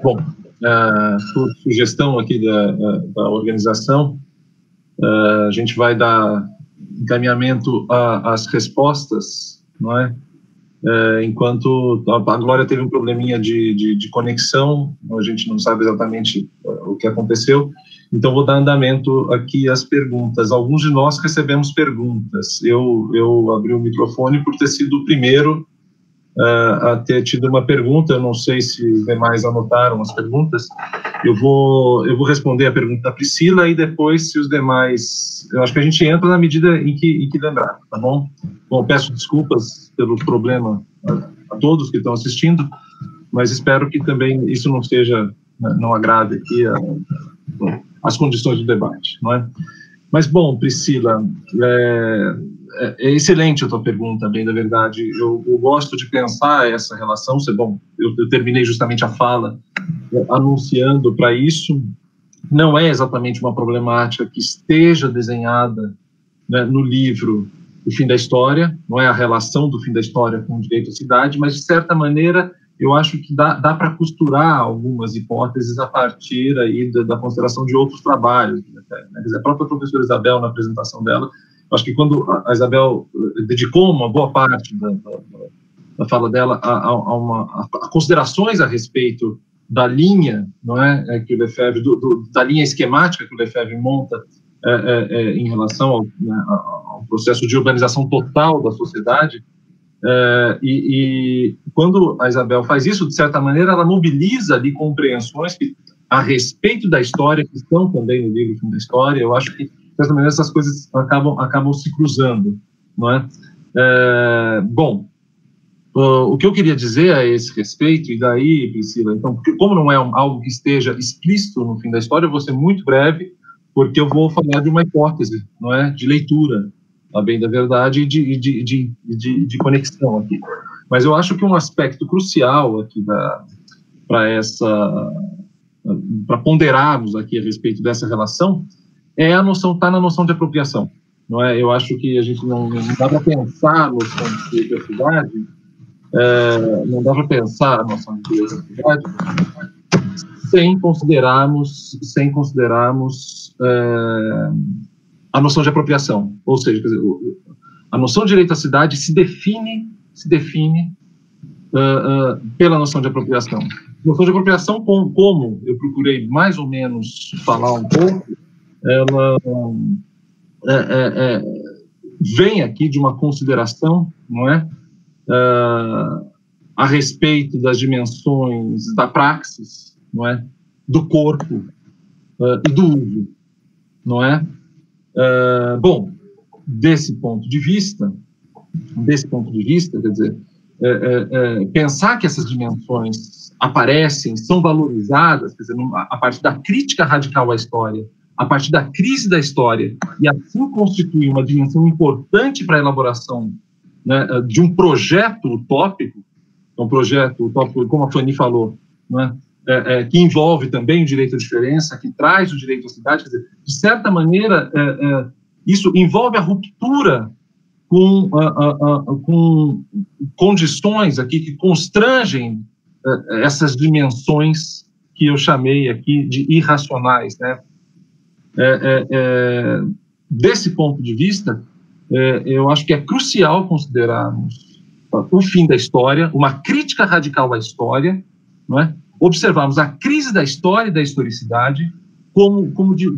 Bom, por sugestão aqui da organização, a gente vai dar encaminhamento às respostas, não é? Enquanto a Glória teve um probleminha de conexão, a gente não sabe exatamente o que aconteceu, então vou dar andamento aqui às perguntas. Alguns de nós recebemos perguntas. Eu abri o microfone por ter sido o primeiro a ter tido uma pergunta. Eu não sei se os demais anotaram as perguntas. Eu vou responder a pergunta da Priscila e depois, se os demais... Eu acho que a gente entra na medida em que lembrar, tá bom? Bom, peço desculpas pelo problema a todos que estão assistindo, mas espero que também isso não agrave aqui as condições do debate, não é? Mas, bom, Priscila, é excelente a tua pergunta, bem da verdade. Eu gosto de pensar essa relação. Bom, eu terminei justamente a fala anunciando para isso. Não é exatamente uma problemática que esteja desenhada, né, no livro O Fim da História, não é a relação do fim da história com o direito à cidade, mas, de certa maneira, eu acho que dá para costurar algumas hipóteses a partir aí da consideração de outros trabalhos. Né? A própria professora Isabel, na apresentação dela, acho que quando a Isabel dedicou uma boa parte da fala dela a considerações a respeito da linha, não é, que o Lefebvre, da linha esquemática que o Lefebvre monta em relação ao processo de urbanização total da sociedade, e quando a Isabel faz isso, de certa maneira, ela mobiliza ali compreensões a respeito da história, que estão também no livro O Fim da História. Eu acho que, de certa maneira, essas coisas acabam se cruzando, não é? Bom, o que eu queria dizer a esse respeito, e daí, Priscila, então, porque como não é algo que esteja explícito no Fim da História, eu vou ser muito breve, porque eu vou falar de uma hipótese, não é, de leitura, a bem da verdade, e de conexão aqui. Mas eu acho que um aspecto crucial aqui para ponderarmos aqui a respeito dessa relação está na noção de apropriação, não é? Eu acho que a gente não dá para pensar a noção de diversidade, não dá para pensar a noção de diversidade sem considerarmos a noção de apropriação. Ou seja, quer dizer, a noção de direito à cidade se define pela noção de apropriação. Noção de apropriação, como eu procurei mais ou menos falar um pouco, ela vem aqui de uma consideração, não é, a respeito das dimensões da praxis, não é, do corpo e do uso, não é? Bom, desse ponto de vista, quer dizer, pensar que essas dimensões aparecem, são valorizadas, quer dizer, a partir da crítica radical à história, a partir da crise da história, e assim constituir uma dimensão importante para a elaboração, né, de um projeto utópico, como a Fanny falou, né, que envolve também o direito à diferença, que traz o direito à cidade, quer dizer, de certa maneira, isso envolve a ruptura com condições aqui que constrangem essas dimensões que eu chamei aqui de irracionais, né? Desse ponto de vista, eu acho que é crucial considerarmos o fim da história, uma crítica radical à história, não é? Observarmos a crise da história e da historicidade como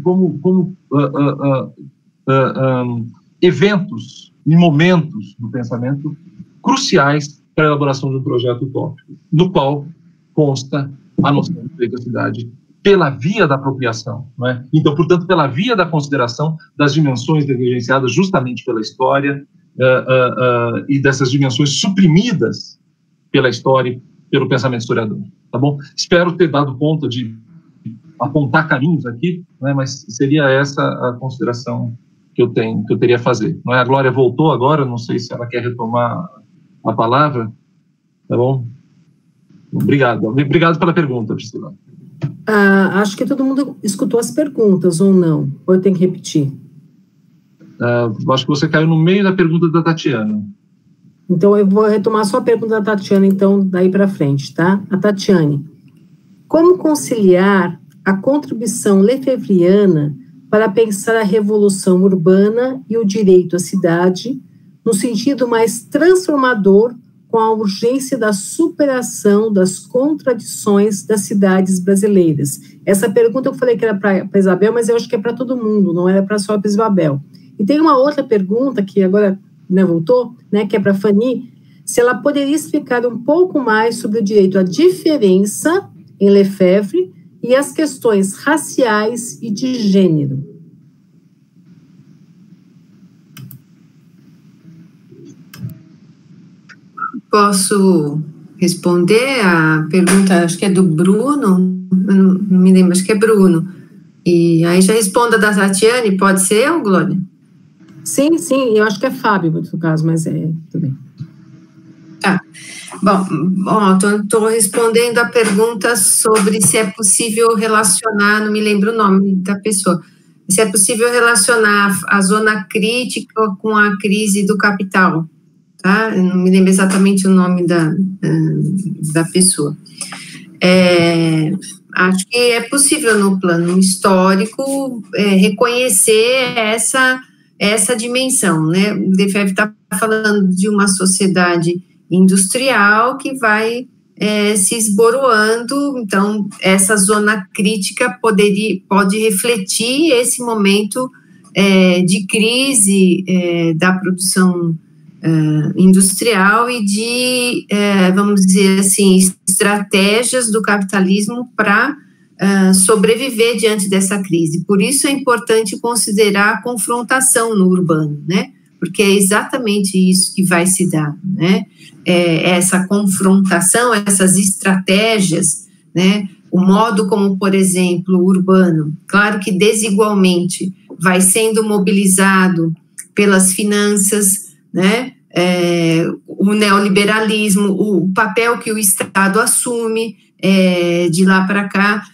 eventos e momentos do pensamento cruciais para a elaboração de um projeto utópico, no qual consta a noção de direito à cidade pela via da apropriação, não é? Então, portanto, pela via da consideração das dimensões negligenciadas justamente pela história e dessas dimensões suprimidas pela história e pelo pensamento historiador, tá bom? Espero ter dado conta de apontar caminhos aqui, né, mas seria essa a consideração que eu teria a fazer. Não é? A Glória voltou agora, não sei se ela quer retomar a palavra, tá bom? Obrigado pela pergunta, Priscila. Acho que todo mundo escutou as perguntas, ou não? Ou eu tenho que repetir? Acho que você caiu no meio da pergunta da Tatiana. Então, eu vou retomar só a pergunta da Tatiana, então, daí para frente, tá? A Tatiane. Como conciliar a contribuição lefevriana para pensar a revolução urbana e o direito à cidade, no sentido mais transformador, com a urgência da superação das contradições das cidades brasileiras? Essa pergunta eu falei que era para Isabel, mas eu acho que é para todo mundo, não era para só para Isabel. E tem uma outra pergunta que agora, né, voltou, né, que é para a Fanny, se ela poderia explicar um pouco mais sobre o direito à diferença em Lefebvre e as questões raciais e de gênero. Posso responder a pergunta, acho que é do Bruno, eu não me lembro, acho que é Bruno. E aí já responda da Tatiane, pode ser, ou Glória? Sim, eu acho que é Fábio, no caso, mas tudo bem. Tá. Bom, estou respondendo a pergunta sobre se é possível relacionar, não me lembro o nome da pessoa, se é possível relacionar a zona crítica com a crise do capital, tá? Eu não me lembro exatamente o nome da pessoa. Acho que é possível, no plano histórico, reconhecer essa dimensão, né? O Lefebvre está falando de uma sociedade industrial que vai se esboroando, então essa zona crítica pode refletir esse momento de crise da produção industrial e de, vamos dizer assim, estratégias do capitalismo para sobreviver diante dessa crise. Por isso é importante considerar a confrontação no urbano, né? Porque é exatamente isso que vai se dar, né? Essa confrontação, essas estratégias, né? O modo como, por exemplo, o urbano, claro que desigualmente, vai sendo mobilizado pelas finanças, né? O neoliberalismo, o papel que o Estado assume de lá para cá,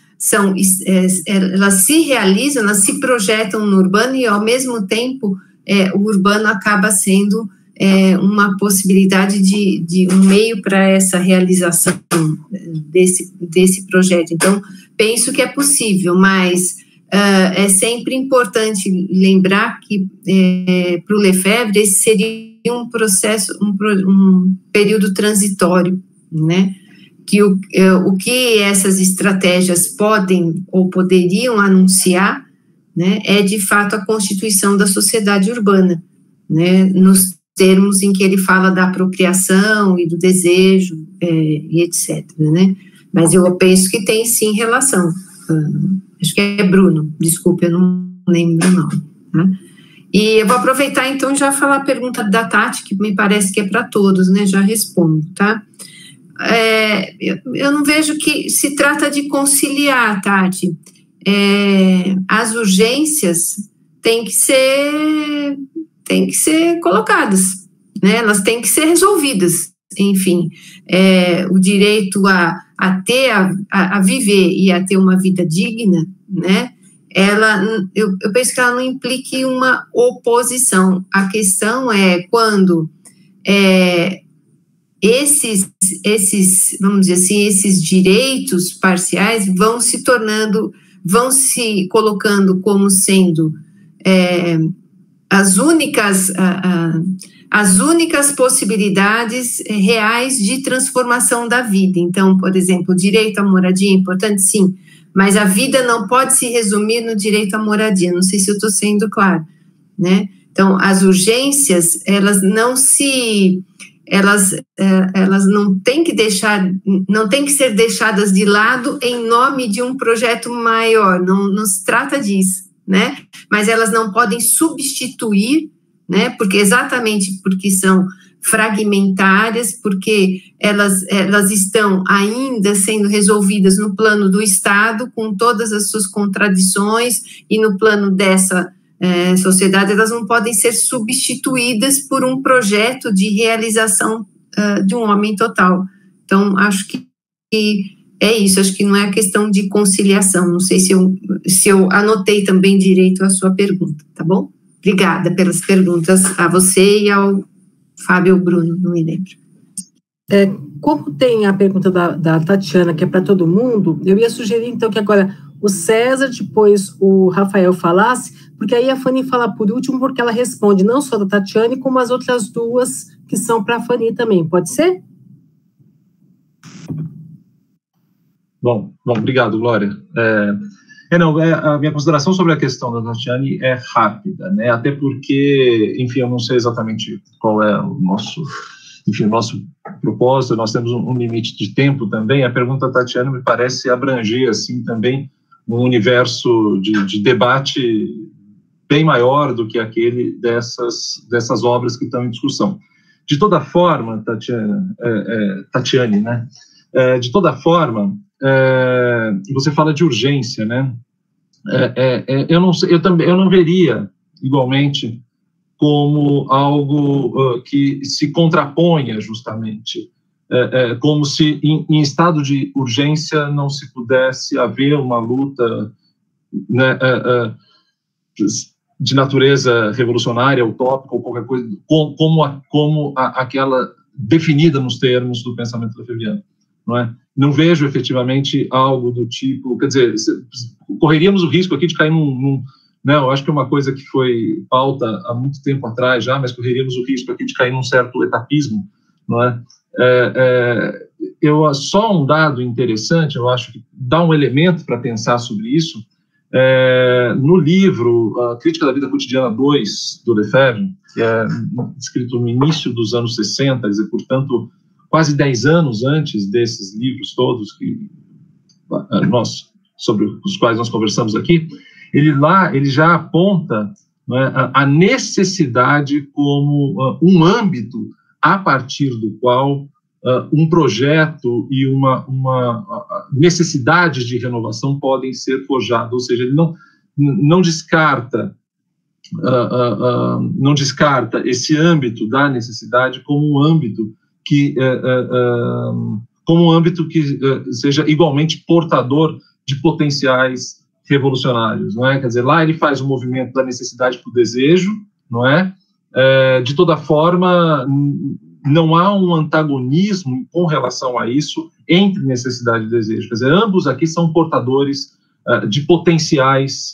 elas se realizam, elas se projetam no urbano e, ao mesmo tempo, o urbano acaba sendo uma possibilidade de um meio para essa realização desse projeto. Então, penso que é possível, mas é sempre importante lembrar que, para o Lefebvre, esse seria um processo, um período transitório, né? Que o que essas estratégias podem ou poderiam anunciar, né, é de fato a constituição da sociedade urbana, né, nos termos em que ele fala da apropriação e do desejo, e etc, né? Mas eu penso que tem sim relação. Acho que é Bruno, desculpe, eu não lembro o nome, tá? E eu vou aproveitar então já falar a pergunta da Tati, que me parece que é para todos, né? Já respondo, tá? Eu não vejo que se trata de conciliar, Tati. As urgências têm que ser colocadas, né? Elas têm que ser resolvidas. Enfim, o direito a viver e a ter uma vida digna, né? Eu penso que ela não implique uma oposição. A questão é quando vamos dizer assim, esses direitos parciais vão se colocando como sendo as únicas possibilidades reais de transformação da vida. Então, por exemplo, o direito à moradia é importante, sim, mas a vida não pode se resumir no direito à moradia. Não sei se eu estou sendo claro, né? Então, as urgências, elas não têm que ser deixadas de lado em nome de um projeto maior. Não se trata disso, né? Mas elas não podem substituir, né? Exatamente porque são fragmentárias, porque elas estão ainda sendo resolvidas no plano do Estado, com todas as suas contradições, e no plano dessa sociedade, elas não podem ser substituídas por um projeto de realização de um homem total. Então, acho que é isso, acho que não é a questão de conciliação. Não sei se eu anotei também direito a sua pergunta, tá bom? Obrigada pelas perguntas a você e ao Fábio ou Bruno, não me lembro. como tem a pergunta da Tatiana, que é para todo mundo, eu ia sugerir, então, que agora o César, depois o Rafael falasse, porque aí a Fanny fala por último, porque ela responde não só da Tatiana, como as outras duas que são para a Fanny também. Pode ser? Bom, obrigado, Glória. A minha consideração sobre a questão da Tatiane é rápida, né? Até porque, enfim, eu não sei exatamente qual é o nosso propósito, nós temos um limite de tempo também. A pergunta da Tatiane me parece abranger, assim, também um universo de debate bem maior do que aquele dessas obras que estão em discussão. De toda forma, Tatiane, né? De toda forma, você fala de urgência, né? Eu não veria igualmente como algo que se contraponha justamente, como se em estado de urgência não se pudesse haver uma luta, né, de natureza revolucionária, utópica ou qualquer coisa, como aquela definida nos termos do pensamento lefebvriano, não é? Não vejo efetivamente algo do tipo, quer dizer, correríamos o risco aqui de cair não, eu acho que é uma coisa que foi pauta há muito tempo atrás já, mas correríamos o risco aqui de cair num certo etapismo, não é? Só um dado interessante, eu acho que dá um elemento para pensar sobre isso. No livro A Crítica da Vida Cotidiana 2, do Lefebvre, que é escrito no início dos anos 60, quer dizer, portanto, quase 10 anos antes desses livros todos sobre os quais nós conversamos aqui, ele já aponta, né, a necessidade como um âmbito a partir do qual um projeto e uma necessidade de renovação podem ser forjados, ou seja, ele não descarta esse âmbito da necessidade como um âmbito que seja igualmente portador de potenciais revolucionários, não é? Quer dizer, lá ele faz o movimento da necessidade para o desejo, não é? De toda forma, não há um antagonismo com relação a isso entre necessidade e desejo. Quer dizer, ambos aqui são portadores de potenciais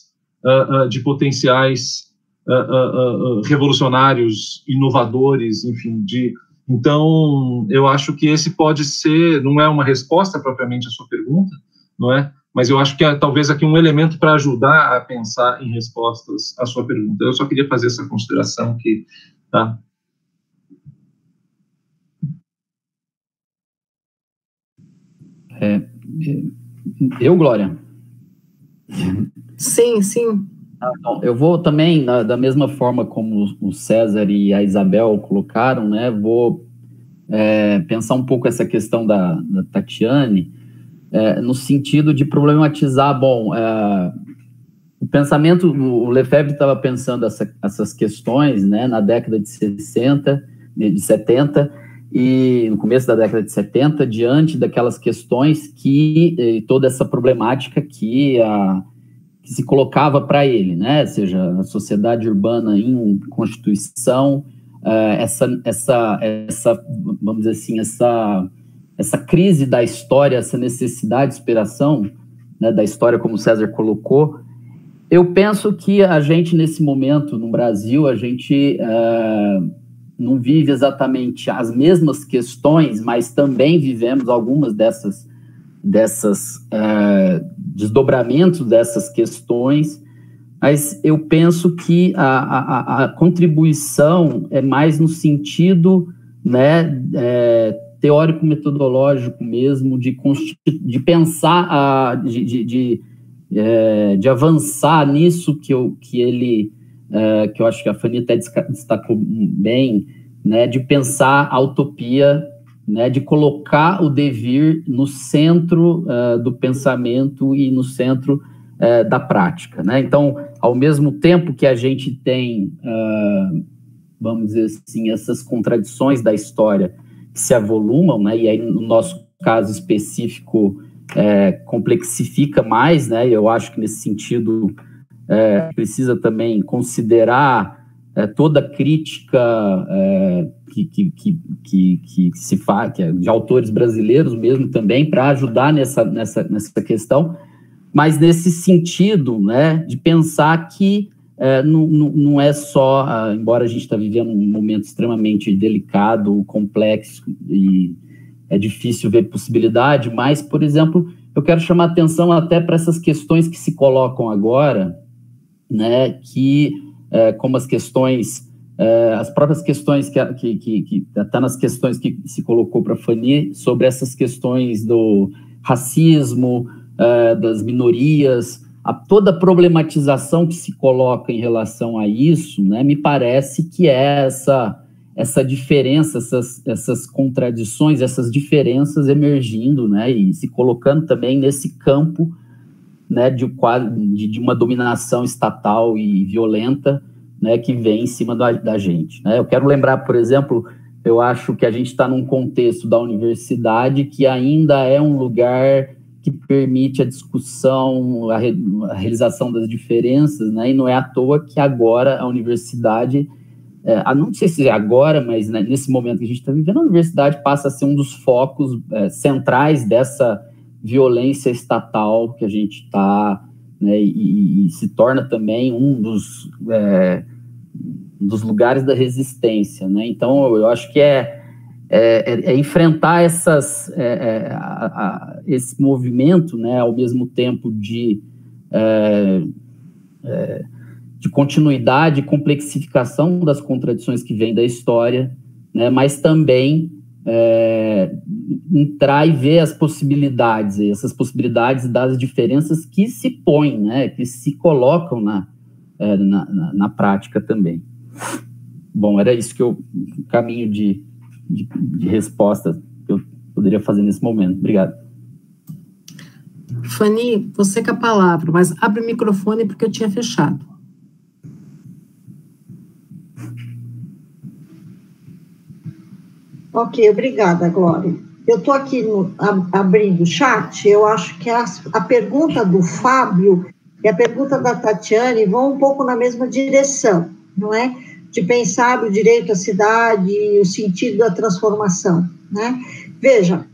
revolucionários, inovadores, enfim, Então, eu acho que esse pode ser, não é uma resposta propriamente à sua pergunta, não é? Mas eu acho que é talvez aqui um elemento para ajudar a pensar em respostas à sua pergunta. Eu só queria fazer essa consideração aqui, tá? Glória? Sim. Então, eu vou também, da mesma forma como o César e a Isabel colocaram, né, vou pensar um pouco essa questão da Tatiane, no sentido de problematizar, o pensamento, o Lefebvre estava pensando essas questões, né, na década de 70, e no começo da década de 70, diante daquelas questões toda essa problemática que se colocava para ele, né? Ou seja, a sociedade urbana em constituição, vamos dizer assim, essa crise da história, essa necessidade de inspiração, né, da história, como o César colocou. Eu penso que a gente, nesse momento, no Brasil, a gente não vive exatamente as mesmas questões, mas também vivemos algumas dessas desdobramentos dessas questões, mas eu penso que a contribuição é mais no sentido, né, teórico-metodológico mesmo, de pensar, de avançar nisso que eu acho que a Fanny até destacou bem, né, de pensar a utopia, né, de colocar o devir no centro do pensamento e no centro da prática, né? Então, ao mesmo tempo que a gente tem, vamos dizer assim, essas contradições da história que se avolumam, né, e aí no nosso caso específico complexifica mais, né? Eu acho que nesse sentido precisa também considerar toda crítica que se faz, que é de autores brasileiros mesmo também, para ajudar nessa questão, mas nesse sentido, né, de pensar que não é só, embora a gente está vivendo um momento extremamente delicado, complexo, e é difícil ver possibilidade, mas, por exemplo, eu quero chamar atenção até para essas questões que se colocam agora, né, que, como as questões, as próprias questões que até nas questões que se colocou para a Fanny, sobre essas questões do racismo, das minorias, toda a problematização que se coloca em relação a isso, né, me parece que é essa diferença, essas contradições, essas diferenças emergindo, né, e se colocando também nesse campo, né, de uma dominação estatal e violenta, né, que vem em cima da gente, né. Eu quero lembrar, por exemplo, eu acho que a gente está num contexto da universidade que ainda é um lugar que permite a discussão, a realização das diferenças, né, e não é à toa que agora a universidade, não sei se é agora, mas, né, nesse momento que a gente está vivendo, a universidade passa a ser um dos focos centrais dessa violência estatal que a gente está, né, e se torna também um dos lugares da resistência, né. Então, eu acho que enfrentar esse movimento, né, ao mesmo tempo de continuidade e complexificação das contradições que vêm da história, né, mas também entrar e ver as possibilidades, essas possibilidades das diferenças que se põem, né, que se colocam na prática também. Bom, era isso que o caminho de resposta que eu poderia fazer nesse momento. Obrigado. Fanny, você com a palavra, mas abre o microfone porque eu tinha fechado. Ok, obrigada, Glória. Eu estou aqui abrindo o chat, eu acho que a pergunta do Fábio e a pergunta da Tatiane vão um pouco na mesma direção, não é? De pensar o direito à cidade e o sentido da transformação, né? Veja,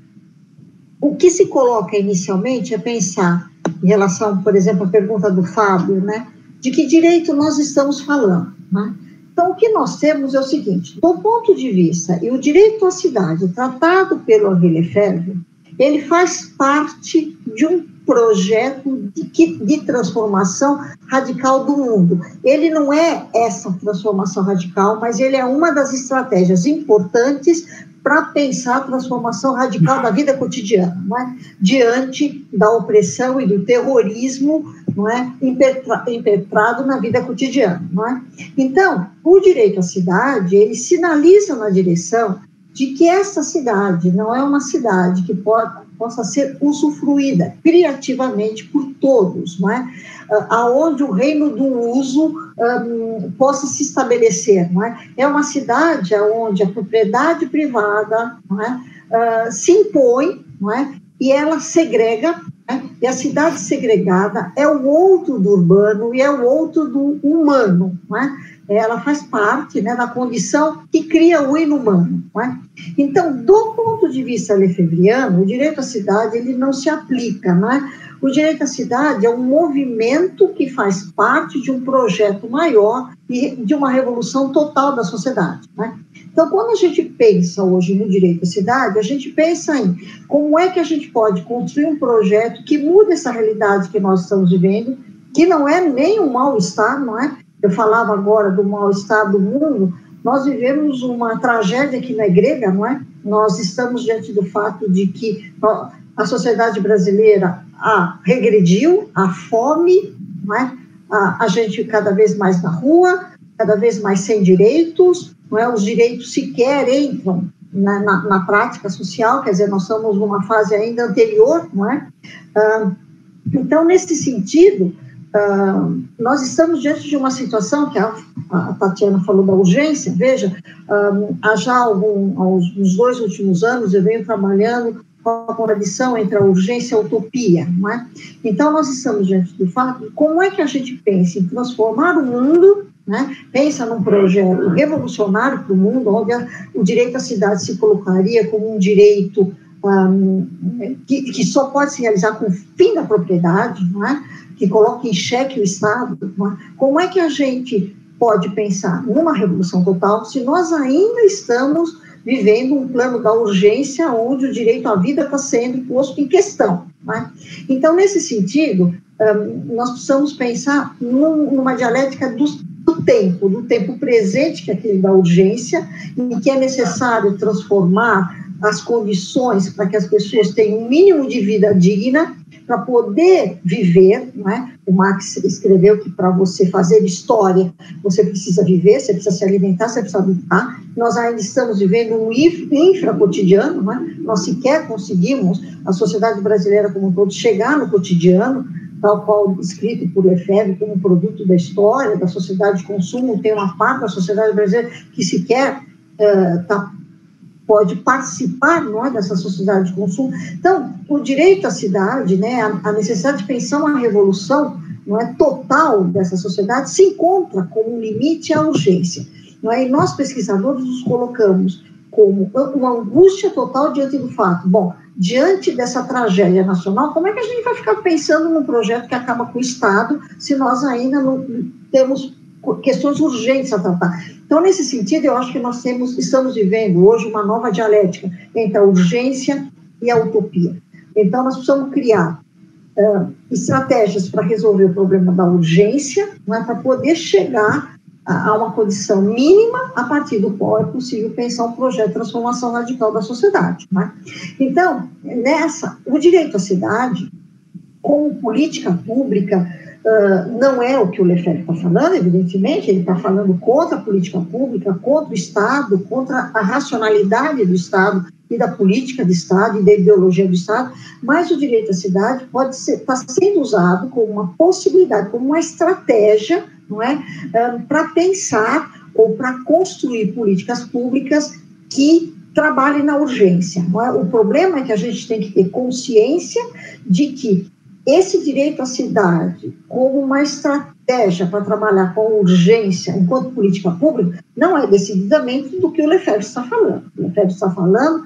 o que se coloca inicialmente é pensar, em relação, por exemplo, à pergunta do Fábio, né? De que direito nós estamos falando, né? Então, o que nós temos é o seguinte, do ponto de vista, e o direito à cidade, tratado pelo Henri Lefebvre, ele faz parte de um projeto de transformação radical do mundo. Ele não é essa transformação radical, mas ele é uma das estratégias importantes para pensar a transformação radical da vida cotidiana, não é? Diante da opressão e do terrorismo, não é? Impetrado na vida cotidiana, não é? Então, o direito à cidade, ele sinaliza na direção de que essa cidade não é uma cidade que possa ser usufruída criativamente por todos, não é? Aonde o reino do uso possa se estabelecer, não é? É uma cidade onde a propriedade privada, não é? Se impõe, não é? E ela segrega, né? E a cidade segregada é o outro do urbano e é o outro do humano, não é? Ela faz parte, né, da condição que cria o inumano, não é? Então, do ponto de vista lefebvriano, o direito à cidade ele não se aplica, não é? O direito à cidade é um movimento que faz parte de um projeto maior e de uma revolução total da sociedade, né? Então, quando a gente pensa hoje no direito à cidade, a gente pensa em como é que a gente pode construir um projeto que mude essa realidade que nós estamos vivendo, que não é nem um mal-estar, não é? Eu falava agora do mal-estar do mundo, nós vivemos uma tragédia que não é grega, não é? Nós estamos diante do fato de que a sociedade brasileira regrediu, a fome, não é? A gente cada vez mais na rua, cada vez mais sem direitos, não é? Os direitos sequer entram na prática social, quer dizer, nós estamos numa fase ainda anterior, não é? Então, nesse sentido, nós estamos diante de uma situação que a Tatiana falou da urgência. Veja, há já nos 2 últimos anos eu venho trabalhando com a contradição entre a urgência e a utopia, não é? Então nós estamos diante do fato de como é que a gente pensa em transformar o mundo, né? Pensa num projeto revolucionário para o mundo, onde o direito à cidade se colocaria como um direito que só pode se realizar com o fim da propriedade, não é? Que coloca em xeque o Estado. Não é? Como é que a gente pode pensar numa revolução total se nós ainda estamos vivendo um plano da urgência onde o direito à vida está sendo posto em questão? Não é? Então, nesse sentido, nós precisamos pensar numa dialética do tempo presente, que é aquele da urgência, em que é necessário transformar as condições para que as pessoas tenham um mínimo de vida digna para poder viver, não é? O Marx escreveu que para você fazer história, você precisa viver, você precisa se alimentar, você precisa habitar. Nós ainda estamos vivendo um infracotidiano, não é? Nós sequer conseguimos, a sociedade brasileira como um todo, chegar no cotidiano, tal qual escrito por Lefebvre como produto da história, da sociedade de consumo. Tem uma parte da sociedade brasileira que sequer pode participar, não é, dessa sociedade de consumo. Então, o direito à cidade, né, a necessidade de pensar uma revolução, não é, total dessa sociedade, se encontra como um limite à urgência. Não é? E nós, pesquisadores, nos colocamos como uma angústia total diante do fato. Bom, diante dessa tragédia nacional, como é que a gente vai ficar pensando num projeto que acaba com o Estado se nós ainda não temos questões urgentes a tratar? Então, nesse sentido, eu acho que nós estamos vivendo hoje uma nova dialética entre a urgência e a utopia. Então, nós precisamos criar estratégias para resolver o problema da urgência, não é, para poder chegar a uma condição mínima a partir do qual é possível pensar um projeto de transformação radical da sociedade. Não é? Então, o direito à cidade, como política pública, não é o que o Lefebvre está falando, evidentemente, ele está falando contra a política pública, contra o Estado, contra a racionalidade do Estado e da política do Estado e da ideologia do Estado, mas o direito à cidade está sendo usado como uma possibilidade, como uma estratégia, não é, para pensar ou para construir políticas públicas que trabalhem na urgência. Não é? O problema é que a gente tem que ter consciência de que esse direito à cidade, como uma estratégia para trabalhar com urgência enquanto política pública, não é decididamente do que o Lefebvre está falando. O Lefebvre está falando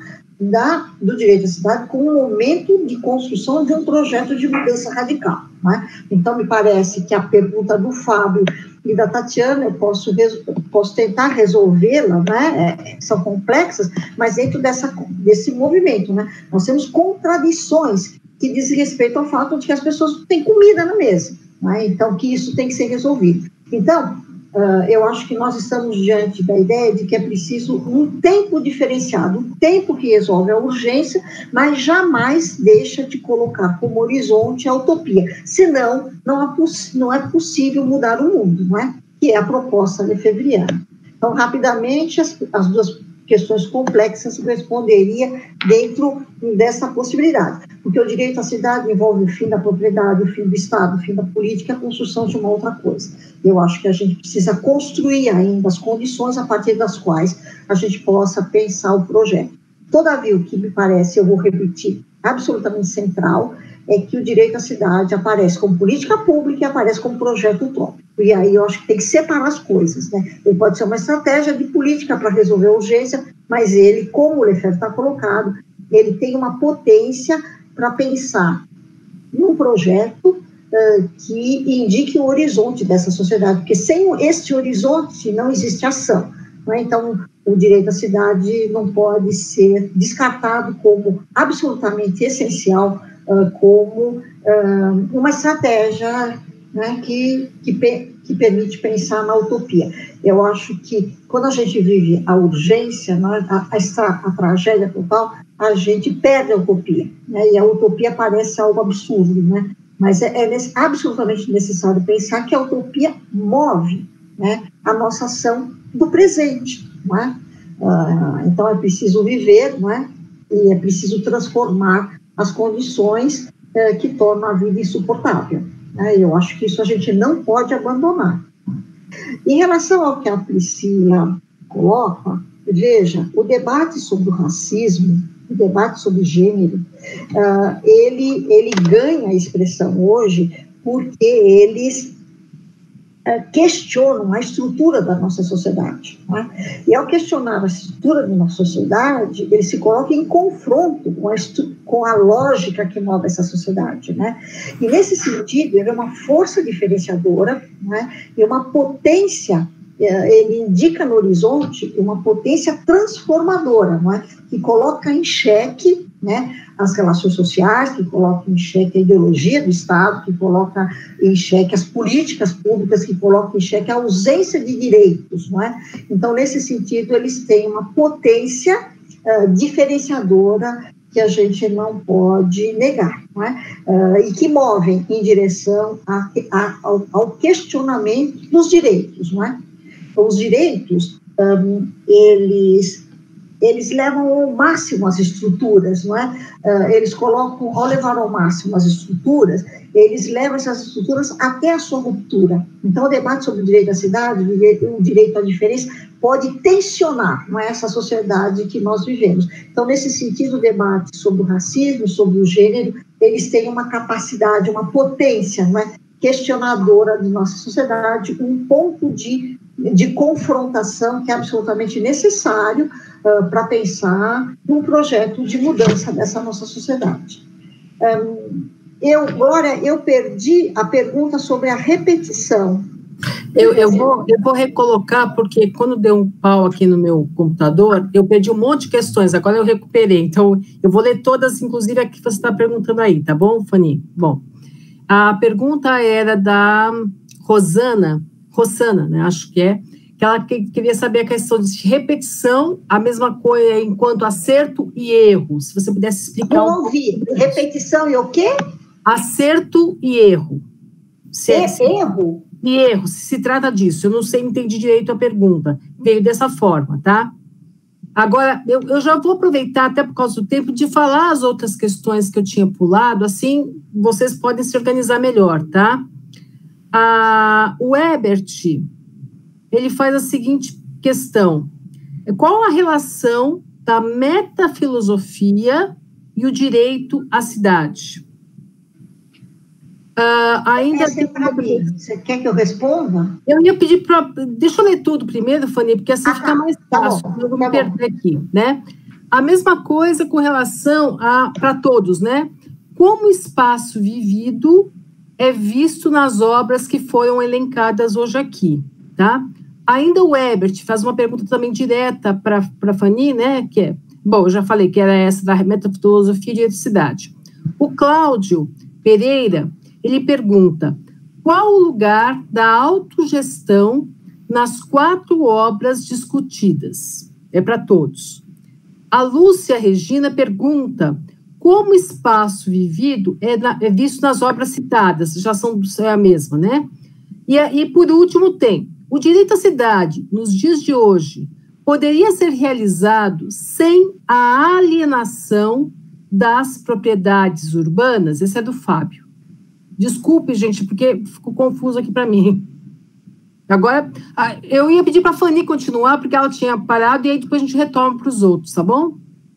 do direito à cidade como um momento de construção de um projeto de mudança radical. Não é? Então, me parece que a pergunta do Fábio e da Tatiana, eu posso tentar resolvê-la, né? São complexas, mas dentro desse movimento, né? Nós temos contradições que diz respeito ao fato de que as pessoas não têm comida na mesa, né? Então, que isso tem que ser resolvido. Então, eu acho que nós estamos diante da ideia de que é preciso um tempo diferenciado, um tempo que resolve a urgência, mas jamais deixa de colocar como horizonte a utopia, senão não é possível mudar o mundo, não é? Que é a proposta lefebvriana. Então, rapidamente, as duas questões complexas responderia dentro dessa possibilidade, porque o direito à cidade envolve o fim da propriedade, o fim do Estado, o fim da política, a construção de uma outra coisa. Eu acho que a gente precisa construir ainda as condições a partir das quais a gente possa pensar o projeto. Todavia, o que me parece, eu vou repetir, absolutamente central, é que o direito à cidade aparece como política pública e aparece como projeto utópico. E aí eu acho que tem que separar as coisas, né? Ele pode ser uma estratégia de política para resolver a urgência, mas ele, como o Lefebvre está colocado, ele tem uma potência para pensar num projeto que indique o horizonte dessa sociedade, porque sem este horizonte não existe ação. Né? Então, o direito à cidade não pode ser descartado como absolutamente essencial, como uma estratégia, né, que permite pensar na utopia. Eu acho que quando a gente vive a urgência, né, a tragédia total, a gente perde a utopia, né, e a utopia parece algo absurdo, né, mas é absolutamente necessário pensar que a utopia move, né, a nossa ação do presente, não é? Então é preciso viver, não é? E é preciso transformar as condições que tornam a vida insuportável. Eu acho que isso a gente não pode abandonar. Em relação ao que a Priscila coloca, veja, o debate sobre o racismo, o debate sobre gênero, ele ganha expressão hoje porque questionam a estrutura da nossa sociedade. Né? E ao questionar a estrutura da nossa sociedade, ele se coloca em confronto com a lógica que move essa sociedade. Né? E nesse sentido, ele é uma força diferenciadora, né? E uma potência, ele indica no horizonte uma potência transformadora, não é? Que coloca em xeque, né, as relações sociais, que coloca em xeque a ideologia do Estado, que coloca em xeque as políticas públicas, que coloca em xeque a ausência de direitos, não é? Então, nesse sentido, eles têm uma potência diferenciadora que a gente não pode negar, não é? E que movem em direção ao questionamento dos direitos, não é? Então, os direitos, eles levam ao máximo as estruturas, não é? Eles colocam, ao levar ao máximo as estruturas, eles levam essas estruturas até a sua ruptura. Então, o debate sobre o direito à cidade, o direito à diferença, pode tensionar, não é, essa sociedade que nós vivemos. Então, nesse sentido, o debate sobre o racismo, sobre o gênero, eles têm uma capacidade, uma potência, não é, questionadora de nossa sociedade, um ponto de confrontação que é absolutamente necessário para pensar num projeto de mudança dessa nossa sociedade. Glória, eu perdi a pergunta sobre a repetição. Eu vou recolocar, porque quando deu um pau aqui no meu computador, eu perdi um monte de questões, agora eu recuperei, então eu vou ler todas, inclusive a que você está perguntando aí, tá bom, Fanny? Bom, a pergunta era da Rossana, né, acho que ela queria saber a questão de repetição, a mesma coisa enquanto acerto e erro, se você pudesse explicar. Eu não ouvi, repetição e o quê? Acerto e erro. Erro? E erro, se trata disso, eu não sei, entendi direito a pergunta, veio dessa forma, tá? Agora, eu já vou aproveitar, até por causa do tempo, de falar as outras questões que eu tinha pulado, assim vocês podem se organizar melhor, tá? O Ebert, ele faz a seguinte questão: qual a relação da metafilosofia e o direito à cidade? Você quer que eu responda? Eu ia pedir para... Deixa eu ler tudo primeiro, Fanny, porque assim fica mais fácil, eu vou me perder aqui, né? A mesma coisa com relação para todos, né? Como o espaço vivido é visto nas obras que foram elencadas hoje aqui, tá? Ainda o Ebert faz uma pergunta também direta para Fanny, né? Que é, bom, eu já falei que era essa da metafilosofia e eticidade. O Cláudio Pereira, ele pergunta: qual o lugar da autogestão nas 4 obras discutidas? É para todos. A Lúcia Regina pergunta: como o espaço vivido é visto nas obras citadas? Já é a mesma, né? E por último tem: o direito à cidade, nos dias de hoje, poderia ser realizado sem a alienação das propriedades urbanas? Esse é do Fábio. Desculpe, gente, porque ficou confuso aqui para mim. Agora, eu ia pedir para a Fanny continuar, porque ela tinha parado, e aí depois a gente retoma para os outros, tá bom?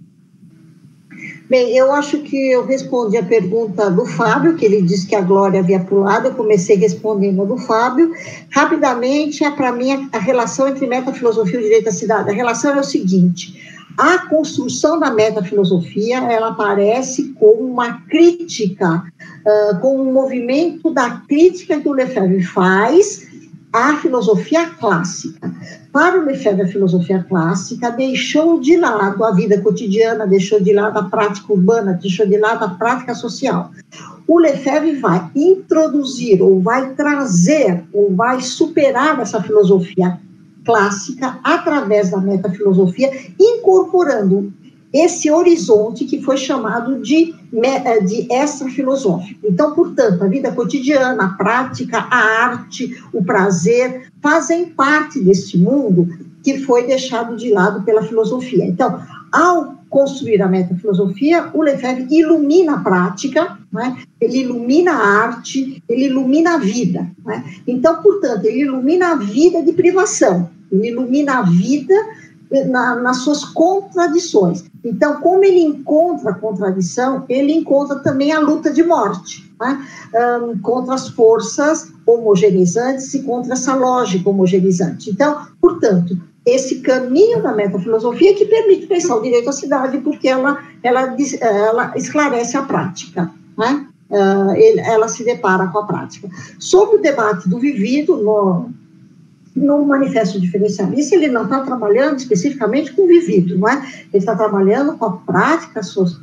Bem, eu acho que eu respondi a pergunta do Fábio, que ele disse que a Glória havia pulado, eu comecei respondendo a do Fábio. Rapidamente, para mim, a relação entre metafilosofia e o direito à cidade. A relação é o seguinte: a construção da metafilosofia, ela aparece como uma crítica, com um movimento da crítica que o Lefebvre faz à filosofia clássica. Para o Lefebvre, a filosofia clássica deixou de lado a vida cotidiana, deixou de lado a prática urbana, deixou de lado a prática social. O Lefebvre vai introduzir, ou vai trazer, ou vai superar essa filosofia clássica através da metafilosofia, incorporando esse horizonte que foi chamado de extrafilosófico. Então, portanto, a vida cotidiana, a prática, a arte, o prazer, fazem parte deste mundo que foi deixado de lado pela filosofia. Então, ao construir a metafilosofia, o Lefebvre ilumina a prática, né? Ele ilumina a arte, ele ilumina a vida, né? Então, portanto, ele ilumina a vida de privação, ele ilumina a vida nas suas contradições. Então, como ele encontra a contradição, ele encontra também a luta de morte, né? Contra as forças homogeneizantes e contra essa lógica homogeneizante. Então, portanto, esse caminho da metafilosofia que permite pensar o direito à cidade, porque ela esclarece a prática, né? Ela se depara com a prática. Sobre o debate do vivido, no Manifesto Diferencialista, ele não está trabalhando especificamente com o vivido, não é? Ele está trabalhando com a prática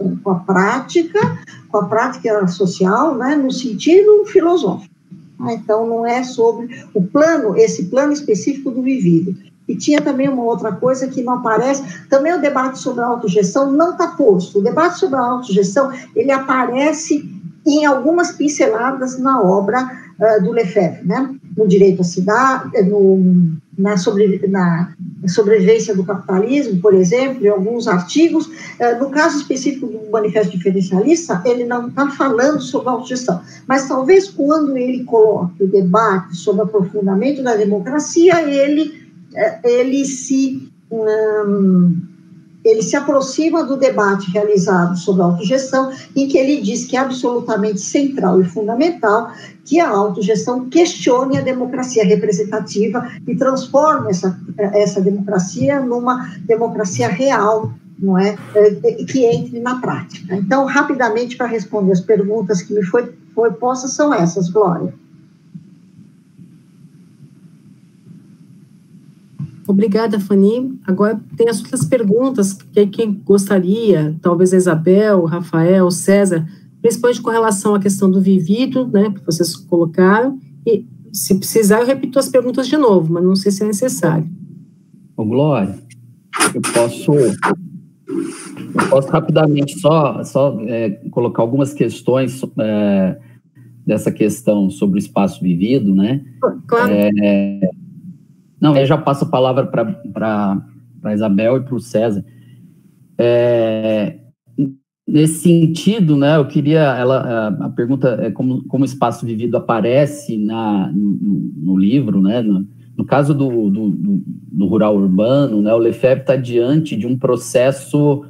social, né, no sentido filosófico. Então, não é sobre esse plano específico do vivido. E tinha também uma outra coisa que não aparece, também o debate sobre a autogestão não está posto. O debate sobre a autogestão, ele aparece em algumas pinceladas na obra do Lefebvre, né? No direito à cidade, na sobrevivência do capitalismo, por exemplo, em alguns artigos. No caso específico do Manifesto Diferencialista, ele não está falando sobre a autogestão, mas talvez quando ele coloque o debate sobre o aprofundamento da democracia, ele se aproxima do debate realizado sobre a autogestão, em que ele diz que é absolutamente central e fundamental que a autogestão questione a democracia representativa e transforme essa democracia numa democracia real, não é? Que entre na prática. Então, rapidamente, para responder as perguntas que me foi postas, são essas, Glória. Obrigada, Fanny. Agora tem as outras perguntas, que quem gostaria, talvez a Isabel, o Rafael, o César, principalmente com relação à questão do vivido, né, que vocês colocaram, e se precisar eu repito as perguntas de novo, mas não sei se é necessário. Ô, Glória, eu posso rapidamente só colocar algumas questões dessa questão sobre o espaço vivido, né? Claro. Não, eu já passo a palavra para a Isabel e para o César. Nesse sentido, né, eu queria, a pergunta é como o espaço vivido aparece no livro, né, no caso do rural urbano, né, o Lefebvre está diante de um processo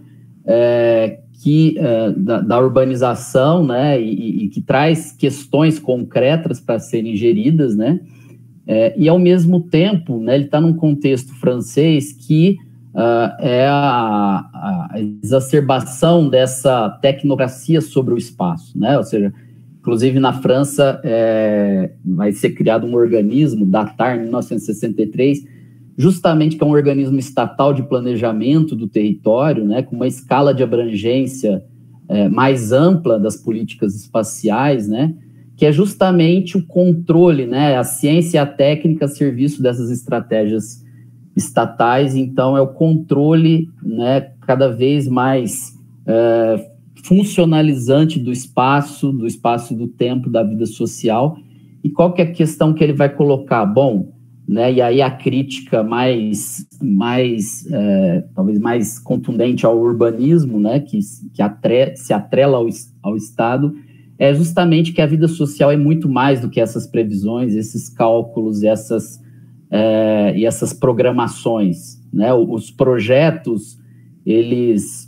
da urbanização, né, e que traz questões concretas para serem geridas, né, e ao mesmo tempo, né, ele está num contexto francês que é a exacerbação dessa tecnocracia sobre o espaço, né? Ou seja, inclusive na França vai ser criado um organismo, Datar, em 1963, justamente que é um organismo estatal de planejamento do território, né? Com uma escala de abrangência mais ampla das políticas espaciais, né? Que é justamente o controle, né? A ciência e a técnica a serviço dessas estratégias estatais. Então, é o controle, né, cada vez mais funcionalizante do espaço e do tempo da vida social. E qual que é a questão que ele vai colocar? Bom, né, e aí a crítica talvez mais contundente ao urbanismo, né, que se atrela ao Estado, é justamente que a vida social é muito mais do que essas previsões, esses cálculos, e essas programações, né? Os projetos, eles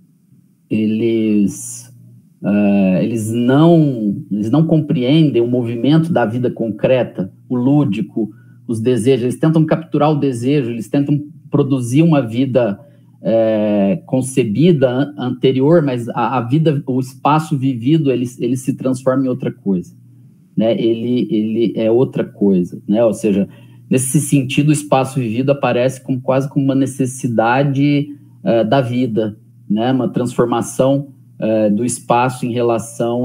não compreendem o movimento da vida concreta, o lúdico, os desejos. Eles tentam capturar o desejo, eles tentam produzir uma vida concebida anterior, mas a vida, o espaço vivido, ele se transforma em outra coisa, né? Ele é outra coisa, né? Ou seja, nesse sentido, o espaço vivido aparece quase como uma necessidade da vida, né? Uma transformação do espaço em relação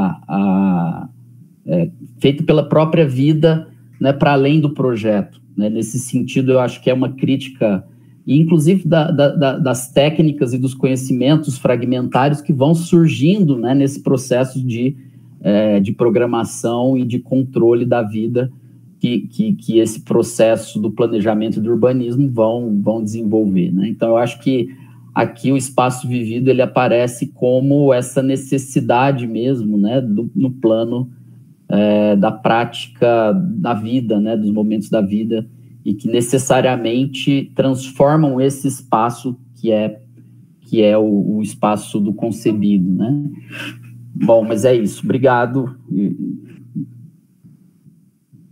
feito pela própria vida, né? Para além do projeto, né? Nesse sentido, eu acho que é uma crítica, inclusive das técnicas e dos conhecimentos fragmentários que vão surgindo, né? Nesse processo de programação e de controle da vida, que esse processo do planejamento e do urbanismo vão desenvolver, né? Então, eu acho que aqui o espaço vivido, ele aparece como essa necessidade mesmo, né, no plano da prática da vida, né, dos momentos da vida, e que necessariamente transformam esse espaço que é o espaço do concebido, né? Bom, mas é isso. Obrigado.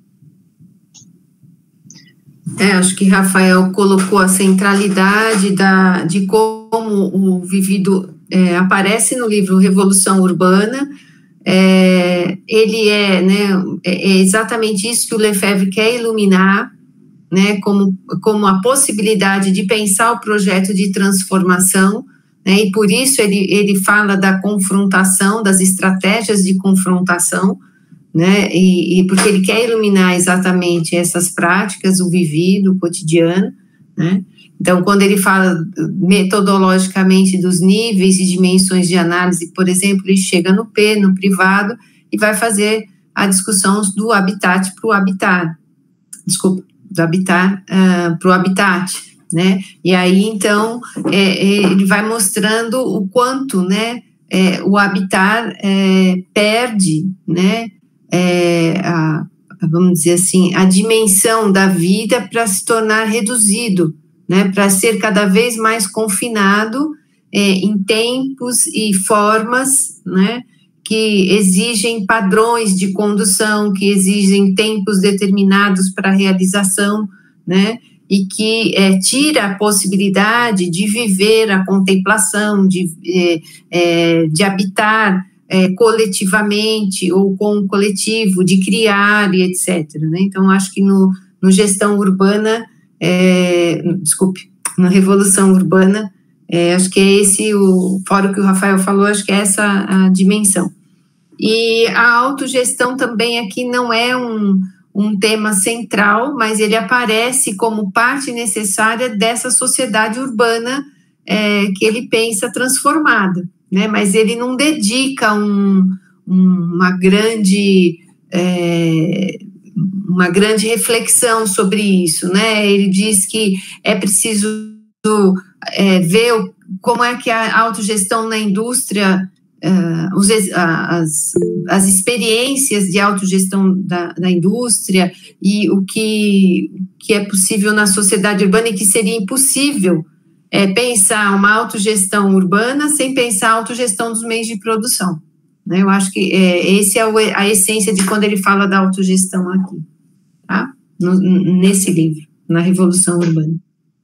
Acho que Rafael colocou a centralidade de como o vivido aparece no livro Revolução Urbana. Ele é exatamente isso que o Lefebvre quer iluminar, né, como a possibilidade de pensar o projeto de transformação, né, e por isso ele fala da confrontação, das estratégias de confrontação, né, e porque ele quer iluminar exatamente essas práticas, o vivido, o cotidiano, né. Então, quando ele fala metodologicamente dos níveis e dimensões de análise, por exemplo, ele chega no P, no privado, e vai fazer a discussão do habitat para o habitat, do habitat para o habitat, né? E aí, então, ele vai mostrando o quanto, né, o habitat perde, né, vamos dizer assim, a dimensão da vida para se tornar reduzido, né, para ser cada vez mais confinado em tempos e formas, né, que exigem padrões de condução, que exigem tempos determinados para a realização, né, e que tira a possibilidade de viver a contemplação, de habitar coletivamente ou com o coletivo, de criar e etc. Né? Então, acho que no gestão urbana, na Revolução Urbana, acho que é esse, fora o que o Rafael falou, acho que é essa a dimensão. E a autogestão também aqui não é um tema central, mas ele aparece como parte necessária dessa sociedade urbana que ele pensa transformada, né? Mas ele não dedica uma grande reflexão sobre isso, né? Ele diz que é preciso ver como é que a autogestão na indústria, as experiências de autogestão da indústria e o que é possível na sociedade urbana e que seria impossível pensar uma autogestão urbana sem pensar a autogestão dos meios de produção. Né? Eu acho que esse é a essência de quando ele fala da autogestão aqui, tá? Nesse livro, na Revolução Urbana.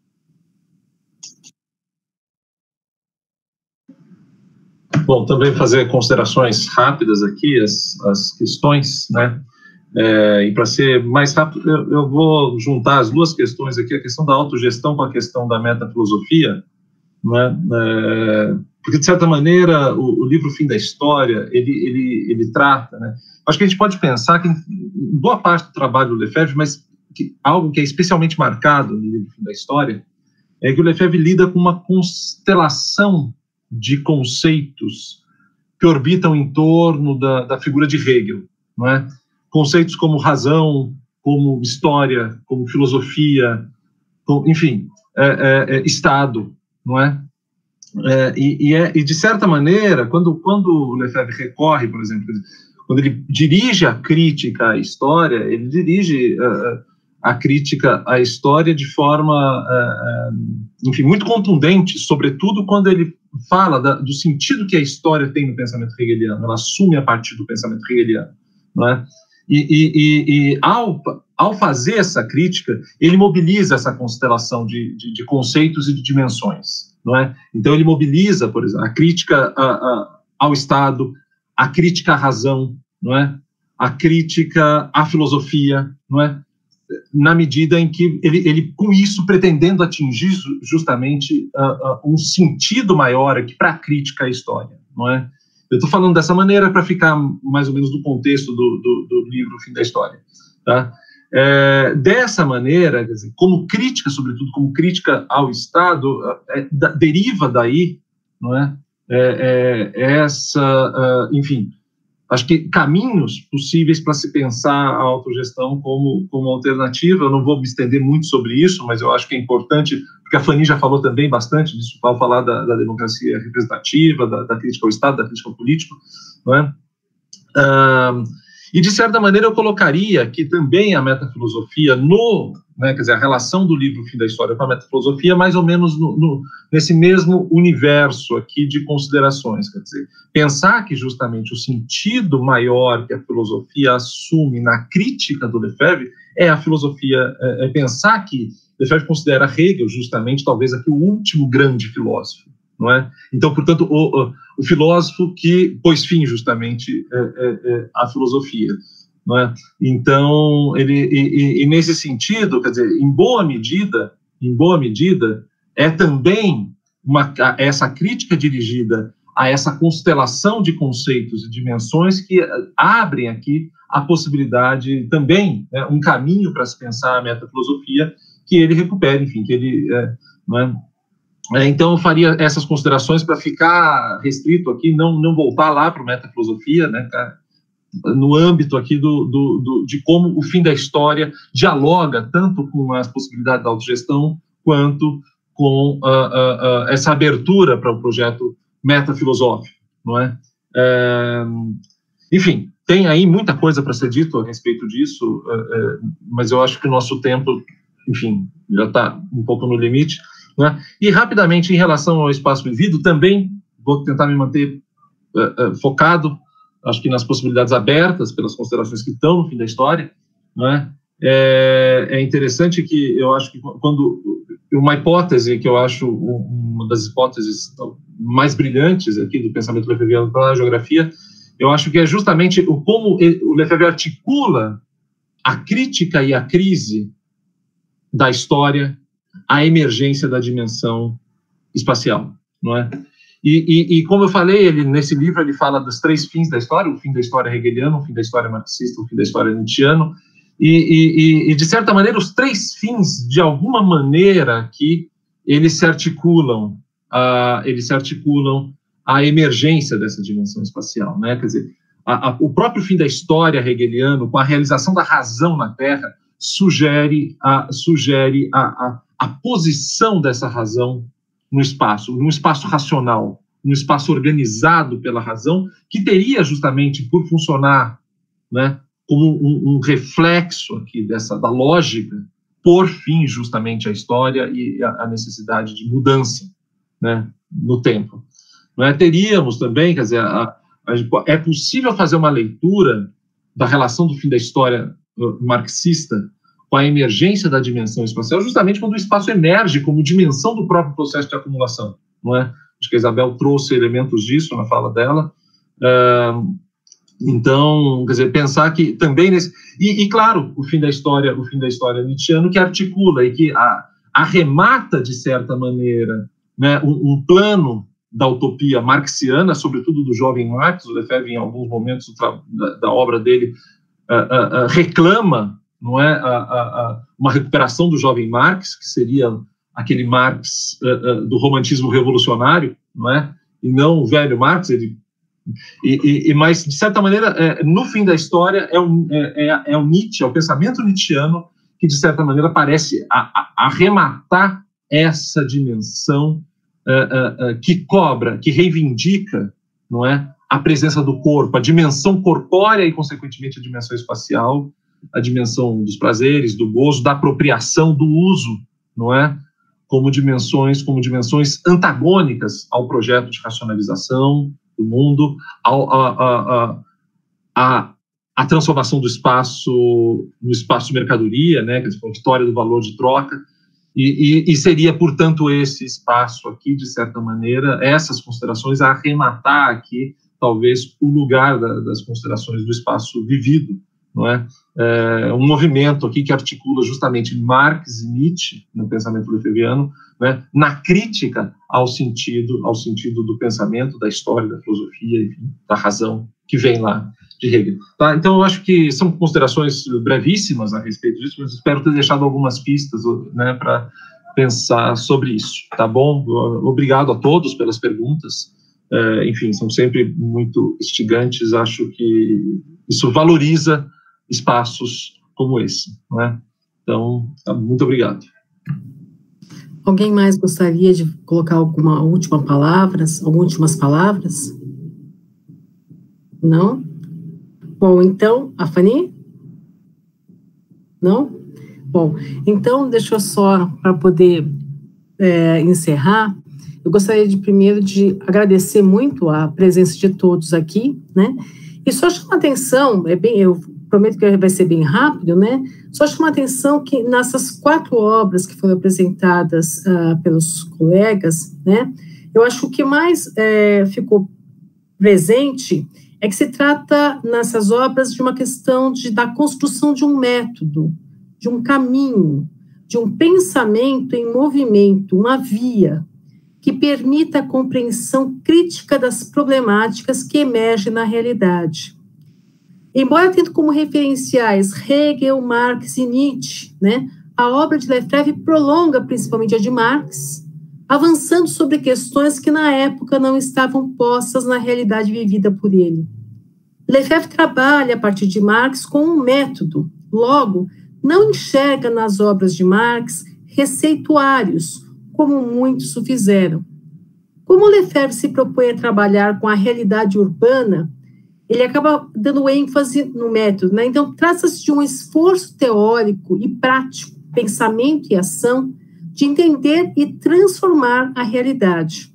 Bom, também fazer considerações rápidas aqui, as questões, né? E para ser mais rápido, eu vou juntar as duas questões aqui, a questão da autogestão com a questão da metafilosofia, né? Porque, de certa maneira, o livro Fim da História, ele trata, né? Acho que a gente pode pensar que, em boa parte do trabalho do Lefebvre, mas algo que é especialmente marcado no livro Fim da História, é que o Lefebvre lida com uma constelação de conceitos que orbitam em torno da figura de Hegel, não é? Conceitos como razão, como história, como filosofia, enfim, Estado, não é? E de certa maneira, quando o Lefebvre recorre, por exemplo, quando ele dirige a crítica à história, ele dirige a crítica à história de forma, enfim, muito contundente, sobretudo quando ele fala do sentido que a história tem no pensamento hegeliano, ela assume a partir do pensamento hegeliano, não é? E ao fazer essa crítica, ele mobiliza essa constelação de conceitos e de dimensões, não é? Então ele mobiliza, por exemplo, a crítica ao Estado, a crítica à razão, não é? A crítica à filosofia, não é? Na medida em que ele com isso pretendendo atingir justamente um sentido maior aqui para a crítica à história, não é? Eu estou falando dessa maneira para ficar mais ou menos no contexto do livro Fim da História, tá? Dessa maneira, quer dizer, como crítica, sobretudo como crítica ao Estado, deriva daí, não é? Enfim, acho que caminhos possíveis para se pensar a autogestão como alternativa. Eu não vou me estender muito sobre isso, mas eu acho que é importante, porque a Fanny já falou também bastante disso, ao falar da democracia representativa, da crítica ao Estado, da crítica ao político, não é? E, de certa maneira, eu colocaria aqui também a metafilosofia né, quer dizer, a relação do livro Fim da História com a metafilosofia, mais ou menos nesse mesmo universo aqui de considerações. Quer dizer, pensar que justamente o sentido maior que a filosofia assume na crítica do Lefebvre é a filosofia, é pensar que Lefebvre considera Hegel justamente, talvez, aqui o último grande filósofo, não é? Então, portanto, o filósofo que pôs fim justamente à filosofia, não é? Então, ele nesse sentido, quer dizer, em boa medida, é também essa crítica dirigida a essa constelação de conceitos e dimensões que abrem aqui a possibilidade também, né, um caminho para se pensar a metafilosofia que ele recupere, enfim, que ele... então, eu faria essas considerações para ficar restrito aqui, não voltar lá para o metafilosofia, né, no âmbito aqui de como o fim da história dialoga tanto com as possibilidades da autogestão quanto com essa abertura para o projeto metafilosófico, não é? Enfim, tem aí muita coisa para ser dito a respeito disso, mas eu acho que o nosso tempo, enfim, já está um pouco no limite, né? E rapidamente, em relação ao espaço vivido, também vou tentar me manter focado, acho que nas possibilidades abertas pelas considerações que estão no fim da história, né? É interessante que eu acho que quando uma hipótese que eu acho uma das hipóteses mais brilhantes aqui do pensamento lefebvriano para a geografia, eu acho que é justamente como o Lefebvre articula a crítica e a crise da história, a emergência da dimensão espacial, não é? E como eu falei, nesse livro ele fala dos 3 fins da história: o fim da história hegeliano, o fim da história marxista, o fim da história nietzschiano, e de certa maneira os 3 fins, de alguma maneira, aqui, eles se articulam a emergência dessa dimensão espacial, né? Quer dizer, o próprio fim da história hegeliano, com a realização da razão na Terra, sugere a posição dessa razão no espaço racional, num espaço organizado pela razão, que teria justamente por funcionar, né, como um reflexo aqui da lógica, por fim justamente a história e a necessidade de mudança, né, no tempo. Não é? Teríamos também, quer dizer, é possível fazer uma leitura da relação do fim da história marxista com a emergência da dimensão espacial, justamente quando o espaço emerge como dimensão do próprio processo de acumulação, não é? Acho que a Isabel trouxe elementos disso na fala dela. Então, quer dizer, pensar que também claro, o fim da história nietzschiano, que articula e que arremata, de certa maneira, né, um plano da utopia marxiana, sobretudo do jovem Marx. O Lefebvre, em alguns momentos da obra dele, reclama, não é, uma recuperação do jovem Marx, que seria aquele Marx do romantismo revolucionário, não é, e não o velho Marx. Mas, de certa maneira, no fim da história, é o Nietzsche, é o pensamento nietzschiano que, de certa maneira, parece arrematar essa dimensão que cobra, que reivindica, não é, a presença do corpo, a dimensão corpórea e, consequentemente, a dimensão espacial, a dimensão dos prazeres, do gozo, da apropriação, do uso, não é, como dimensões antagônicas ao projeto de racionalização do mundo, a transformação do espaço no espaço mercadoria, né, quer dizer, a vitória do valor de troca, e seria, portanto, esse espaço aqui, de certa maneira, essas considerações a arrematar aqui, talvez, o lugar das considerações do espaço vivido, não é? Um movimento aqui que articula justamente Marx e Nietzsche no pensamento lefebvriano, né, na crítica ao sentido do pensamento, da história, da filosofia, enfim, da razão que vem lá de Hegel. Tá? Então, eu acho que são considerações brevíssimas a respeito disso, mas espero ter deixado algumas pistas, né, para pensar sobre isso. Tá bom? Obrigado a todos pelas perguntas. Enfim, são sempre muito instigantes. Acho que isso valoriza espaços como esse, não é? Então, muito obrigado. Alguém mais gostaria de colocar algumas últimas palavras? Não? Bom, então, a Fanny? Não? Bom, então, deixa eu só, para poder encerrar, eu gostaria primeiro de agradecer muito a presença de todos aqui, né? E só chama atenção, eu prometo que vai ser bem rápido, né? Só chama atenção que nessas 4 obras que foram apresentadas pelos colegas, né? Eu acho que o que mais ficou presente é que se trata nessas obras de uma questão da construção de um método, de um caminho, de um pensamento em movimento, uma via que permita a compreensão crítica das problemáticas que emergem na realidade. Embora tendo como referenciais Hegel, Marx e Nietzsche, né, a obra de Lefebvre prolonga principalmente a de Marx, avançando sobre questões que na época não estavam postas na realidade vivida por ele. Lefebvre trabalha a partir de Marx com um método, logo, não enxerga nas obras de Marx receituários, como muitos o fizeram. Como Lefebvre se propõe a trabalhar com a realidade urbana, ele acaba dando ênfase no método, né? Então, trata-se de um esforço teórico e prático, pensamento e ação, de entender e transformar a realidade.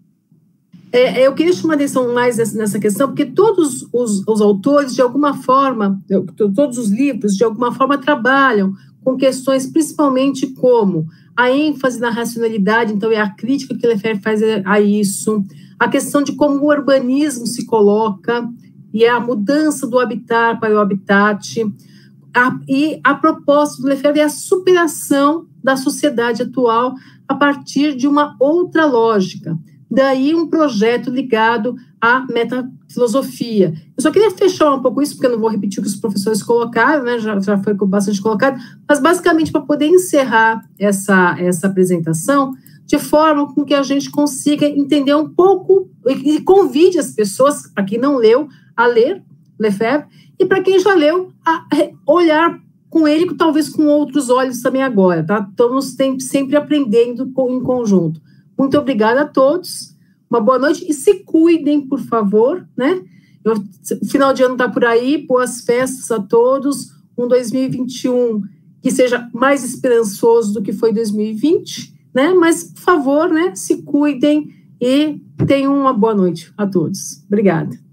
Eu queria chamar a atenção mais nessa questão, porque todos os autores, de alguma forma, todos os livros, de alguma forma, trabalham com questões principalmente como a ênfase na racionalidade, então é a crítica que Lefebvre faz a isso, a questão de como o urbanismo se coloca, e a mudança do habitat para o habitat, e a proposta do Lefebvre é a superação da sociedade atual a partir de uma outra lógica. Daí um projeto ligado à metafilosofia. Eu só queria fechar um pouco isso, porque eu não vou repetir o que os professores colocaram, né, já foi bastante colocado, mas basicamente para poder encerrar essa apresentação, de forma com que a gente consiga entender um pouco, e convide as pessoas, para quem não leu, a ler Lefebvre, e para quem já leu, a olhar com ele, talvez com outros olhos também agora, tá? Estamos sempre aprendendo em conjunto. Muito obrigada a todos, uma boa noite, e se cuidem, por favor, né? O final de ano está por aí, boas festas a todos, 2021 que seja mais esperançoso do que foi 2020, né? Mas, por favor, né, se cuidem e tenham uma boa noite a todos. Obrigada.